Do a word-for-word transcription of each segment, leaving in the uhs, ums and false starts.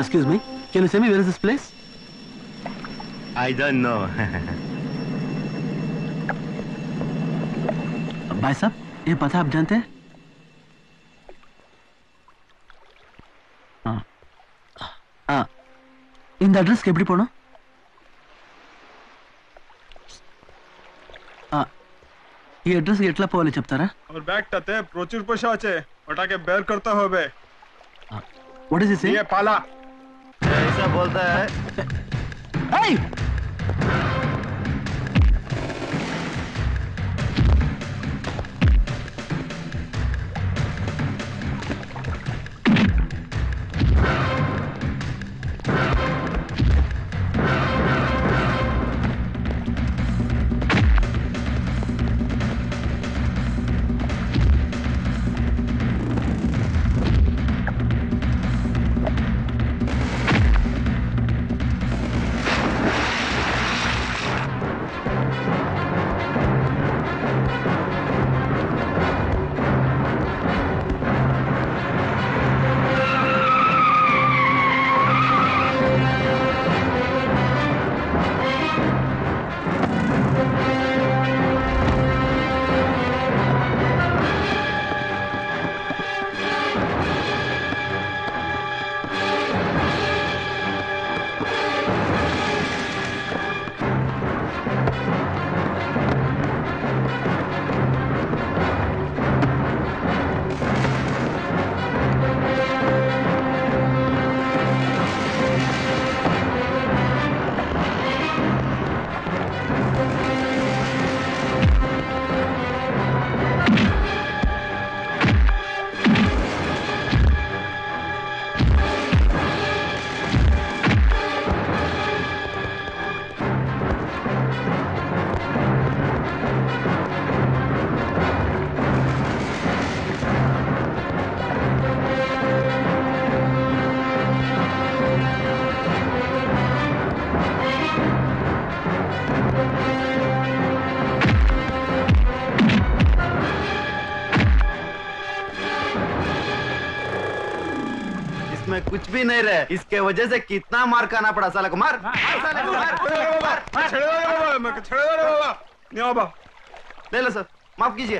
Excuse me, can you tell me where is this place? I don't know. भाई साहब, ये पता आप जानते हैं? हाँ, हाँ, இந்த அட்ரஸ்க்கு எப்படி போகணும்? ఈ అడ్రస్కి ఎట్లా పోవాలి చెప్తారా? और ব্যাগটাতে প্রচুর পয়সা আছে, ওটাকে বের করতে হবে। What is this? ये पाला। ऐसा बोलता है। Hey! कुछ भी नहीं रहे, इसके वजह से कितना मार खाना पड़ा साला को। मार साले को, मार। ले लो सर, माफ कीजिए।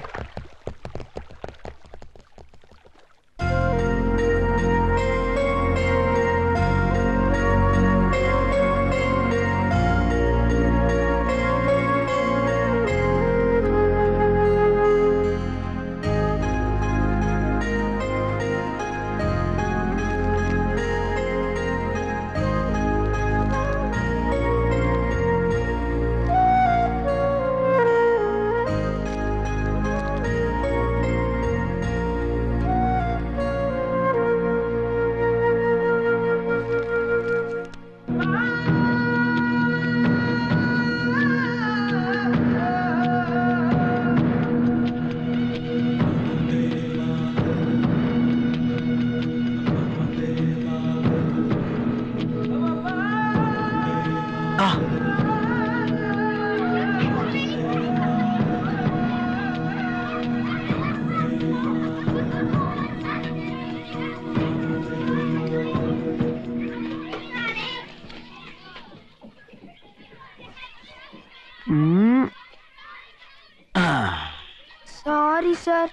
Sorry sir.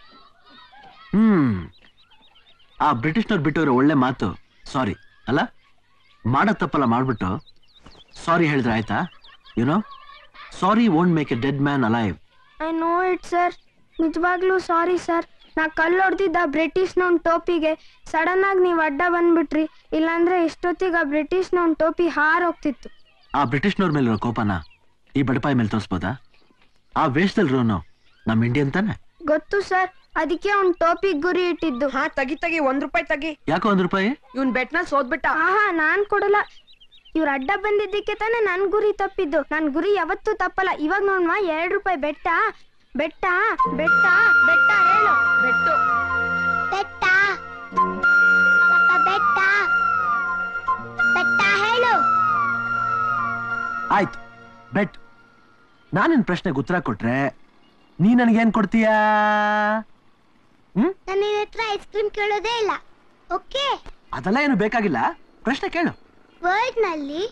ಹ್ಮ್ ಆ ಬ್ರಿಟಿಷ್ನವ್ರು ಬಿಟ್ಟವ್ರೆ ಒಳ್ಳೆ ಮಾತು ಸಾರಿ ಅಲ್ಲ. ಮಾಡೋ ತಪ್ಪಲ್ಲ ಮಾಡ್ಬಿಟ್ಟು ಸಾರಿ ಹೇಳಿದ್ರೆ ಆಯ್ತಾ? You know sorry won't make a dead man alive. I know it sir. ನಿಜವಾಗ್ಲೂ ಸಾರಿ ಸರ್. ನಾ ಕಲ್ಲೊಡ್ದಿದ್ದ ಬ್ರಿಟಿಷ್ನವ್ನ ಟೋಪಿಗೆ ಸಡನ್ ಆಗಿ ನೀವು ಅಡ್ಡ ಬಂದ್ಬಿಟ್ರಿ. ಇಲ್ಲಾಂದ್ರೆ ಇಷ್ಟೊತ್ತಿಗೆ ಆ ಬ್ರಿಟಿಷ್ನವ್ನ ಟೋಪಿ ಹಾರೋಗ್ತಿತ್ತು. ಆ ಬ್ರಿಟಿಷ್ನವ್ರ ಮೇಲಿರೋ ಕೋಪನ ಈ ಬಡಪಾಯಿ ಮೇಲೆ ತೋರಿಸ್ಬೋದಾ? ಆ ವೇಷದಲ್ಲಿರೋನು ನಮ್ ಇಂಡಿಯನ್ ತಾನೆ? ಗೊತ್ತು ಸರ್, ಅದಕ್ಕೆ ಅವ್ನ್ ಟೋಪಿಗ್ ಗುರಿ ಇಟ್ಟಿದ್ದು. ಹಾ ತಗಿ ತಗಿ ಒಂದ್ ರೂಪಾಯಿ ತಗಿ. ಯಾಕೋ ಒಂದ್ ರೂಪಾಯಿ? ಇವ್ನ್ ಬೆಟ್ನ ಸೋದ್ಬಿಟ್ಟ. ಆಹಾ ನಾನ್ ಕೊಡಲ್ಲ. ಇವ್ರ ಅಡ್ಡ ಬಂದಿದ್ದಕ್ಕೆ ತಾನೆ ನನ್ ಗುರಿ ತಪ್ಪಿದ್ದು. ನನ್ ಗುರಿ ಯಾವತ್ತೂ ತಪ್ಪಲ್ಲ. ಇವಾಗ ನೋಡ್ಮ ಎರಡ್ ರೂಪಾಯಿ ಬೆಟ್ಟ ಬೆಟ್ಟ ಬೆಟ್ಟ ಬೆಟ್ಟ ಹೇಳು. ಬೆಟ್ಟು ಬೆಟ್ಟ ಬೆಟ್ಟ ಬೆಟ್ಟ ಹೇಳು. ಆಯ್ತು ಬೆಟ್. ನಾನಿನ್ ಪ್ರಶ್ನೆಗೆ ಉತ್ತರ ಕೊಟ್ರೆ ನೀ ನನಗೇನ್ ಕೊಡ್ತೀಯಾ? ಹ್ಮ್ ನನ್ನ ಹತ್ರ ಐಸ್ ಕ್ರೀಮ್ ಕೇಳೋದೇ ಇಲ್ಲ. ಓಕೆ ಅದೆಲ್ಲ ಏನು ಬೇಕಾಗಿಲ್ಲ. ಪ್ರಶ್ನೆ ಕೇಳು. ವರ್ಲ್ಡ್ ನಲ್ಲಿ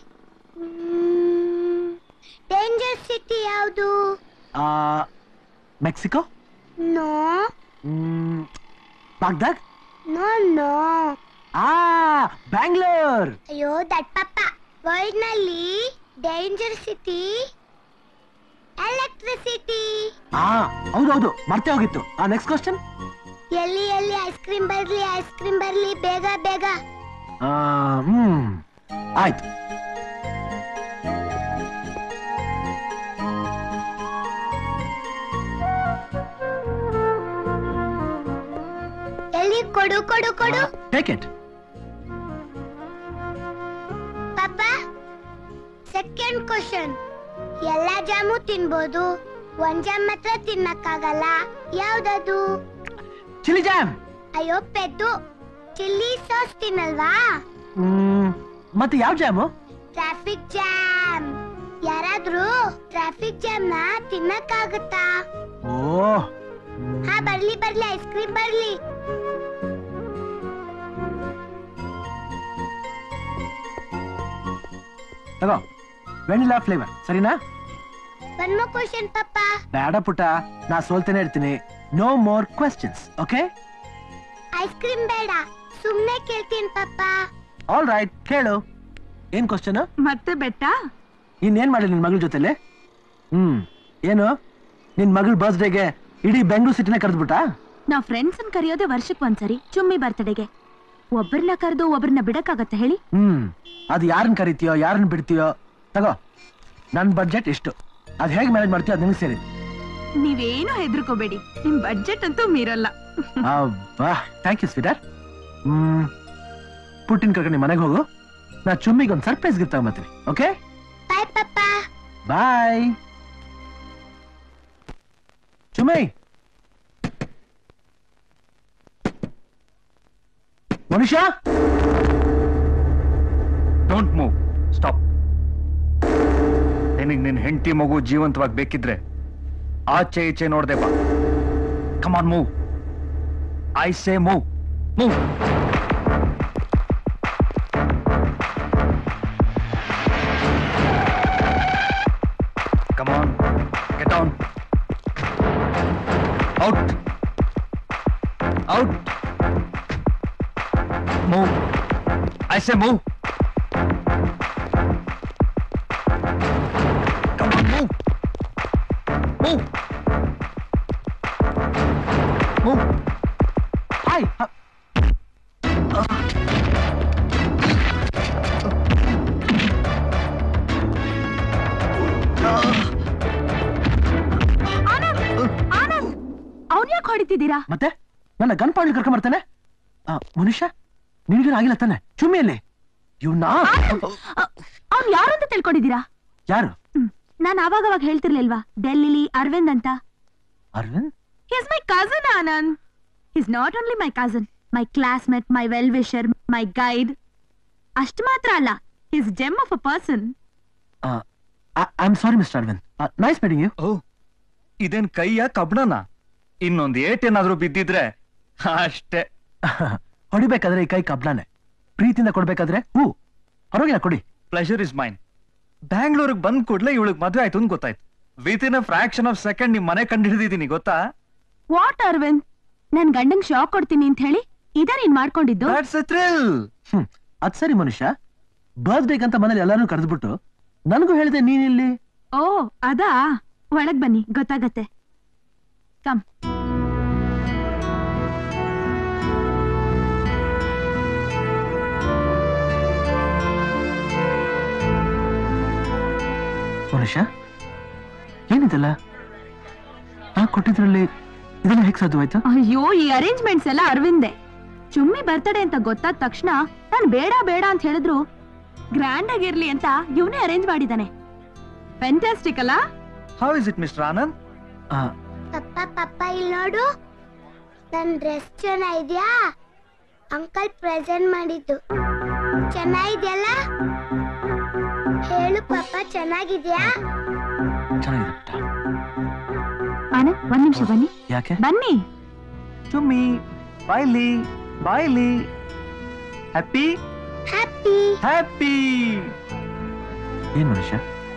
ಡೇಂಜರ್ ಸಿಟಿ ಯಾವುದು? Mexico. No Baghdad. No no ಆ ಬ್ಯಾಂಗ್ಳೂರ್. ಅಯ್ಯೋ ದಟ್ಪಪ್ಪ. ವರ್ಲ್ಡ್ ನಲ್ಲಿ ಡೇಂಜರ್ ಸಿಟಿ ಎಲೆಕ್ಟ್ರಿಸಿಟಿ. ಆ ಹೌದೌದು, ಮರ್ತೇ ಹೋಗಿತ್ತು. ಆ ನೆಕ್ಸ್ಟ್ ಕ್ವಶನ್. ಎಲ್ಲಿ ಎಲ್ಲಿ ಐಸ್ ಕ್ರೀಮ್ ಬರ್ಲಿ, ಐಸ್ ಕ್ರೀಮ್ ಬರ್ಲಿ, ಬೇಗ ಬೇಗ. ಹ್ಮ್ ಆಯ್ತು. ಎಲ್ಲಿ? ಕೊಡು ಕೊಡು ಕೊಡು. Take it. ಪಾಪ ಸೆಕೆಂಡ್ ಕ್ವಶನ್. ಎಲ್ಲಾ ಜಾಮು ತಿನ್ಬೋದು, ಒಂದ್ ಜಾಮ್ ಮಾತ್ರ ತಿನ್ನಕ್ಕಾಗಲ್ಲ. ಯಾವ್ದದು? Chilli jam. ಅಯ್ಯೋ ಪೆದ್ದು, ಚಿಲ್ಲಿ ಸಾಸ್ ತಿನ್ನಲ್ವಾ? ಹ್ಮ್ ಮತ್ತೆ ಯಾವ ಜಾಮು? Traffic jam. ಯಾರಾದ್ರೂ ಟ್ರಾಫಿಕ್ ಜಾಮ್ ನ ತಿನ್ನಕ್ಕಾಗತ್ತಾ? ಓ ಹಾ ಬರ್ಲಿ ಬರ್ಲಿ, ಐಸ್ ಕ್ರೀಮ್ ಬರ್ಲಿ. ತಗೋ, ವೆನಿಲಾ ಫ್ಲೇವರ್, ಸರಿನಾ? ಒನ್ ಮೋರ್ ಕ್ವಶನ್ ಪಾಪ. ಬೇಡ ಪುಟ, ನಾ ಸೋಲ್ತೇನೆ ಇರ್ತೀನಿ. No more questions, okay? Ice cream ಬೇಡ, ಸುಮ್ನೆ ಕೇಳ್ತೀನಿ ಪಾಪ. ಆಲ್ ರೈಟ್, ಕೇಳು. ಏನ್ ಕ್ವಶನ್? ಮತ್ತೆ ಬೆಟ್ಟ? ಇನ್ನೇನ್ ಮಾಡಿ ನಿನ್ ಮಗಳ ಜೊತೆಲೆ? ಹ್ಮ್ ಏನು ನಿನ್ ಮಗಳ ಬರ್ತ್ಡೇಗೆ ಇಡೀ ಬೆಂಗಳೂರು ಸಿಟಿನ ಕರೆದ್ಬಿಟ್ಟ? ನಾವ್ ಫ್ರೆಂಡ್ಸ್ ಅನ್ ಕರೆಯೋದೇ ವರ್ಷಕ್ಕೆ ಒಂದ್ಸರಿ, ಚುಮ್ಮಿ ಬರ್ತಡೆಗೆ. ಒಬ್ಬರನ್ನ ಕರೆದು ಒಬ್ಬರನ್ನ ಬಿಡಕ್ಕಾಗತ್ತೆ ಹೇಳಿ? ಹ್ಮ್ ಅದು ಯಾರನ್ನ ಕರಿತೀಯೋ ಯಾರನ್ನ ಬಿಡ್ತೀಯೋ. ತಗೋ, ನನ್ ಬಡ್ಜೆಟ್ ಎಷ್ಟು, ಅದ್ ಹೇಗೆ ಮ್ಯಾನೇಜ್ ಮಾಡ್ತೀಯೋ ಅದ್ ನಿಮ್ಗೆ ಸೇರಿ. ನೀವೇನು ಹೆದರ್ಕೋಬೇಡಿ, ನಿಮ್ ಬಡ್ಜೆಟ್ ಅಂತೂ ಮೀರಲ್ಲ. Thank you sweeter. ಹ್ಮ್ ಪುಟ್ಟಿನ ಕರ್ಕೊಂಡು ನಿಮ್ ಮನೆಗೆ ಹೋಗು. ನಾ ಚುಮ್ಮಿಗೆ ಒಂದು ಸರ್ಪ್ರೈಸ್ ಗಿಫ್ಟ್ ತಗೊಂಬರ್ತೀನಿ, ಓಕೆ? ಬಾಯ್ ಪಾಪ. ಬಾಯ್ ಚುಮ್ಮಿ. ಮನುಷ್ಯ, ಡೋಂಟ್ ಮೂವ್, ಸ್ಟಾಪ್. ನಿನಗೆ ನಿನ್ ಹೆಂಡತಿ ಮಗು ಜೀವಂತವಾಗಿ ಬೇಕಿದ್ರೆ ಆಚೆ ಈಚೆ ನೋಡ್ದೆ ಬಾ. Come on, move. I say move, move. Come on, get down. Out. Out. Move. I say move. Come on, move. Move. Move. Hi. ಅವ್ನ್ ಯಾಕೆ ಹೊಡಿತಿದ್ದೀರಾ? ಮತ್ತೆ ನನ್ನ ಗನ್ ಪಾಡ್ಲಿ ಕರ್ಕೊಂಡ್ ಬರ್ತಾನೆ. ಮನುಷ್ಯ, ನಿನಗೇನು ಆಗಿಲ್ಲ ತಾನೆ? ಚುಮ್ಮಿಯಲ್ಲಿ ಇವ್ನ ಅವ್ನ್ ಯಾರು ಅಂತ ತಿಳ್ಕೊಂಡಿದ್ದೀರಾ? ಯಾರು? ನಾನ್ ಅವಾಗ ಅವಾಗ ಹೇಳ್ತಿರ್ಲಿಲ್ವಾ, ಡೆಲ್ಲಿಲಿ ಅರವಿಂದ್ ಅಂತ. Arvind? He's my cousin, Anand. He's not only my cousin, my classmate, my well-wisher, my guide. ಅಷ್ಟು ಮಾತ್ರ ಅಲ್ಲ, he's gem of a person. I am sorry mister Aravind. Nice meeting you. ಓ, ಇದೇನ್ ಕೈಯ ಕಬ್ಣನ? ಇನ್ನೊಂದ್ ಏಟ್ ಏನಾದ್ರೂ ಬಿದ್ದಿದ್ರೆ ಅಷ್ಟೇ. ಹೊಡಿಬೇಕಾದ್ರೆ ಈ ಕೈ ಕಬ್ಲಾನೆ, ಪ್ರೀತಿಯಿಂದ ಕೊಡ್ಬೇಕಾದ್ರೆ ಹೂ ಹೊರಗಿನ ಕೊಡಿ. Pleasure is mine. ಬ್ಯಾಂಗ್ಳೂರ್ಗ್ ಬಂದ್ ಕೂಡ್ಲೆ ಇವಳಿಗೆ ಮದ್ವೆ ಆಯ್ತು ಅಂತ ಗೊತ್ತಾಯ್ತು. With in a fraction of second ನಿಮ್ ಮನೆ ಕಂಡು ಹಿಡಿದಿದ್ದೀನಿ, ಗೊತ್ತಾ? ವಾಟ್ ಅರವಿಂದ್, ನನ್ ಗಂಡಂಗ್ ಶಾಕ್ ಕೊಡ್ತೀನಿ ಅಂತ ಹೇಳಿ ಇದ ನೀನ್ ಮಾಡ್ಕೊಂಡಿದ್ದು? That's a thrill. ಹ್ಮ್ ಅದ್ ಸರಿ ಮನುಷ್ಯ, ಬರ್ತ್ಡೇಗೆ ಅಂತ ಮನೇಲಿ ಎಲ್ಲಾರು ಕರೆದ್ಬಿಟ್ಟು ನನಗೂ ಹೇಳಿದೆ ನೀನಿಲ್ಲಿ. ಓ ಅದಾ, ಒಳಗ್ ಬನ್ನಿ, ಗೊತ್ತಾಗತ್ತೆ. ಕಮ್. ಮನುಷ್ಯ, ಏನಿದೆಲ್ಲ? ನಾ ಕೊಟ್ಟಿದ್ರಲ್ಲಿ ಇದೆಲ್ಲ ಹೇಗೆ ಸಾಧ್ಯವಾಯ್ತು? ಅಯ್ಯೋ, ಈ ಅರೇಂಜ್ಮೆಂಟ್ಸ್ ಎಲ್ಲ ಅರವಿಂದೆ. ಚುಮ್ಮಿ ಬರ್ತಡೆ ಅಂತ ಗೊತ್ತಾದ ತಕ್ಷಣ ನಾನ್ ಬೇಡ ಬೇಡ ಅಂತ ಹೇಳಿದ್ರು ಗ್ರ್ಯಾಂಡ್ ಆಗಿರ್ಲಿ ಅಂತ ಇವನೇ ಅರೇಂಜ್ ಮಾಡಿದಾನೆ. ಫ್ಯಾಂಟಾಸ್ಟಿಕ್ ಅಲ್ಲ? How is it, Mister Anand? ಪಪ್ಪ ಪಪ್ಪ ಇಲ್ಲಿ ನೋಡು, ನನ್ ಡ್ರೆಸ್ ಚೆನ್ನಾಗಿದ್ಯಾ? ಅಂಕಲ್ ಪ್ರೆಸೆಂಟ್ ಮಾಡಿದ್ದು ಚೆನ್ನಾಗಿದ್ಯಲ್ಲ? ಹೇಳು ಪಾಪ, ಚೆನ್ನಾಗಿದ್ಯಾ? ಚೆನ್ನಾಗಿದೆ. ಆನಂದ್, ಒಂದ್ ನಿಮಿಷ ಬನ್ನಿ. ಯಾಕೆ? ಬನ್ನಿ. ಚುಮ್ಮಿ, ಬಾಯ್ಲಿ ಬಾಯ್ಲಿ. Happy happy happy. ಏನ್ ಮನುಷ್ಯ?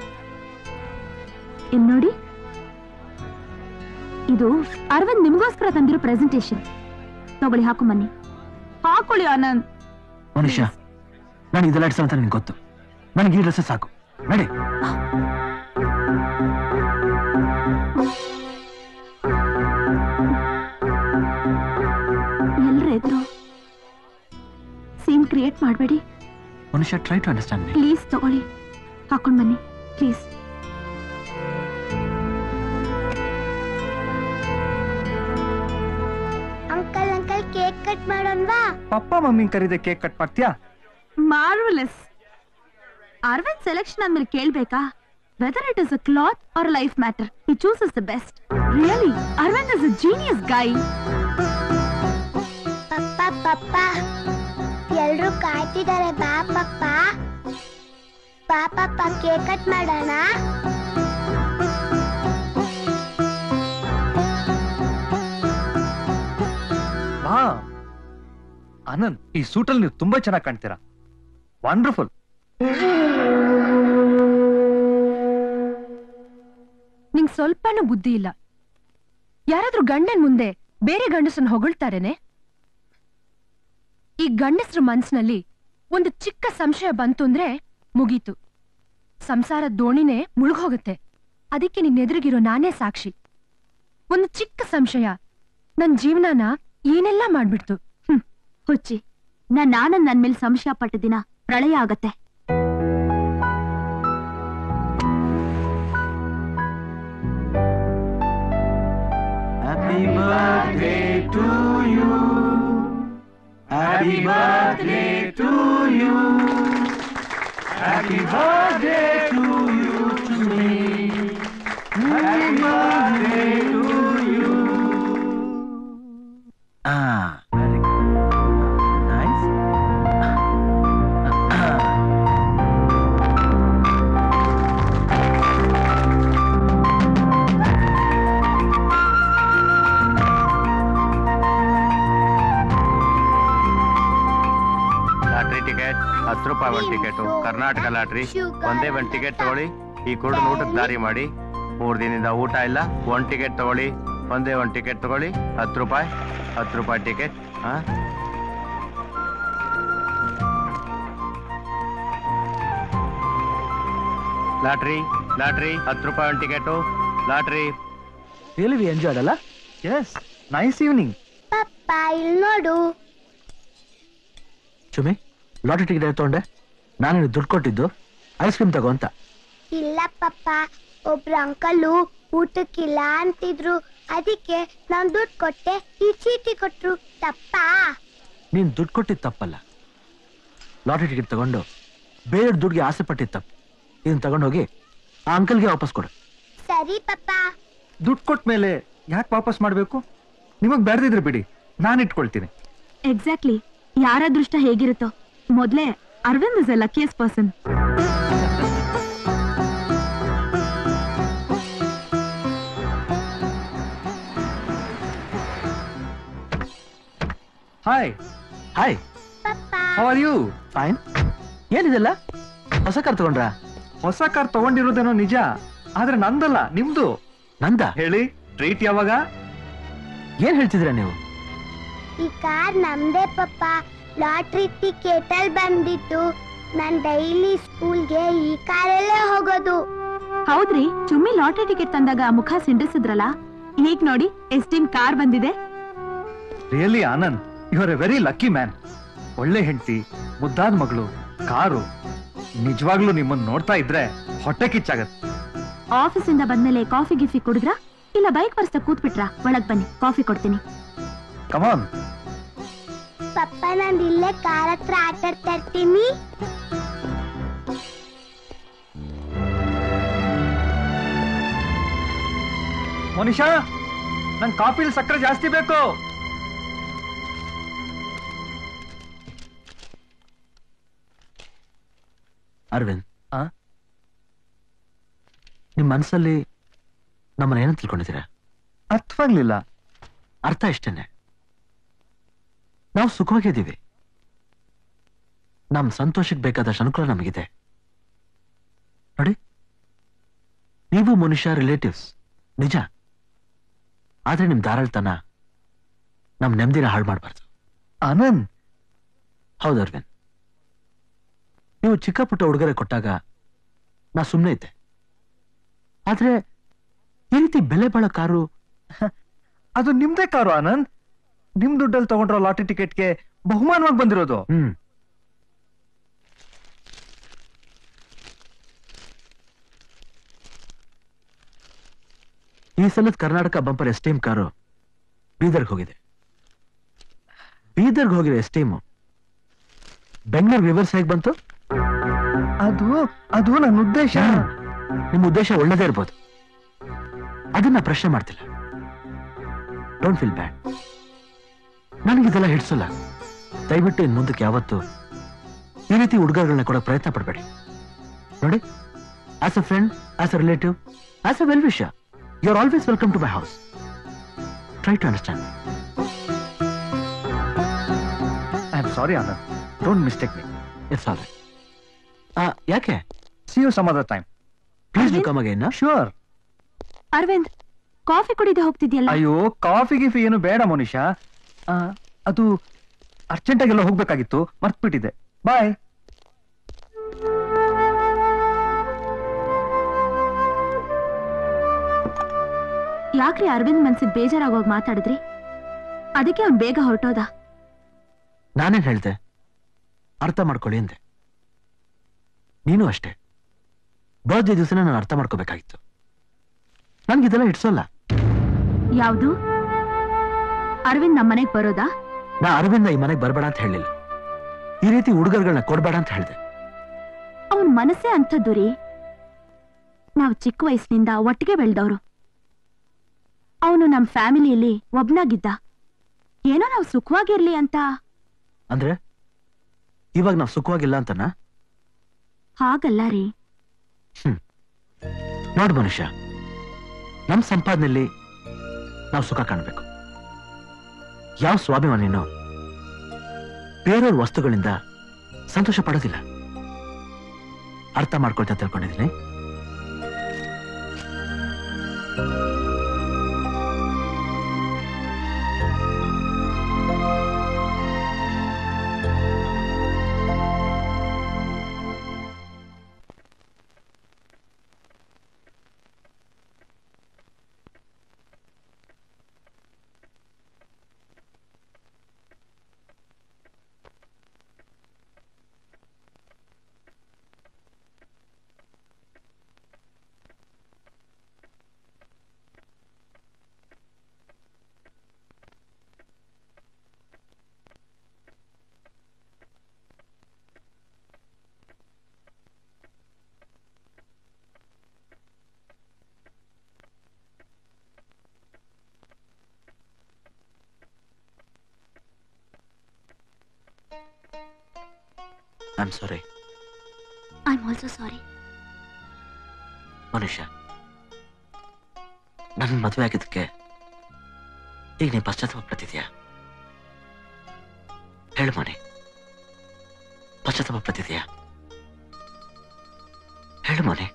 ಇಲ್ ನೋಡಿ, ಇದು ಅರವಿಂದ್ ನಿಮ್ಗೋಸ್ಕರ ತಂದಿರೋ ಪ್ರೆಸೆಂಟೇಶನ್. ತಗೊಳ್ಳಿ, ಹಾಕೊಂಬನ್ನಿ. ಹಾಕೊಳ್ಳಿ ಆನಂದ್. ಮನುಷ್ಯ, ನಾನು ಇದೆಲ್ಲ ಇಡ್ಸ ಅಂತ ನಿನ್ಗೆ ಗೊತ್ತು. ನನಗೆ ಈ ಡ್ರೆಸ್ ಸಾಕು. ನಡಿ. ಎಲ್ರ ಎದ್ರು ಸೀನ್ ಕ್ರಿಯೇಟ್ ಮಾಡಬೇಡಿ. ಮನುಷ್ಯ, try to understand me. Please ತಗೊಳ್ಳಿ, ಹಾಕೊಂಡ್ ಬನ್ನಿ please. Uncle uncle cake cut ಮಾಡೋಣವಾ? ಪಪ್ಪ ಮಮ್ಮಿ ಕರೀದೆ ಕೇಕ್ ಕಟ್ ಮಾಡ್ತೀಯಾ? ಮಾರ್ವಲಸ್. ಅರವಿಂದ್ ಸೆಲೆಕ್ಷನ್ ಅಂದ್ಮೇಲೆ ಕೇಳ್ಬೇಕಾ? Whether it is a cloth or life matter, he chooses the best. Really, Aravind is a genius guy. ಪಪ್ಪ ಪಪ್ಪ ಎಲ್ರು ಕಾಯ್ತಿದ್ದಾರೆ, ಬಾ ಪಪ್ಪ. ಬಾ ಪಪ್ಪ, ಕೇಕ್ ಕಟ್ ಮಾಡೋಣ. ಹಾ ಆನಂದ್, ಈ ಸೂಟಲ್ಲಿ ನೀವು ತುಂಬಾ ಚೆನ್ನಾಗಿ ಕಾಣ್ತೀರಾ. ವಂಡರ್ಫುಲ್. ನಿಂಗ್ ಸ್ವಲ್ಪನೂ ಬುದ್ಧಿ ಇಲ್ಲ. ಯಾರಾದ್ರೂ ಗಂಡನ್ ಮುಂದೆ ಬೇರೆ ಗಂಡಸನ್ನ ಹೊಗಳ್ತಾರೇನೆ? ಈ ಗಂಡಸ್ರ ಮನ್ಸಿನಲ್ಲಿ ಒಂದು ಚಿಕ್ಕ ಸಂಶಯ ಬಂತು ಅಂದ್ರೆ ಮುಗೀತು, ಸಂಸಾರ ದೋಣಿನೇ ಮುಳುಗೋಗುತ್ತೆ. ಅದಕ್ಕೆ ನಿನ್ ಎದುರಿಗಿರೋ ನಾನೇ ಸಾಕ್ಷಿ. ಒಂದು ಚಿಕ್ಕ ಸಂಶಯ ನನ್ ಜೀವನನ ಏನೆಲ್ಲ ಮಾಡ್ಬಿಡ್ತು. ಹ್ಮ್ ಹುಚ್ಚಿ, ನಾನ್ ಆನಂದ್ ನನ್ ಮೇಲೆ ಸಂಶಯ ಪಟ್ಟ ದಿನ ಪ್ರಳಯ ಆಗತ್ತೆ. Happy birthday to you. Happy birthday to you. Happy birthday to you to me. Happy birthday to you. Ah, very good. Nice. Lottery ticket ಹತ್ತು ರೂಪಾಯಿ ಒಂದು ಟಿಕೆಟ್. ಕರ್ನಾಟಕ ಲಾಟ್ರಿ ಒಂದೇ ಒಂದು ಟಿಕೆಟ್ ತಗೊಳ್ಳಿ. ಈ ಕುರುಡು ಊಟದ ದಾರಿ ಮಾಡಿ. ಮೂರ್ ದಿನದಿಂದ ಊಟ ಇಲ್ಲ. ಒಂದ್ ಟಿಕೆಟ್ ತಗೊಳ್ಳಿ, ಒಂದೇ ಒಂದ್ ಟಿಕೆಟ್ ತಗೊಳ್ಳಿ. ಹತ್ತು ರೂಪಾಯಿ ಹತ್ತು ರೂಪಾಯಿ ಟಿಕೆಟ್. ಹಾ, ಲಾಟ್ರಿ ಲಾಟ್ರಿ ಹತ್ತು ರೂಪಾಯಿ ಒಂದು ticket. Lottery. Really we enjoyed ಅಲ್ಲ? Yes, nice evening. ಪಪ್ಪ ಇಲ್ಲಿ ನೋಡು. ಚುಮಿ, ಲಾಟರಿ ಟಿಕೆಟ್ ತಗೊಂಡೆ. ನಾನು ದುಡ್ಡು ಕೊಟ್ಟಿದ್ದು ಐಸ್ ಕ್ರೀಮ್ ತಗೋ ಅಂತ. ಇಲ್ಲ ಪಪ್ಪ, ಒಬ್ರು ಅಂಕಲು ಊಟಕ್ಕಿಲ್ಲ ಅಂತಿದ್ರು, ಅದಕ್ಕೆ ನಾನ್ ದುಡ್ಡು ಕೊಟ್ಟೆ. ಈ ಚೀಟಿ ಕೊಟ್ರು. ತಪ್ಪ? ನೀನ್ ದುಡ್ಡು ಕೊಟ್ಟಿದ್ ತಪ್ಪಲ್ಲ. ಲಾಟರಿ ಟಿಕೆಟ್ ತಗೊಂಡು ಬೇರೆ ದುಡ್ಡಿಗೆ ಆಸೆ ಪಟ್ಟಿದ್ ತಪ್ಪು. ಇದನ್ನ ತಗೊಂಡೋಗಿ ಆ ಅಂಕಲ್ಗೆ ವಾಪಸ್ ಕೊಡು. ಸರಿ ಪಪ್ಪ. ದುಡ್ಡು ಕೊಟ್ಟ ಮೇಲೆ ಯಾಕೆ ವಾಪಸ್ ಮಾಡ್ಬೇಕು? ನಿಮಗ್ ಬೇಡದಿದ್ರೆ ಬಿಡಿ, ನಾನು ಇಟ್ಕೊಳ್ತೀನಿ. ಎಕ್ಸಾಕ್ಟ್ಲಿ. ಯಾರ ಅದೃಷ್ಟ ಹೇಗಿರುತ್ತೋ. ಮೊದ್ಲೇ Aravind is a luckiest person. Hi hi, ಪಪ್ಪ ಹೌ ಆರ್ ಯು? ಫೈನ್. ಏನಿದೆಲ್ಲ ಹೊಸ ಕಾರ್ ತಗೊಂಡ್ರಾ? ಹೊಸ ಕಾರ್ ತಗೊಂಡಿರೋದೇನೋ ನಿಜ, ಆದ್ರೆ ನಂದಲ್ಲ, ನಿಮ್ದು. ನಂದ? ಹೇಳಿ, ಟ್ರೀಟ್ ಯಾವಾಗ? ಏನ್ ಹೇಳ್ತಿದ್ದೀರಾ ನೀವು? ಈ ಕಾರ್ ನಮ್ದೇ ಪಪ್ಪ. ಲಾಟ್ರಿ ಟಿಕೆಟ್ ಅಲ್ಲಿ ಬಂದಿತ್ತು. ನಾನ್ ಡೈಲಿ ಸ್ಕೂಲ್ಗೆ ಈ ಕಾರಲ್ಲೇ ಹೋಗೋದು. ಹೌದ್ರಿ, ಚುಮ್ಮಿ ಲಾಟ್ರಿ ಟಿಕೆಟ್ ತಂದಾಗ ಮುಖ ಸಿಂಡಿಸಿದ್ರಲ್ಲ, ಈಗ ನೋಡಿ ಎಸ್ಟಿನ್ ಕಾರ್ ಬಂದಿದೆ. Really Anand, you are a very lucky man. ಒಳ್ಳೆ ಹೆಂಡತಿ, ಮುದ್ದಾದ ಮಗಳು, ಕಾರು. ನಿಜವಾಗ್ಲೂ ನಿಮ್ಮನ್ನ ನೋಡ್ತಾ ಇದ್ರೆ ಹೊಟ್ಟೆ ಕಿಚ್ಚಾಗತ್ತೆ. ಆಫೀಸಿಂದ ಬಂದ್ಮೇಲೆ ಕಾಫಿ ಗಿಫಿ ಕುಡಿದ್ರ ಇಲ್ಲ ಬೈಕ್ ಬರ್ಸ್ತಾ ಕೂತ್ಬಿಟ್ರ? ಒಳಗ್ ಬನ್ನಿ, ಕಾಫಿ ಕೊಡ್ತೀನಿ. ಕಮಾನ್. ಪಪ್ಪ, ನಾನ್ ಇಲ್ಲೇ ಕಾರ್ ಹತ್ರ ಆಟಾಡ್ತಾ ಇರ್ತೀನಿ. ಮನುಷ್ಯ, ನಂಗೆ ಕಾಫಿಲಿ ಸಕ್ಕರೆ ಜಾಸ್ತಿ ಬೇಕು. ಅರವಿಂದ್, ಆ? ನಿಮ್ ಮನಸ್ಸಲ್ಲಿ ನಮ್ಮನ್ನ ಏನಂತ ತಿಳ್ಕೊಂಡಿದ್ದೀರಾ? ಅರ್ಥವಾಗ್ಲಿಲ್ಲ. ಅರ್ಥ ಇಷ್ಟೇನೆ, ನಾವು ಸುಖವಾಗಿದ್ದೀವಿ. ನಮ್ ಸಂತೋಷಕ್ಕೆ ಬೇಕಾದಷ್ಟು ಅನುಕೂಲ ನಮಗಿದೆ. ನೋಡಿ, ನೀವು ಮನುಷ್ಯ ರಿಲೇಟಿವ್ಸ್ ನಿಜ, ಆದ್ರೆ ನಿಮ್ ಧಾರಾಳ್ತನ ನಮ್ ನೆಮ್ಮದಿನ ಹಾಳು ಮಾಡಬಾರ್ದು. ಆನಂದ್, ಹೌದು ಅರವಿಂದ್, ನೀವು ಚಿಕ್ಕ ಪುಟ್ಟ ಉಡುಗೊರೆ ಕೊಟ್ಟಾಗ ನಾ ಸುಮ್ಮನೆ ಇದ್ದೆ. ಆದ್ರೆ ಈ ರೀತಿ ಬೆಲೆ ಬಾಳೋ ಕಾರು, ಅದು ನಿಮ್ದೇ ಕಾರು ಆನಂದ್. ನಿಮ್ ದುಡ್ಡಲ್ಲಿ ತಗೊಂಡ್ರೋ ಲಾಟರಿ ಟಿಕೆಟ್ಗೆ ಬಹುಮಾನವಾಗಿ ಬಂದಿರೋದು. ಹ್ಮ್ ಈ ಸಲದ ಕರ್ನಾಟಕ ಬಂಪರ್ ಎಸ್ಟೀಮ್ ಕಾರು ಬೀದರ್ಗೆ ಹೋಗಿದೆ. ಬೀದರ್ಗೆ ಹೋಗಿರೋ ಎಸ್ಟೀಮು ಬೆಂಗಳೂರು ರಿವರ್ಸ್ ಹೇಗೆ ಬಂತು? ಅದು ಅದು ನನ್ನ ಉದ್ದೇಶ. ನಿಮ್ಮ ಉದ್ದೇಶ ಒಳ್ಳೆದೇ ಇರ್ಬೋದು, ಅದನ್ನ ಪ್ರಶ್ನೆ ಮಾಡ್ತಿಲ್ಲ. Don't feel bad. ನನಗಿದೆಲ್ಲ ಹಿಡ್ಸಲ್ಲ. ದಯವಿಟ್ಟು ಇನ್ ಮುಂದಕ್ಕೆ ಯಾವತ್ತು ಈ ರೀತಿ ಹುಡುಗರುಗಳನ್ನ ಕೊಡೋ ಪ್ರಯತ್ನ ಪಡಬೇಡಿ. ನೋಡಿ, as a friend, as a relative, as a well wisher, you are always welcome to my house. Try to understand. I am sorry Anand, don't mistake me. It's all right. ಯಾಕೆ? See you some other time. Please do come again. Sure. Arvind, coffee ಕುಡಿದೆ ಹೋಗ್ತಿದ್ಯಲ್ಲ? ಅಯ್ಯೋ, coffee ಗಿಫಿ ಏನು ಬೇಡ ಮನುಷ್ಯ. ಆ, ಅದು ಅರ್ಜೆಂಟಾಗೆಲ್ಲ ಹೋಗ್ಬೇಕಾಗಿತ್ತು, ಮರ್ತ್ಬಿಟ್ಟಿದೆ. ಬಾಯ್. ಯಾಕ್ರಿ ಅರವಿಂದ್ ಮನ್ಸಿಗೆ ಬೇಜಾರಾಗೋಗ್ ಮಾತಾಡಿದ್ರಿ? ಅದಕ್ಕೆ ಅವ್ನ್ ಬೇಗ ಹೊರಟೋದ. ನಾನೇನ್ ಹೇಳ್ದೆ? ಅರ್ಥ ಮಾಡ್ಕೊಳ್ಳಿ ಅಂದೆ. ನೀನು ಅಷ್ಟೇ. ಬರ್ತ್ಡೇ ದಿವಸನ ನಾನು ಅರ್ಥ ಮಾಡ್ಕೋಬೇಕಾಗಿತ್ತು. ನನ್ಗಿದೆಲ್ಲ ಇಡ್ಸೋಲ್ಲ. ಯಾವ್ದು? ಅರವಿಂದ್ ನಮ್ಮನೆಗ್ ಬರೋದಾ? ನಾ ಅರವಿಂದ ಈ ಮನೆಗೆ ಬರಬೇಡ ಅಂತ ಹೇಳಿಲ್ಲ. ಈ ರೀತಿ ಹುಡುಗರುಗಳನ್ನ ಕೊಡ್ಬೇಡ ಅಂತ ಹೇಳಿದೆ. ಅವನ್ ಮನಸ್ಸೇ ಅಂಥದ್ದು ರೀ. ನಾವು ಚಿಕ್ಕ ವಯಸ್ಸಿನಿಂದ ಒಟ್ಟಿಗೆ ಬೆಳೆದವ್ರು. ಅವನು ನಮ್ ಫ್ಯಾಮಿಲಿಯಲ್ಲಿ ಒಬ್ನಾಗಿದ್ದ. ಏನೋ ನಾವು ಸುಖವಾಗಿರ್ಲಿ ಅಂತ. ಅಂದ್ರೆ ಇವಾಗ ನಾವು ಸುಖವಾಗಿಲ್ಲ ಅಂತನಾ? ಹಾಗಲ್ಲ ರೀ. ಹ್ಮ್ ನೋಡು ಮನುಷ್ಯ, ನಮ್ ಸಂಪಾದನೆಯಲ್ಲಿ ನಾವು ಸುಖ ಕಾಣಬೇಕು. ಯಾವ ಸ್ವಾಭಿಮಾನಿನೋ ಬೇರೆಯವ್ರ ವಸ್ತುಗಳಿಂದ ಸಂತೋಷ ಪಡೋದಿಲ್ಲ. ಅರ್ಥ ಮಾಡ್ಕೊಳ್ತಾ ತಿಳ್ಕೊಂಡಿದ್ದೀನಿ. I'm sorry. I'm also sorry. ಮನುಷ್ಯ, ನನ್ನ ಮದುವೆ ಆಗಿದ್ದಕ್ಕೆ ಈಗ ನೀ ಪಶ್ಚಾತ್ತಾಪ ಪಡ್ತಿದ್ಯಾ? ಹೇಳು ಮನೆ, ಪಶ್ಚಾತ್ತಾಪ ಪಡ್ತಿದ್ಯಾ? ಹೇಳು ಮನೆ.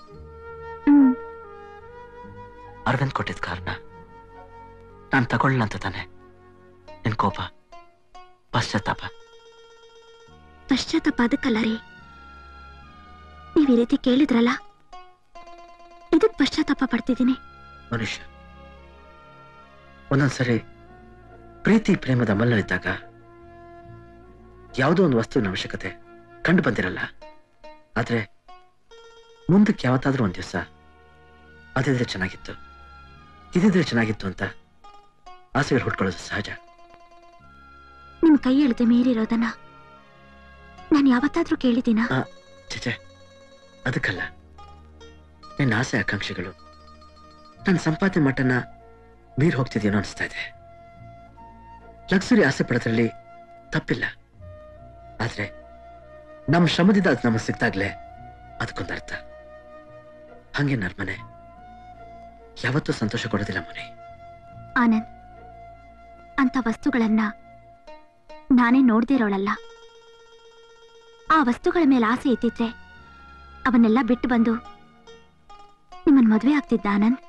ಅರವಿಂದ್ ಕೊಟ್ಟಿದ್ದ ಕಾರಣ ನಾನು ತಗೊಳ್ಳ ಅಂತ ತಾನೆ ನಿನ್ ಕೋಪ, ಪಶ್ಚಾತ್ತಾಪ? ಪಶ್ಚಾತ್ತಾಪ ಅದಕ್ಕಲ್ಲ ರೀ. ನೀವ್ ಈ ರೀತಿ ಕೇಳಿದ್ರಲ್ಲ, ಇದಕ್ ಪಶ್ಚಾತ್ತಾಪ ಪಡ್ತಿದ್ದೀನಿ. ಮನುಷ್ಯ, ಒಂದೊಂದ್ಸರಿ ಪ್ರೀತಿ ಪ್ರೇಮದ ಮಲ್ಲಳಿದ್ದಾಗ ಯಾವುದೋ ಒಂದು ವಸ್ತುವಿನ ಅವಶ್ಯಕತೆ ಕಂಡು ಬಂದಿರಲ್ಲ. ಆದ್ರೆ ಮುಂದಕ್ಕೆ ಯಾವತ್ತಾದ್ರೂ ಒಂದ್ ದಿವಸ ಅದಿದ್ರೆ ಚೆನ್ನಾಗಿತ್ತು, ಇದಿದ್ರೆ ಚೆನ್ನಾಗಿತ್ತು ಅಂತ ಆಸೆಗಳು ಹುಟ್ಕೊಳ್ಳೋದು ಸಹಜ. ನಿಮ್ ಕೈ ಎಳ್ದೆ ಮೀರಿರೋದನ್ನ ನಾನು ಯಾವತ್ತಾದ್ರೂ ಕೇಳಿದ್ದೀನ? ಚಚೆ, ಅದಕ್ಕಲ್ಲ. ನಿನ್ನ ಆಸೆ ಆಕಾಂಕ್ಷೆಗಳು ನನ್ನ ಸಂಪಾದನೆ ಮಟ್ಟನ ಮೀರ್ ಹೋಗ್ತಿದ್ಯೇನೋ ಅನಿಸ್ತಾ ಇದೆ. ಲಕ್ಸುರಿ ಆಸೆ ಪಡೋದ್ರಲ್ಲಿ ತಪ್ಪಿಲ್ಲ. ಆದ್ರೆ ನಮ್ಮ ಶ್ರಮದಿಂದ ಅದು ನಮಗೆ ಸಿಕ್ತಾಗ್ಲೇ ಅದಕ್ಕೊಂದು ಅರ್ಥ. ಹಂಗೆ ನರ್ಮನೆ ಯಾವತ್ತೂ ಸಂತೋಷ ಕೊಡೋದಿಲ್ಲ ಮನೆ. ಆನಂದ್, ಅಂತ ವಸ್ತುಗಳನ್ನ ನಾನೇ ನೋಡ್ದಿರೋಳಲ್ಲ. ಆ ವಸ್ತುಗಳ ಮೇಲೆ ಆಸೆ ಇದ್ದಿದ್ರೆ ಅವನ್ನೆಲ್ಲ ಬಿಟ್ಟು ಬಂದು ನಿಮ್ಮನ್ ಮದುವೆ ಆಗ್ತಿದ್ದ ಆನಂದ್.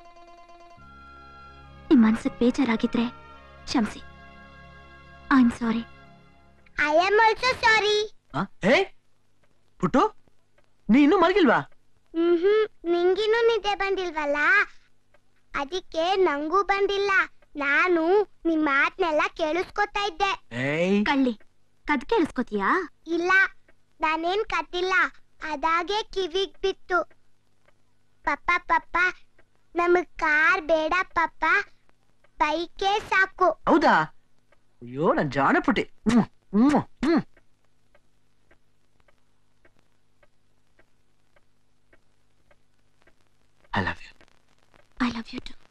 ನಿಮ್ ಮನ್ಸಿಗೆ ಬೇಜಾರಾಗಿದ್ರೆ ಕ್ಷಮಿಸಿ. I am sorry. I am also sorry. Hey ಪುಟ್ಟು, ನೀ ಇನ್ನೂ ಮಲಗಿಲ್ವಾ? ಹ್ಮ್ ನಿಂಗಿನ್ನೂ ನಿದ್ದೆ ಬಂದಿಲ್ವಲ್ಲ, ಅದಕ್ಕೆ ನಂಗೂ ಬಂದಿಲ್ಲ. ನಾನು ನಿಮ್ ಮಾತನ್ನೆಲ್ಲ ಕೇಳಿಸ್ಕೊತಾ ಇದ್ದೆ. ಕಳ್ಳಿ, ಕದ್ ಕೇಳಿಸ್ಕೊತೀಯಾ? ಇಲ್ಲ, ನಾನೇನ್ ಕದ್ದಿಲ್ಲ, ಅದಾಗೆ ಕಿವಿಗ್ ಬಿತ್ತು. ಪಪ್ಪ ಪಪ್ಪ ನಮಗ್ ಕಾರ್ ಬೇಡ ಪಪ್ಪ, ಬೈಕೇ ಸಾಕು. ಹೌದಾ? ಅಯ್ಯೋ ನನ್ ಜಾಣ ಪುಟ್ಟಿ. ಹ್ಮ್ ಹ್ಮ್ ಹ್ಮ್ I love you. I love you too.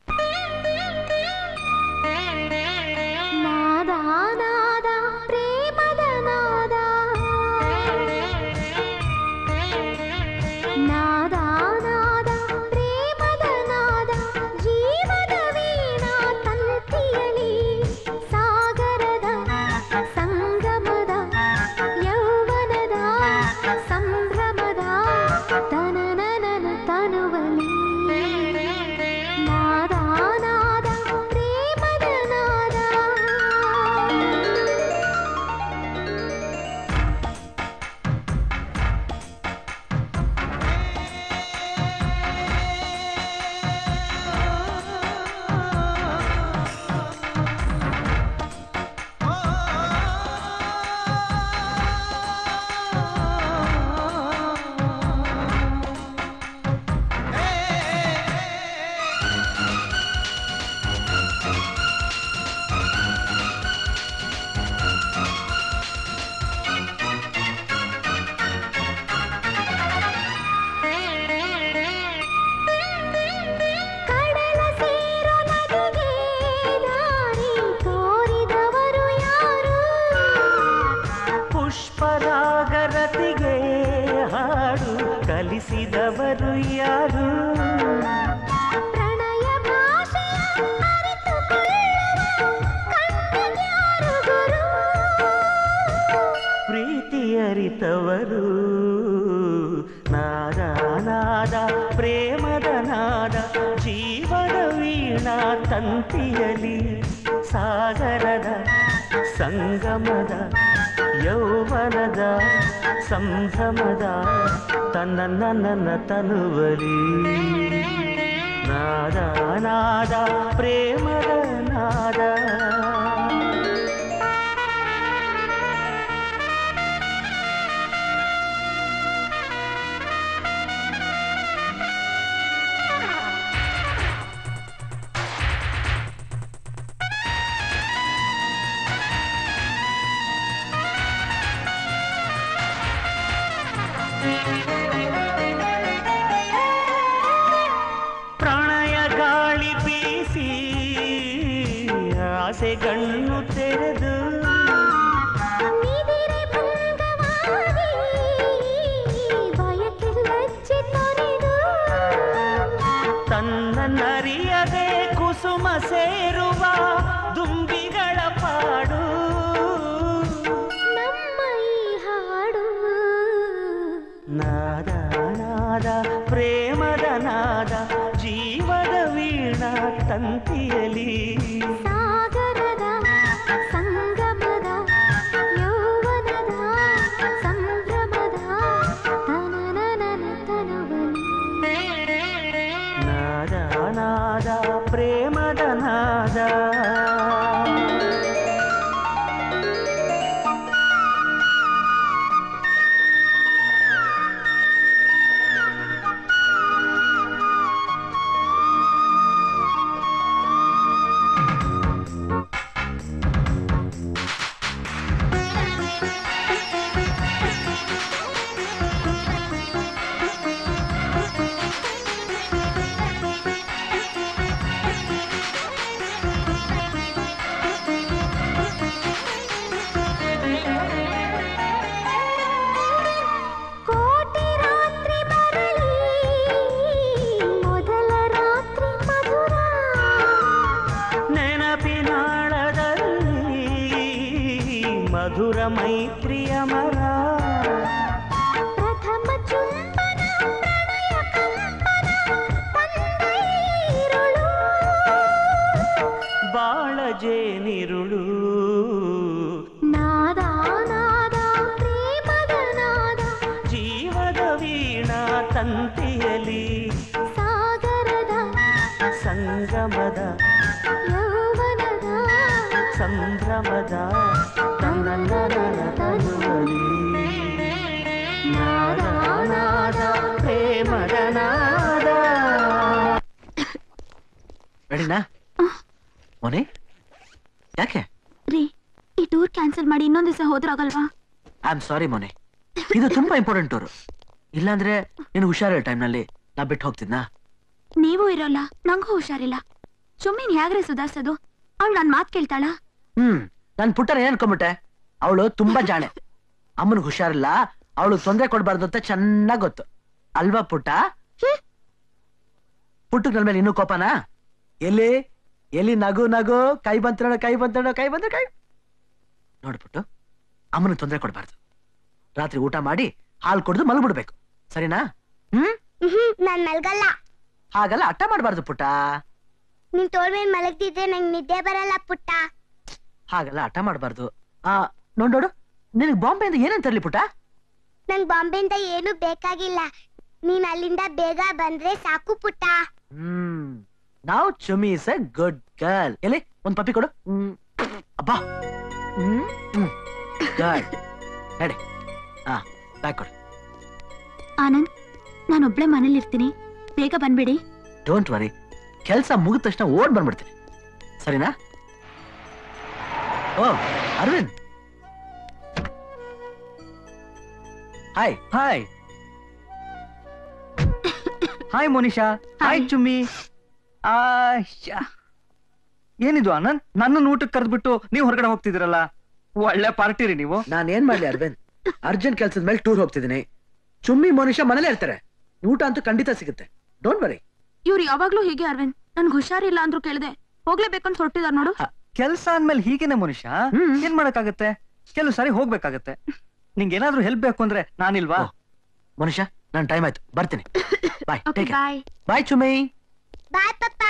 ನಾದ ನಾದ ಪ್ರೇಮದ ನಾದ, ನಾದ ನಾದ ಪ್ರೇಮದ ನಾದ, ಜೀವದ ವೀಣಾ ತಂತಿಯಲಿ ಸಾಗರದ ಸಂಗಮದ ಯೌವನದ ಸಂಭ್ರಮದ ತನನನ ತನುವಲಿ. ನಾದ ನಾದ ಪ್ರೇಮದ ನಾದ. ಕಡಲ ಸೇರೋ ನದಿಗೆ ದಾರಿ ತೋರಿದವರು ಯಾರು? ಪುಷ್ಪರಾಗರತಿಗೆ ಹಾಡು ಕಲಿಸಿದವರು ಯಾರು? ಪ್ರಣಯ ಭಾಷೆಯ ಅರಿತುಕೊಳ್ಳುವ ಕಣ್ಣಿಗ್ಯಾರು ಗುರು? ಪ್ರೀತಿ ಅರಿತವರು. ನಾದ ನಾದ ಪ್ರೇಮದ ನಾದ, ಜೀವದ ವೀಣಾ ತಂತಿಯಲಿ ಸಾಗರದ ಸಂಗಮದ ಯೌವನದ ಸಂಭ್ರಮದ ತನ್ನ ತನುವಲಿ. ನಾದ ನಾದ ಪ್ರೇಮದ ನಾದ. ಪ್ರಣಯ ಗಾಳಿ ಬೀಸಿ ಆಸೆಗಣ್ಣು ತೆರೆದು ನಿದಿರೆ ಭಂಗವಾಗಿ ಬಯಕೆ ಲಜ್ಜೆ ತೊರೆದು ತನ್ನ ನರಿಯದೆ ಕುಸುಮ ಸೇರುವ ದುಂಬಿಗಳ ಪಾಡು. ನಮ್ಮ ಈ ಹಾಡು. ನಾದ ನಾದ ಪ್ರೇಮದ ನಾದ, ಜೀವದ ವೀಣಾ ತಂತಿಯಲಿ ಸಾಗರದ ಸಂಗಮದ ಯೌವನದ ಸಂಭ್ರಮದ ತನನನ ತನುವಲಿ. ನಾದ ನಾದ ಪ್ರೇಮದ ನಾದ. ಕೋಟಿ ರಾತ್ರಿ ಬರಲಿ ಮೊದಲ ರಾತ್ರಿ ಮಧುರ, ನೆನಪಿನಾಳದಲ್ಲಿ ಮಧುರ ಮೈತ್ರಿಯ ಮರ. ಏನಿರುಳು ನಾದ ನಾದ ಪ್ರೇಮದ ನಾದ ಜೀವದ ವೀಣಾ ತಂತಿಯಲಿ ಸಾಗರದ ಸಂಗಮದ ಯೌವನದ ಸಂಭ್ರಮದ ತನ್ನನ ತನುವಲಿ ನಾದ ನಾದ ಪ್ರೇಮದ ನಾದ. ರೆಡಿನಾ ಮೊನೆ? ಯಾಕೆ? ರೀ ಈ ಟೂರ್ ಕ್ಯಾನ್ಸಲ್ ಮಾಡಿ ಇನ್ನೊಂದ್ ದಿವಸ ಹೋದ್ರಾಗಲ್ವಾ? ಐ ಆಮ್ ಸಾರಿ ಮೊನೆ, ಇದು ತುಂಬಾ ಇಂಪಾರ್ಟೆಂಟ್ ಟೂರ್. ಇಲ್ಲಾಂದ್ರೆ ನೀನು ಹುಷಾರಿರೋ ಟೈಮ್ನಲ್ಲಿ ನಾ ಬಿಟ್ಟು ಹೋಗ್ತಿದ್ನಾ? ನೀವು ಇರೋಲ್ಲ, ನಂಗೂ ಹುಷಾರಿಲ್ಲ. ಸುಮ್ಮನೆ ಹೇಗ್ರೆ ಸುಧಾರ್ಸೋದು? ಅವಳು ನನ್ ಮಾತ್ ಕೇಳ್ತಾಳ? ಹ್ಮ್ ನನ್ ಪುಟ್ಟನ ಏನ್ ಅನ್ಕೊಂಬಿಟ್ಟೆ? ಅವಳು ತುಂಬಾ ಜಾಣೆ. ಅಮ್ಮನಿಗೆ ಹುಷಾರಿಲ್ಲ, ಅವಳು ತೊಂದರೆ ಕೊಡ್ಬಾರ್ದು ಅಂತ ಚೆನ್ನಾಗ್ ಗೊತ್ತು ಅಲ್ವಾ ಪುಟ್ಟ? ಪುಟ್ಟಕ್ ನನ್ ಮೇಲೆ ಇನ್ನೂ ಕೋಪನಾ? ಎಲ್ಲಿ ಎಲ್ಲಿ ನಗು ನಗು, ಕೈ ಬಂತ ಕೈ ಬಂತ ಕೈ ಬಂದ್ರೆ ಕೈ ನೋಡ್ಬಿಟ್ಟು ಅಮ್ಮನ ತೊಂದರೆ ಕೊಡ್ಬಾರ್ದು. ರಾತ್ರಿ ಊಟ ಮಾಡಿ ಹಾಲು ಕುಡಿದು ಮಲ್ಬಿಡ್ಬೇಕು, ಸರಿನಾ? ಹ್ಮ್ ನಾನ್ ಮಲ್ಗಲ್ಲ. ಹಾಗಲ್ಲ ಹಠ ಮಾಡ್ಬಾರ್ದು ಪುಟ್ಟ. ನೀನ್ ತೋಳ್ ಮೇಲೆ ಮಲಗ್ತಿದ್ರೆ ನಂಗ್ ನಿದ್ದೆ ಬರಲ್ಲ ಪುಟ್ಟ. ಹಾಗಲ್ಲ ಹಠ ಮಾಡ್ಬಾರ್ದು. ಆ ನೋಡ್ ನೋಡು, ನಿನಗ್ ಬಾಂಬೆಯಿಂದ ಏನೇನ್ ತರ್ಲಿ ಪುಟ್ಟ? ನಂಗ್ ಬಾಂಬೆಯಿಂದ ಏನು ಬೇಕಾಗಿಲ್ಲ, ನೀನ್ ಅಲ್ಲಿಂದ ಬೇಗ ಬಂದ್ರೆ ಸಾಕು ಪುಟ್ಟ. ಹ್ಮ್ ನಾವು Chumi is a good girl. ಎಲ್ಲಿ ಒಂದ್ ಪಪ್ಪಿ ಕೊಡು. ಹ್ಮ್ ಅಬ್ಬಾ ಹ್ಮ್ ಹ್ಮ್ ಗುಡ್ ನಡೆ. ಹಾ ಬ್ಯಾಗ್ ಕೊಡು. ಆನಂದ್, ನಾನೊಬ್ಳೆ ಮನೇಲಿ ಇರ್ತೀನಿ, ಬೇಗ ಬಂದ್ಬಿಡಿ. ಡೋಂಟ್ ವರಿ, ಕೆಲ್ಸ ಮುಗಿದ ತಕ್ಷಣ ಓಡ್ ಬಂದ್ಬಿಡ್ತೀನಿ, ಸರಿನಾ? ಓ Arvind, hi. Hi hi Monisha. Hi Chummi. Ayesha, ಏನಿದು ಆನಂದ್, ನನ್ನನ್ನು ಊಟಕ್ಕೆ ಕರೆದ್ಬಿಟ್ಟು ನೀವು ಹೊರಗಡೆ ಹೋಗ್ತಿದ್ದೀರಲ್ಲ, ಒಳ್ಳೆ ಪಾರ್ಟಿ ರೀ ನೀವು. ನಾನ್ ಏನ್ ಮಾಡ್ಲಿ ಅರವಿಂದ್, ಅರ್ಜೆಂಟ್ ಕೆಲ್ಸದ ಮೇಲೆ ಟೂರ್ ಹೋಗ್ತಿದ್ದೀನಿ. ಚುಮ್ಮಿ ಮೋನಿಶಾ ಮನೇಲೇ ಇರ್ತಾರೆ, ಊಟ ಅಂತೂ ಖಂಡಿತ ಸಿಗುತ್ತೆ, ಡೋಂಟ್ ವರಿ. ಇವ್ರು ಯಾವಾಗ್ಲೂ ಹೀಗೆ ಅರವಿಂದ್, ನನ್ಗೆ ಹುಷಾರಿಲ್ಲ ಅಂದ್ರು ಕೇಳಿದೆ, ಹೋಗ್ಲೇಬೇಕಂತ ಹೊರಟಿದಾರ್ ನೋಡು. ಕೆಲ್ಸ ಅಂದ್ಮೇಲೆ ಹೀಗೇನೆ ಮೋನಿಶಾ, ಏನ್ ಮಾಡಕ್ಕಾಗತ್ತೆ, ಕೆಲವು ಸಾರಿ ಹೋಗ್ಬೇಕಾಗತ್ತೆ. ನಿಂಗೆ ಏನಾದ್ರೂ ಹೆಲ್ಪ್ ಬೇಕು ಅಂದ್ರೆ ನಾನಿಲ್ವಾ? ಮನುಷ್ಯ, ನನ್ ಟೈಮ್ ಆಯ್ತು, ಬರ್ತೀನಿ. ಬಾಯ್. ಬಾಯ್. ಬಾಯ್ ಚುಮ್ಮಿ. ಬಾಯ್ ಪಪ್ಪ.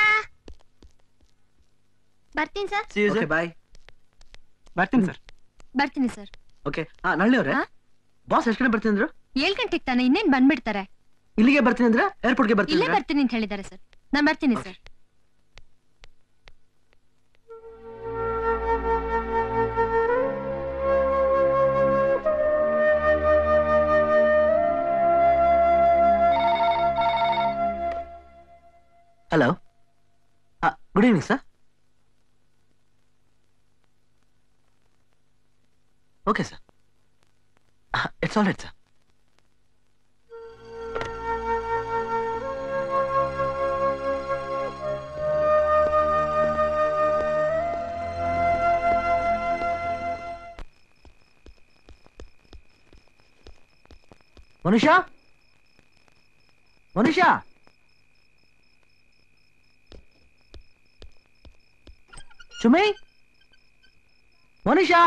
ಬರ್ತೀನಿ ಸರ್. ಬಾಯ್. ಬರ್ತೀನಿ ಸರ್. ಬರ್ತೀನಿ ಸರ್. ಓಕೆ. ಹಾ ನಳ್ಳಿ ಅವ್ರೆ, ಬಾಸ್ ಎಷ್ಟು ಕಡೆ ಬರ್ತೀನಿ ಅಂದ್ರು? ಏಳ್ ಗಂಟೆಗೆ ತಾನೆ, ಇನ್ನೇನ್ ಬಂದ್ಬಿಡ್ತಾರೆ. ಇಲ್ಲಿಗೆ ಬರ್ತೀನಿ ಅಂದ್ರೆ ಏರ್ಪೋರ್ಟ್ಗೆ ಬರ್ತೀನಿ ಇಲ್ಲೇ ಬರ್ತೀನಿ ಅಂತ ಹೇಳಿದ್ದಾರೆ ಸರ್. ನಾನ್ ಬರ್ತೀನಿ sir. Hello, good evening sir. Okay sir, it's all right sir. ಮನುಷ್ಯ, ಮನುಷ್ಯ, ಚುಮ್ಮಿ, ಮನುಷ್ಯ,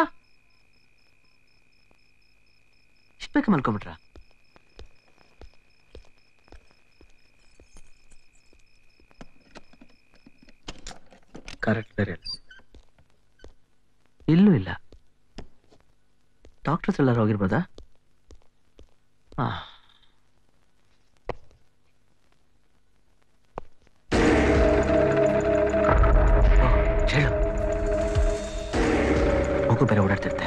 ಇಷ್ಟು ಬೇಗ ಮಲ್ಕೊಂಬಿಟ್ರ? ಕರೆಕ್ಟ್ ಬೇರೆ ಇಲ್ಲೂ ಇಲ್ಲ. ಡಾಕ್ಟರ್ಸ್ ಎಲ್ಲರೂ ಹೋಗಿರ್ಬೋದಾ? ಹಾ, ಹೇಳು. ಮಗು ಬೇರೆ ಓಡಾಡ್ತಿರ್ತೆ.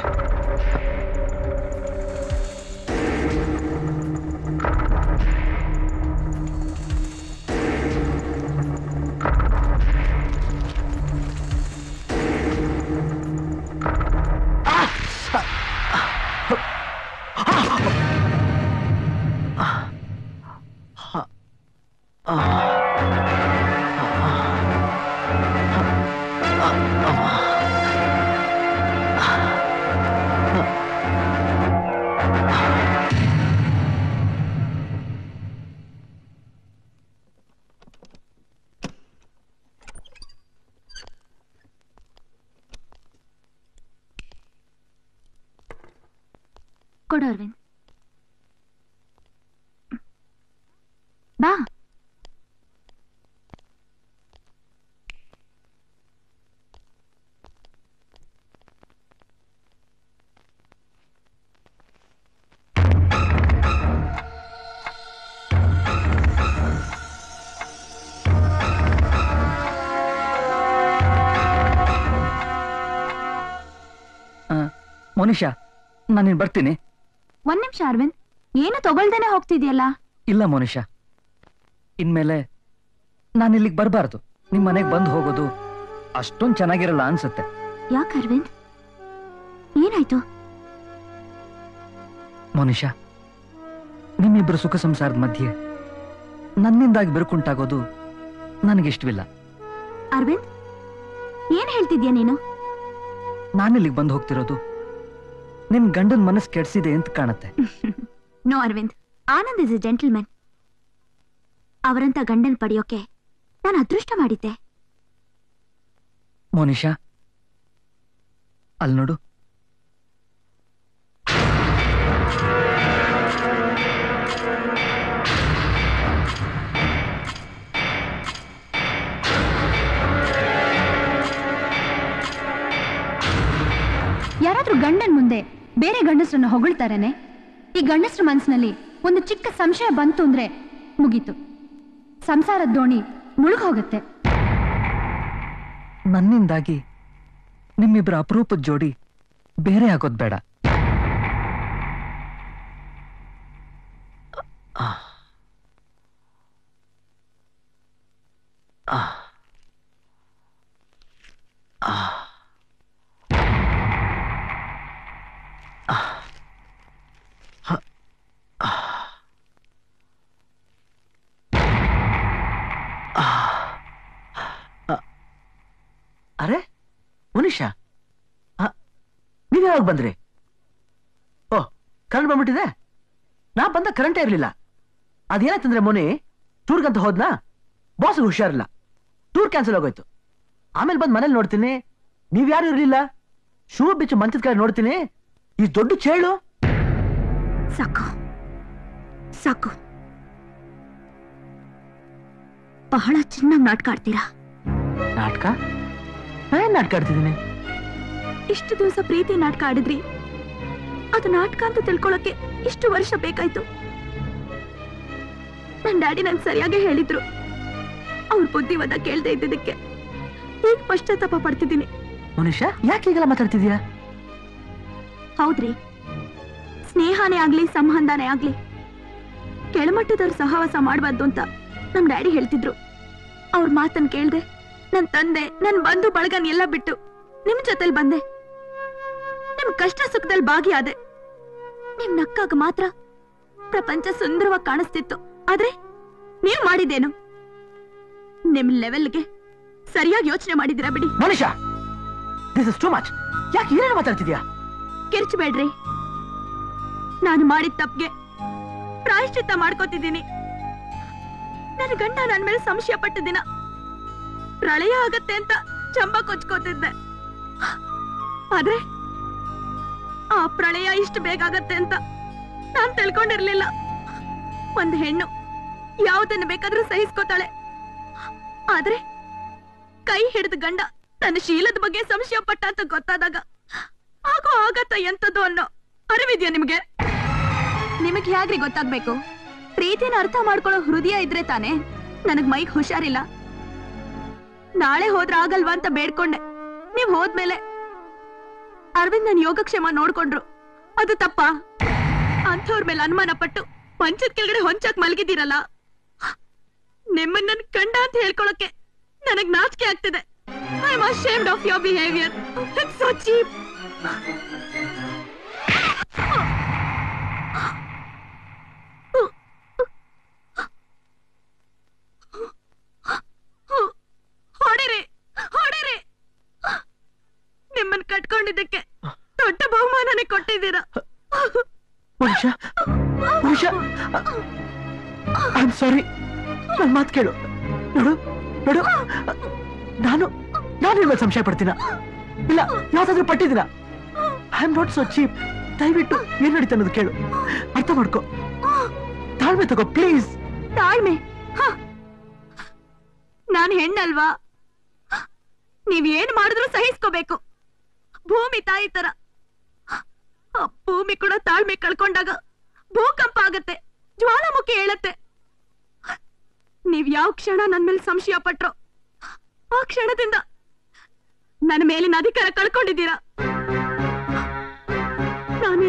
ಕೊಡು ಅರವಿಂದ್. ಬಾ. ಮೋನಿಶಾ, ನಾನಿನ್ ಬರ್ತೀನಿ. ಒಂದ್ ನಿಮಿಷ ಅರವಿಂದ್, ಏನು ತಗೊಳ್ದೇನೆ ಹೋಗ್ತಿದ್ಯಲ್ಲ? ಇಲ್ಲ ಮೋನಿಶಾ, ಇನ್ಮೇಲೆ ನಾನು ಇಲ್ಲಿಗೆ ಬರಬಾರ್ದು. ನಿಮ್ ಮನೆಗೆ ಬಂದು ಹೋಗೋದು ಅಷ್ಟೊಂದು ಚೆನ್ನಾಗಿರಲ್ಲ ಅನ್ಸುತ್ತೆ. ಯಾಕೆ ಅರವಿಂದ್, ಏನಾಯ್ತು? ಮೋನಿಶಾ, ನಿಮ್ಮಿಬ್ರು ಸುಖ ಸಂಸಾರದ ಮಧ್ಯೆ ನನ್ನಿಂದಾಗಿ ಬಿರುಕುಂಟಾಗೋದು ನನಗಿಷ್ಟವಿಲ್ಲ. ಅರವಿಂದ್, ಏನ್ ಹೇಳ್ತಿದ್ಯಾ ನೀನು? ನಾನಿಲ್ಲಿಗೆ ಬಂದು ಹೋಗ್ತಿರೋದು ನಿಮ್ ಗಂಡನ ಮನಸ್ಸು ಕೆಡ್ಸಿದೆ ಅಂತ ಕಾಣತ್ತೆ. No Arvind, Anand is a gentleman. ಅವರಂತ ಗಂಡನ್ ಪಡೆಯೋಕೆ ನಾನು ಅದೃಷ್ಟ ಮಾಡಿದ್ದೆ. ಮೋನಿಶಾ, ಅಲ್ಲಿ ನೋಡು. ಯಾರಾದ್ರೂ ಗಂಡನ್ ಮುಂದೆ ಬೇರೆ ಗಂಡಸ್ರನ್ನ ಹೊಗಳ್ತಾರೇನೆ? ಈ ಗಂಡಸ್ರ ಮನ್ಸಿನಲ್ಲಿ ಒಂದು ಚಿಕ್ಕ ಸಂಶಯ ಬಂತು ಅಂದ್ರೆ ಮುಗೀತು, ಸಂಸಾರದ ದೋಣಿ ಮುಳುಗೋಗುತ್ತೆ. ನನ್ನಿಂದಾಗಿ ನಿಮ್ಮಿಬ್ಬರ ಅಪರೂಪದ ಜೋಡಿ ಬೇರೆ ಆಗೋದ್ ಬೇಡ. ಅರೆ ಮೋನಿಶಾ, ನೀವ್ ಯಾವಾಗ ಬಂದ್ರಿ? ಓ, ಕರೆಂಟ್ ಬಂದ್ಬಿಟ್ಟಿದೆ. ನಾ ಬಂದ ಕರೆಂಟೇ ಇರ್ಲಿಲ್ಲ. ಅದೇನಾಯ್ತಂದ್ರೆ ಮೋನಿ, ಟೂರ್ಗಂತ ಹೋದ್ನಾ, ಬಾಸ್ ಹುಷಾರಿಲ್ಲ, ಟೂರ್ ಕ್ಯಾನ್ಸಲ್ ಆಗೋಯ್ತು. ಆಮೇಲೆ ಬಂದ್ ಮನೇಲಿ ನೋಡ್ತೀನಿ ನೀವ್ ಯಾರು ಇರ್ಲಿಲ್ಲ. ಶೂ ಬಿಚ್ಚು ಮಂಚದ ಕಡೆ ನೋಡ್ತೀನಿ, ಈ ದೊಡ್ಡ ಚೇಳು. ಸಾಕು ಸಾಕು, ಬಹಳ ಚೆನ್ನಾಗಿ ನಾಟಕ ಆಡ್ತೀರಾ. ನಾಟಕ? ನಾನ್ ನಾಟಕ ಆಡ್ತಿದ್ದೀನಿ. ಇಷ್ಟು ದಿವಸ ಪ್ರೀತಿ ನಾಟಕ ಆಡಿದ್ರಿ, ಅದು ನಾಟಕ ಅಂತ ತಿಳ್ಕೊಳಕ್ಕೆ ಇಷ್ಟು ವರ್ಷ ಬೇಕಾಯ್ತು. ನನ್ ಡ್ಯಾಡಿ ನನ್ ಸರಿಯಾಗಿ ಹೇಳಿದ್ರು. ಅವ್ರ ಬುದ್ಧಿವಾದ ಕೇಳ್ದೆ ಇದ್ದಿದ್ದಕ್ಕೆ ಈಗ ಪಶ್ಚಾತ್ತಾಪ ಪಡ್ತಿದ್ದೀನಿ. ಮನುಷ್ಯ, ಯಾಕೆ ಈಗೆಲ್ಲ ಮಾತಾಡ್ತಿದ್ಯಾ? ಹೌದ್ರಿ, ಸ್ನೇಹನೇ ಆಗ್ಲಿ ಸಂಬಂಧನೇ ಆಗ್ಲಿ ಕೆಳಮಟ್ಟದವ್ರ ಸಹವಾಸ ಮಾಡಬಾರ್ದು ಅಂತ ನಮ್ ಡ್ಯಾಡಿ ಹೇಳ್ತಿದ್ರು. ಅವ್ರ ಮಾತನ್ ಕೇಳ್ದೆ ನನ್ ತಂದೆ ನನ್ ಬಂಧು ಬಳಗನ್ ಎಲ್ಲ ಬಿಟ್ಟು ನಿಮ್ ಜೊತೆಲ್ ಬಂದೆ. ನಿಮ್ ಕಷ್ಟ ಸುಖದಲ್ಲಿ ಭಾಗಿಯಾದೆ. ನಿಮ್ ನಕ್ಕಾಗ ಮಾತ್ರ ಪ್ರಪಂಚ ಸುಂದರವಾಗಿ ಕಾಣಿಸ್ತಿತ್ತು. ಆದ್ರೆ ನೀವ್ ಮಾಡಿದ್ದೇನು? ನಿಮ್ ಲೆವೆಲ್ಗೆ ಸರಿಯಾಗಿ ಯೋಚನೆ ಮಾಡಿದಿರಾ ಬಿಡಿ. ಮನುಷ್ಯ, ದಿಸ್ ಇಸ್ ಟು ಮಚ್. ಯಾಕೆ ಏನೇನು ಮಾತಾಡ್ತಿದ್ಯಾ? ಕಿರ್ಚಬೇಡ್ರಿ. ನಾನು ಮಾಡಿದ ತಪ್ಪಿಗೆ ಪ್ರಾಯಶ್ಚಿತ್ತ ಮಾಡ್ಕೋತಿದ್ದೀನಿ. ನನ್ನ ಗಂಡ ನನ್ ಮೇಲೆ ಸಂಶಯ ಪಟ್ಟ ದಿನ ಪ್ರಳಯ ಆಗತ್ತೆ ಅಂತ ಚಂಬ ಕೊಚ್ಕೋತಿದ್ದೆ. ಆದ್ರೆ ಆ ಪ್ರಳಯ ಇಷ್ಟು ಬೇಗ ಆಗತ್ತೆ ಅಂತ ನಾನ್ ತಿಳ್ಕೊಂಡಿರ್ಲಿಲ್ಲ. ಒಂದ್ ಹೆಣ್ಣು ಯಾವುದನ್ನ ಬೇಕಾದ್ರೂ ಸಹಿಸ್ಕೋತಾಳೆ. ಆದ್ರೆ ಕೈ ಹಿಡಿದ ಗಂಡ ತನ್ನ ಶೀಲದ ಬಗ್ಗೆ ಸಂಶಯ ಪಟ್ಟ ಅಂತ ಗೊತ್ತಾದಾಗ ಆಗೋ ಆಗತ್ತ ಎಂತದ್ದು ಅನ್ನೋ ಅರಿವಿದ್ಯಾ ನಿಮ್ಗೆ? ನಿಮಗ್ ಹೇಗ್ರಿ ಗೊತ್ತಾಗ್ಬೇಕು? ಪ್ರೀತಿನ ಅರ್ಥ ಮಾಡ್ಕೊಳ್ಳೋ ಹೃದಯ ಇದ್ರೆ ತಾನೆ. ನನಗ್ ಮೈಗ್ ಹುಷಾರಿಲ್ಲ, ನಾಳೆ ಹೋದ್ರ ಆಗಲ್ವಾ ಅಂತ ಬೇಡ್ಕೊಂಡೆ. ನೀವ್ ಹೋದ್ಮೇಲೆ ಅರವಿಂದ್ ನನ್ ಯೋಗಕ್ಷೇಮ ನೋಡ್ಕೊಂಡ್ರು. ಅದು ತಪ್ಪ? ಅಂಥವ್ರ ಮೇಲೆ ಅನುಮಾನ ಪಟ್ಟು ಮಂಚದ ಕೆಳಗಡೆ ಹೊಂಚಾಕ್ ಮಲಗಿದ್ದೀರಲ್ಲ, ನಿಮ್ಮನ್ನ ನನ್ ಕಂಡ ಅಂತ ಹೇಳ್ಕೊಳಕ್ಕೆ ನನಗ್ ನಾಚಿಕೆ ಆಗ್ತಿದೆ. I am ashamed of your behaviour. It's so cheap. ಹೊಡಿರಿ ಹೊಡಿರಿ. ನಿಮ್ಮನ್ ಕಟ್ಕೊಂಡಿದ್ದಕ್ಕೆ ದೊಡ್ಡ ಬಹುಮಾನನೇ ಕೊಟ್ಟಿದ್ದೀರಾ. ಮನುಷ್ಯ, ಮನುಷ್ಯ, ಐ ಆಮ್ ಸಾರಿ. ನನ್ ಮಾತು ಕೇಳು. ನೋಡು ನೋಡು, ನಾನು ನಾನು ನಿಮ್ಗೆ ಸಂಶಯ ಪಡ್ತೀನ? ಇಲ್ಲ, ಯಾವ್ದಾದ್ರು ಪಟ್ಟಿದ್ದೀನ? I am not so cheap. ದಯವಿಟ್ಟು ಏನ್ ನಡೀತ ಅನ್ನೋದು ಕೇಳು, ಅರ್ಥ ಮಾಡ್ಕೋ. ತಾಳ್ಮೆ ತಗೋ ಪ್ಲೀಸ್. ತಾಳ್ಮೆ? ನಾನು ಹೆಣ್ಣಲ್ವಾ? ನೀವ್ ಏನ್ ಮಾಡಿದ್ರು ಸಹಿಸ್ಕೋಬೇಕು. ಭೂಮಿ ತಾಯಿ ತರ. ಭೂಮಿ ಕೂಡ ತಾಳ್ಮೆ ಕಳ್ಕೊಂಡಾಗ ಭೂಕಂಪ ಆಗತ್ತೆ, ಜ್ವಾಲಾಮುಖಿ ಹೇಳತ್ತೆ. ನೀವ್ ಯಾವ ಕ್ಷಣ ನನ್ ಮೇಲೆ ಸಂಶಯ ಪಟ್ರೋ ಆ ಕ್ಷಣದಿಂದ ನನ್ನ ಮೇಲಿನ ಅಧಿಕಾರ ಕಳ್ಕೊಂಡಿದ್ದೀರಾ.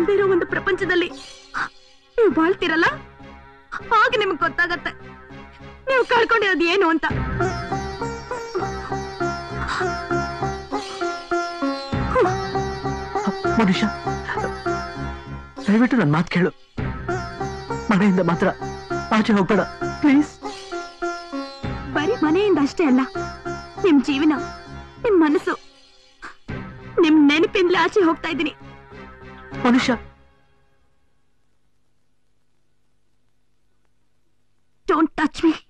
ಇಲ್ದೇ ಇರೋ ಒಂದು ಪ್ರಪಂಚದಲ್ಲಿ ನೀವು ಬಾಳ್ತಿರಲ್ಲ, ಆಗ ನಿಮ್ಗೆ ಗೊತ್ತಾಗತ್ತೆ ನೀವು ಕಳ್ಕೊಂಡಿರೋದು ಏನು ಅಂತ. ಮನುಷ್ಯ, ದಯವಿಟ್ಟು ನನ್ನ ಮಾತು ಕೇಳು. ಮನೆಯಿಂದ ಮಾತ್ರ ಆಚೆ ಹೋಗ್ಬೇಡ ಪ್ಲೀಸ್. ಬರೀ ಮನೆಯಿಂದ ಅಷ್ಟೇ ಅಲ್ಲ, ನಿಮ್ ಜೀವನ, ನಿಮ್ ಮನಸ್ಸು, ನಿಮ್ ನೆನಪಿಂದಲೇ ಆಚೆ ಹೋಗ್ತಾ ಇದ್ದೀನಿ. ಮನುಷ್ಯ, ಡೋಂಟ್ ಟಚ್ ಮೀ.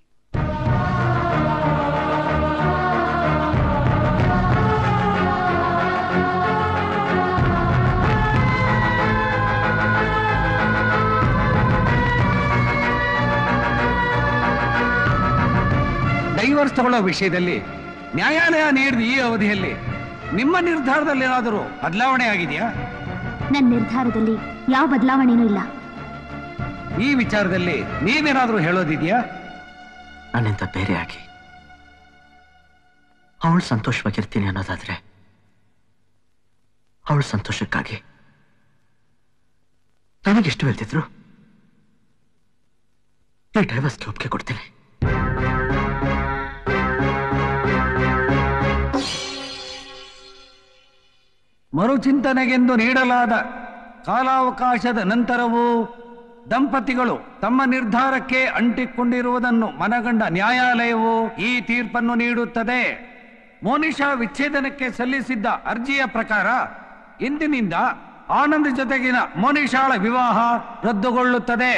ಡೈವರ್ಸ್ ತಗೊಳ್ಳೋ ವಿಷಯದಲ್ಲಿ ನ್ಯಾಯಾಲಯ ನೀಡಿದ ಈ ಅವಧಿಯಲ್ಲಿ ನಿಮ್ಮ ನಿರ್ಧಾರದಲ್ಲಿ ಏನಾದರೂ ಬದಲಾವಣೆ ಆಗಿದೆಯಾ? ನನ್ನ ನಿರ್ಧಾರದಲ್ಲಿ ಯಾವ ಬದಲಾವಣೆನೂ ಇಲ್ಲ. ಈ ವಿಚಾರದಲ್ಲಿ ನೀವೇನಾದರೂ ಹೇಳೋದಿದೆಯಾ? ನನ್ನಿಂದ ಬೇರೆ ಆಗಿ ಅವಳು ಸಂತೋಷವಾಗಿರ್ತೀನಿ ಅನ್ನೋದಾದ್ರೆ ಅವಳ ಸಂತೋಷಕ್ಕಾಗಿ ನನಗೆಷ್ಟು ಹೇಳ್ತಿದ್ರು ಈ ಡೈವರ್ಸ್ಗೆ ಒಪ್ಪಿಗೆ ಕೊಡ್ತೀನಿ. ಮರುಚಿಂತನೆಗೆಂದು ನೀಡಲಾದ ಕಾಲಾವಕಾಶದ ನಂತರವೂ ದಂಪತಿಗಳು ತಮ್ಮ ನಿರ್ಧಾರಕ್ಕೆ ಅಂಟಿಕೊಂಡಿರುವುದನ್ನು ಮನಗಂಡ ನ್ಯಾಯಾಲಯವು ಈ ತೀರ್ಪನ್ನು ನೀಡುತ್ತದೆ. ಮೋನಿಶಾ ವಿಚ್ಛೇದನಕ್ಕೆ ಸಲ್ಲಿಸಿದ್ದ ಅರ್ಜಿಯ ಪ್ರಕಾರ ಇಂದಿನಿಂದ ಆನಂದ್ ಜೊತೆಗಿನ ಮೋನಿಶಾಳ ವಿವಾಹ ರದ್ದುಗೊಳ್ಳುತ್ತದೆ.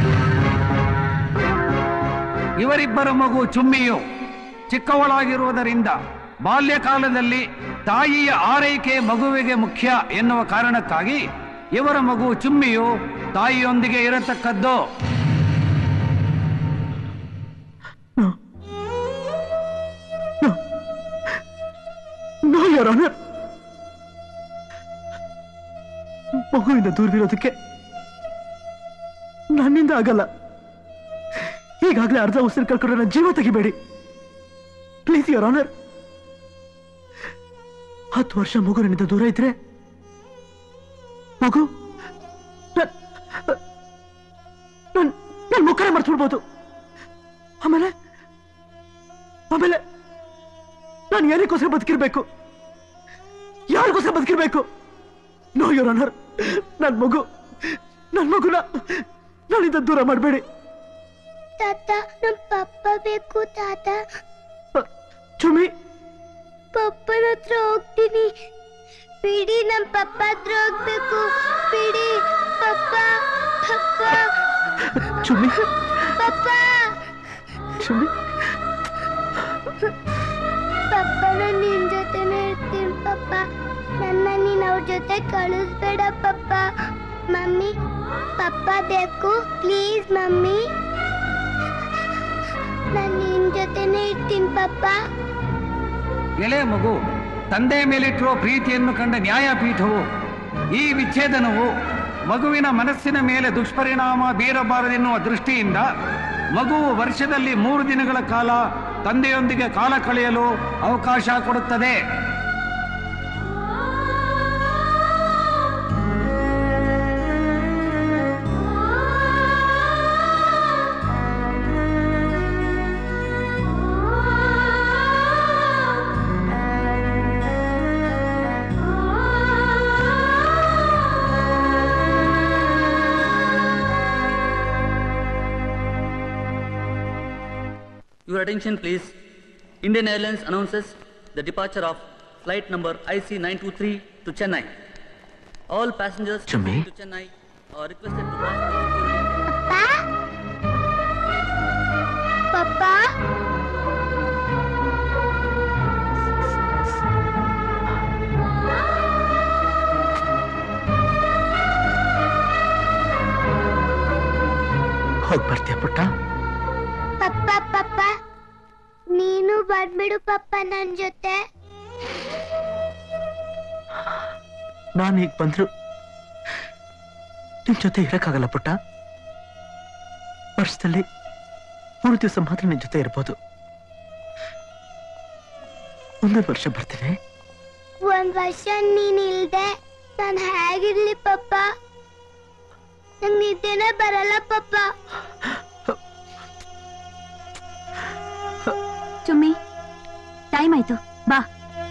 ಇವರಿಬ್ಬರ ಮಗು ಚುಮ್ಮಿಯು ಚಿಕ್ಕವಳಾಗಿರುವುದರಿಂದ ಬಾಲ್ಯಕಾಲದಲ್ಲಿ ತಾಯಿಯ ಆರೈಕೆ ಮಗುವಿಗೆ ಮುಖ್ಯ ಎನ್ನುವ ಕಾರಣಕ್ಕಾಗಿ ಇವರ ಮಗು ಚುಮ್ಮಿಯು ತಾಯಿಯೊಂದಿಗೆ ಇರತಕ್ಕದ್ದು. ಮಗುವಿಂದ ದೂರವಿರೋದಕ್ಕೆ ನನ್ನಿಂದ ಆಗಲ್ಲ. ಈಗಾಗಲೇ ಅರ್ಧ ಉಸಿರು ಕಳ್ಕೊಂಡ್ರೆ ನನ್ನ ಜೀವ ತೆಗಿಬೇಡಿ ಪ್ಲೀಸ್ ಯುವರ್ ಆನರ್. ಹತ್ತು ವರ್ಷ ಮಗು ನನ್ನಿಂದ ದೂರ ಇದ್ರೆ ಮಗು ನನ್ ಮುಖನೇ ಮರ್ತ್ಬಿಡ್ಬೋದು. ಆಮೇಲೆ ಆಮೇಲೆ ನಾನು ಏನಕ್ಕೋಸ್ಕರ ಬದುಕಿರ್ಬೇಕು, ಯಾರಿಗೋಸ್ಕರ ಬದುಕಿರ್ಬೇಕು? ನೋ ಯುವರ್ ಆನರ್, ನನ್ ಮಗು ನನ್ ಮಗುನ ನನ್ನಿಂದ ದೂರ ಮಾಡಬೇಡಿ. ತಾತ, ನಮ್ ಪಪ್ಪ ಬೇಕು ತಾತ. ಚುಮ್ಮಿ, ಪಪ್ಪನ ಹತ್ರ ಹೋಗ್ತೀನಿ. ಬಿಡಿ, ನಮ್ ಪಪ್ಪ ಹತ್ರ ಹೋಗ್ಬೇಕು. ಬಿಡಿ ಪಪ್ಪ. ಪಪ್ಪ ಚುಮ್ಮಿ, ಪಪ್ಪ. ಚುಮ್ಮಿ, ಪಪ್ಪ, ನಾನು ನಿನ್ ಜೊತೆನೇ ಇರ್ತೀನಿ ಪಪ್ಪ. ನನ್ನ ನೀನ್ ಅವ್ರ ಜೊತೆ ಕಳಿಸ್ಬೇಡ ಪಪ್ಪ. ಮಮ್ಮಿ, ಪಪ್ಪ ಬೇಕು ಪ್ಲೀಸ್ ಮಮ್ಮಿ. ನಾನು ನಿನ್ ಜೊತೆನೇ ಇರ್ತೀನಿ ಪಪ್ಪ. ಎಳೆ ಮಗು ತಂದೆ ಮೇಲಿಟ್ಟಿರುವ ಪ್ರೀತಿಯನ್ನು ಕಂಡ ನ್ಯಾಯಪೀಠವು ಈ ವಿಚ್ಛೇದನವು ಮಗುವಿನ ಮನಸ್ಸಿನ ಮೇಲೆ ದುಷ್ಪರಿಣಾಮ ಬೀರಬಾರದೆನ್ನುವ ದೃಷ್ಟಿಯಿಂದ ಮಗುವು ವರ್ಷದಲ್ಲಿ ಮೂರು ದಿನಗಳ ಕಾಲ ತಂದೆಯೊಂದಿಗೆ ಕಾಲ ಕಳೆಯಲು ಅವಕಾಶ ಕೊಡುತ್ತದೆ. Your attention please. Indian Airlines announces the departure of flight number I C nine two three to Chennai. All passengers Chummi? to Chennai are requested to pass through security. ಪಪ್ಪ, ಹೋಗಿ ಬರ್ತೀಯ ಪುಟ್ಟ? ಪಪ್ಪ ಪಪ್ಪ ನೀನು ಬರ್ಬಿಡು ಪಪ್ಪ ನನ್ ಜೊತೆ. ನಾನು ಈಗ ಬಂದ್ರು ನಿನ್ ಜೊತೆ ಇರಕ್ಕಾಗಲ್ಲ ಪುಟ್ಟ. ವರ್ಷದಲ್ಲಿ ಮೂರು ದಿವಸ ಮಾತ್ರ ನಿನ್ ಜೊತೆ ಇರ್ಬೋದು. ಮುಂದಿನ ವರ್ಷ ಬರ್ತೀನಿ. ಒಂದ್ ವರ್ಷ ನೀನ್ ಇಲ್ದೆ ನಾನ್ ಹೇಗಿರ್ಲಿ ಪಪ್ಪ? ನಂಗೆ ನಿದ್ದೆನೇ ಬರಲ್ಲ ಪಪ್ಪ. ಚುಮ್ಮಿ, ಟೈಮ್ ಆಯ್ತು, ಬಾ.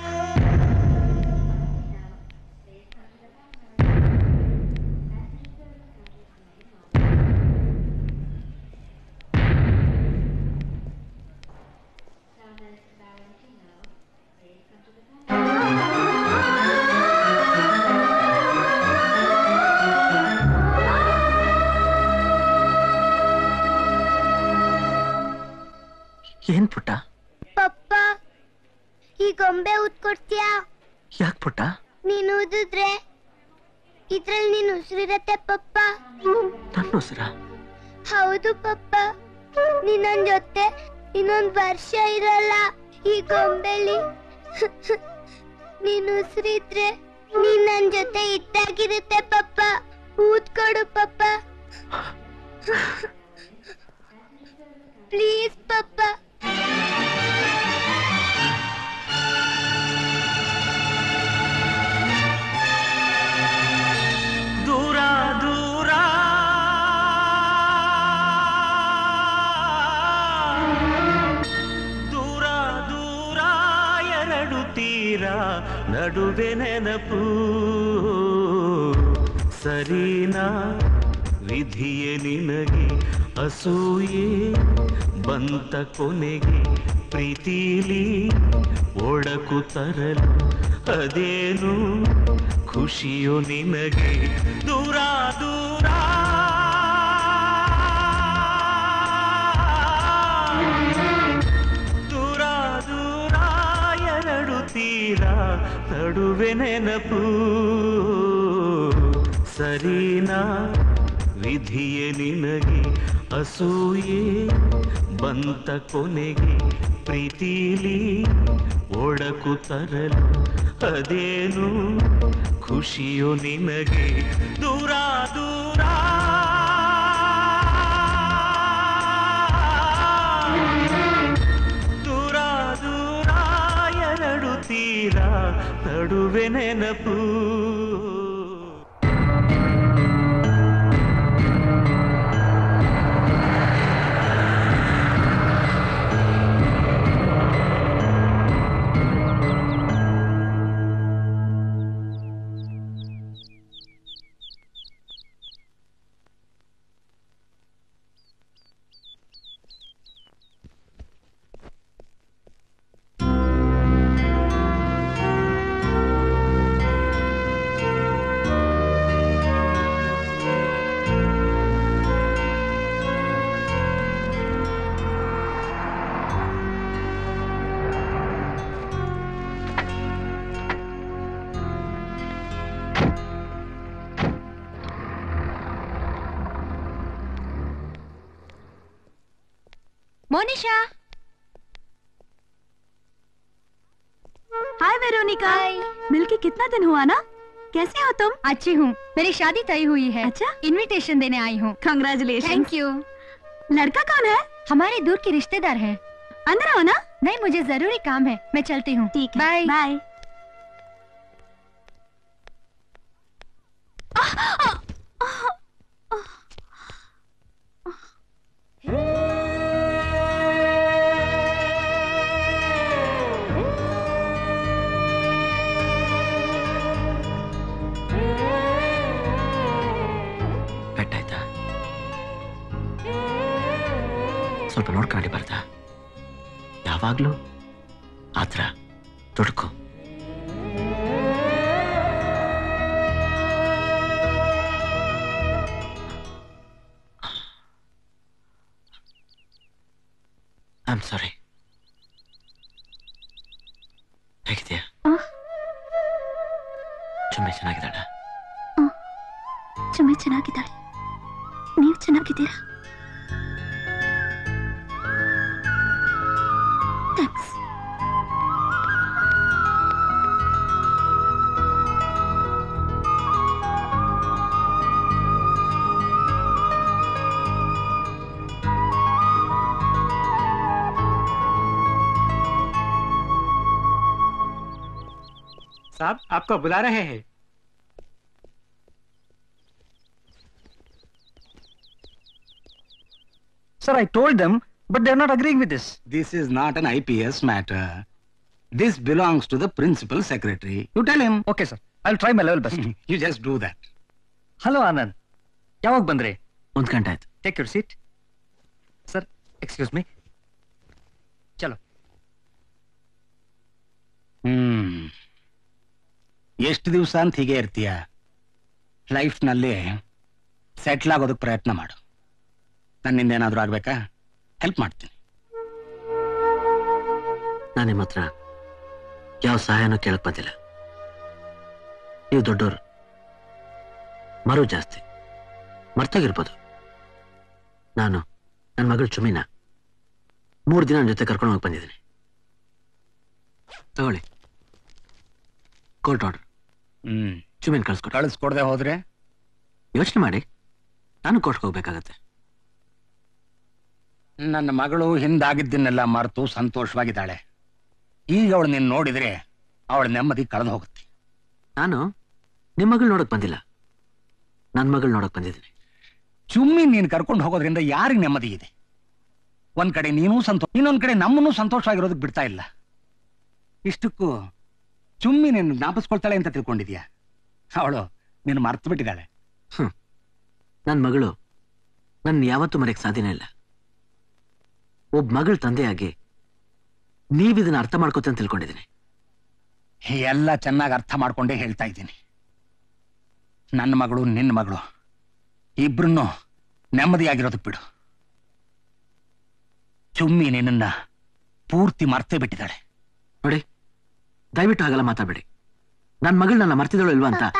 ಏನ್ ಪುಟ್ಟ? ಪಪ್ಪ, ಈ ಗೊಂಬೆ ಊದ್ಕೊಡ್ತೀಯಾ? ಯಾಕೆ ಪುಟ್ಟ? ನೀನು ಊದಿದ್ರೆ ಇದ್ರಲ್ಲಿ ನೀನು ಉಸಿರಿರತ್ತೆ ಪಪ್ಪ. ನನ್ನ ಉಸಿರ? ಹೌದು ಪಪ್ಪ, ನೀನ್ ನನ್ ಜೊತೆ ಇನ್ನೊಂದ್ ವರ್ಷ ಇರಲ್ಲ ಈ ಗೊಂಬೆಲಿ. ನೀನ್ ಉಸಿರಿದ್ರೆ ನೀನ್ ನನ್ ಜೊತೆ ಇದ್ದಾಗಿರುತ್ತೆ ಪಪ್ಪ. ಊದ್ಕೊಡು ಪಪ್ಪ, ಪ್ಲೀಸ್ ಪಪ್ಪ. ದೂರ ದೂರ ದೂರ ದೂರ ಎರಡು ತೀರ ನಡುವೆ ನೆನಪು. ಸರಿನಾ ವಿಧಿಯೇ ನಿನಗೆ ಅಸೂಯೆ ಬಂತ ಕೊನೆಗೆ ಪ್ರೀತಿಲಿ ಒಡಕು ತರಲು ಅದೇನು ಖುಷಿಯೋ ನಿನಗೆ. ದೂರ ದೂರ ದೂರ ದೂರ ಎರಡು ತೀರ ನಡುವೆ ನೆನಪು. ಸರಿನಾ ವಿಧಿಯೇ ನಿನಗೆ ಅಸೂಯೆ ಬಂತ ಕೊನೆಗೆ ಪ್ರೀತಿಲಿ ಒಡಕು ತರಲು ಅದೇನು ಖುಷಿಯೋ ನಿನಗೆ. ದೂರ ದೂರ ದೂರ ದೂರ ಎರಡು ತೀರ ನಡುವೆ ನೆನಪು. मोनिशा। Hi Veronica. मिलके कितना दिन हुआ ना, कैसे हो तुम? अच्छी हूँ, मेरी शादी तय हुई है। अच्छा, इनविटेशन देने आई हूँ। कांग्रेचुलेशन। Thank you. लड़का कौन है? हमारे दूर के रिश्तेदार है। अंदर आओ ना। नहीं, मुझे जरूरी काम है, मैं चलती हूँ। ठीक है, बाय बाय। ಪೆಟ್ಟಾಯ್ತಾ? ಸ್ವಲ್ಪ ನೋಡ್ಕೊಂಡು ಬರ್ತಾ? ಯಾವಾಗ್ಲೂ ಆತರ ತೊಡ್ಕೊ. ಐ ಆಮ್ ಸಾರಿ. ಹೇಗಿದೆಯಾ? ಚುಮ್ಮೆ ಚೆನ್ನಾಗಿದ್ದಾಳ? ಚುಮ್ಮೆ ಚೆನ್ನಾಗಿದ್ದಾಳೆ. ನೀವು ಚೆನ್ನಾಗಿದ್ದೀರಾ? ಥ್ಯಾಂಕ್ಸ್. साहब आपको बुला रहे हैं। Sir, I told them, but they're not agreeing with this. This is not an I P S matter. This belongs to the principal secretary. You tell him. Okay, sir. I'll try my level best. You just do that. Hello, Anand. ಯಾವಾಗ ಬಂದ್ರಿ? ಒಂದ್ ಗಂಟೆ ಆಯ್ತು. Take your seat. Sir, excuse me. ಚಲೋ. ಹ್ಮ್ ಎಷ್ಟು ದಿವಸ ಅಂತ ಹೀಗೆ ಇರ್ತೀಯ? ಲೈಫ್ನಲ್ಲಿ ಸೆಟ್ಲ್ ಆಗೋದಕ್ಕೆ ಪ್ರಯತ್ನ ಮಾಡು. ನನ್ನಿಂದ ಏನಾದರೂ ಆಗ್ಬೇಕಾ? ಹೆಲ್ಪ್ ಮಾಡ್ತೀನಿ. ನಾನು ನಿಮ್ಮ ಹತ್ರ ಯಾವ ಸಹಾಯನೂ ಕೇಳಕ್ ಬಂದಿಲ್ಲ. ನೀವು ದೊಡ್ಡವರು, ಮರು ಜಾಸ್ತಿ, ಮರ್ತೋಗಿರ್ಬೋದು. ನಾನು ನನ್ನ ಮಗಳು ಚುಮಿನ ಮೂರು ದಿನ ನನ್ನ ಜೊತೆ ಕರ್ಕೊಂಡು ಹೋಗಿ ಬಂದಿದ್ದೀನಿ. ತಗೊಳ್ಳಿ, ಕೋರ್ಟ್ ಆರ್ಡರ್. ಹ್ಮ್ ಚುಮಿನ್ ಕಳ್ಸ್ಕೊಡಿ. ಕಳಿಸ್ಕೊಡ್ದೆ ಹೋದ್ರೆ ಯೋಚನೆ ಮಾಡಿ, ನಾನು ಕೋರ್ಟ್ಗೆ ಹೋಗ್ಬೇಕಾಗತ್ತೆ. ನನ್ನ ಮಗಳು ಹಿಂದಾಗಿದ್ದನ್ನೆಲ್ಲ ಮರೆತು ಸಂತೋಷವಾಗಿದ್ದಾಳೆ. ಈಗ ಅವಳು ನೀನು ನೋಡಿದ್ರೆ ಅವಳ ನೆಮ್ಮದಿ ಕಳೆದು ಹೋಗುತ್ತೆ. ನಾನು ನಿಮ್ಮ ಮಗಳು ನೋಡಕ್ ಬಂದಿಲ್ಲ, ನನ್ನ ಮಗಳು ನೋಡಕ್ ಬಂದಿದ್ದೀನಿ. ಚುಮ್ಮಿ ನೀನು ಕರ್ಕೊಂಡು ಹೋಗೋದ್ರಿಂದ ಯಾರಿಗೆ ನೆಮ್ಮದಿ ಇದೆ? ಒಂದ್ ಕಡೆ ನೀನು ಸಂತೋಷ, ಇನ್ನೊಂದ್ ಕಡೆ ನಮ್ಮನ್ನು ಸಂತೋಷವಾಗಿರೋದಕ್ಕೆ ಬಿಡ್ತಾ ಇಲ್ಲ. ಇಷ್ಟಕ್ಕೂ ಚುಮ್ಮಿ ನೀನು ಜ್ಞಾಪಿಸ್ಕೊಳ್ತಾಳೆ ಅಂತ ತಿಳ್ಕೊಂಡಿದ್ಯಾ? ಅವಳು ನೀನು ಮರ್ತು ಬಿಟ್ಟಿದ್ದಾಳೆ. ಹ್ಮ್ ನನ್ನ ಮಗಳು ನನ್ನ ಯಾವತ್ತೂ ಮರೆಯಕ್ ಸಾಧ್ಯನೇ ಇಲ್ಲ. ಒಬ್ಬ ಮಗಳ ತಂದೆಯಾಗಿ ನೀವಿದನ್ನ ಅರ್ಥ ಮಾಡ್ಕೋತ ಅಂತ ತಿಳ್ಕೊಂಡಿದ್ದೀನಿ. ಎಲ್ಲ ಚೆನ್ನಾಗಿ ಅರ್ಥ ಮಾಡ್ಕೊಂಡೇ ಹೇಳ್ತಾ ಇದ್ದೀನಿ. ನನ್ನ ಮಗಳು ನಿನ್ನ ಮಗಳು ಇಬ್ರನ್ನು ನೆಮ್ಮದಿಯಾಗಿರೋದಕ್ಕೆ ಬಿಡು. ಚುಮ್ಮಿ ನಿನ್ನ ಪೂರ್ತಿ ಮರ್ತೇ ಬಿಟ್ಟಿದ್ದಾಳೆ. ನೋಡಿ, ದಯವಿಟ್ಟು ಹಾಗೆಲ್ಲ ಮಾತಾಡ್ಬೇಡಿ. ನನ್ನ ಮಗಳು ನನ್ನ ಮರ್ತಿದಳು ಇಲ್ವಾ ಅಂತ.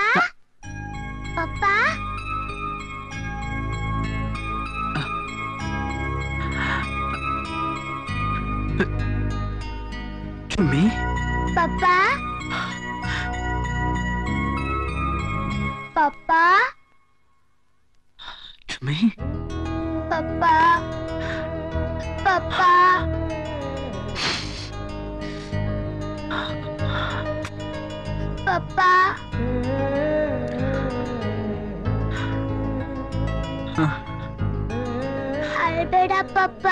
ಚುಮ್ಮಿ, ಪಪ್ಪಾ ಪಪ್ಪಾ ಚುಮ್ಮಿ, ಪಪ್ಪಾ ಪಪ್ಪಾ ಪಪ್ಪಾ ಅಳ್ಬೇಡ ಪಪ್ಪಾ.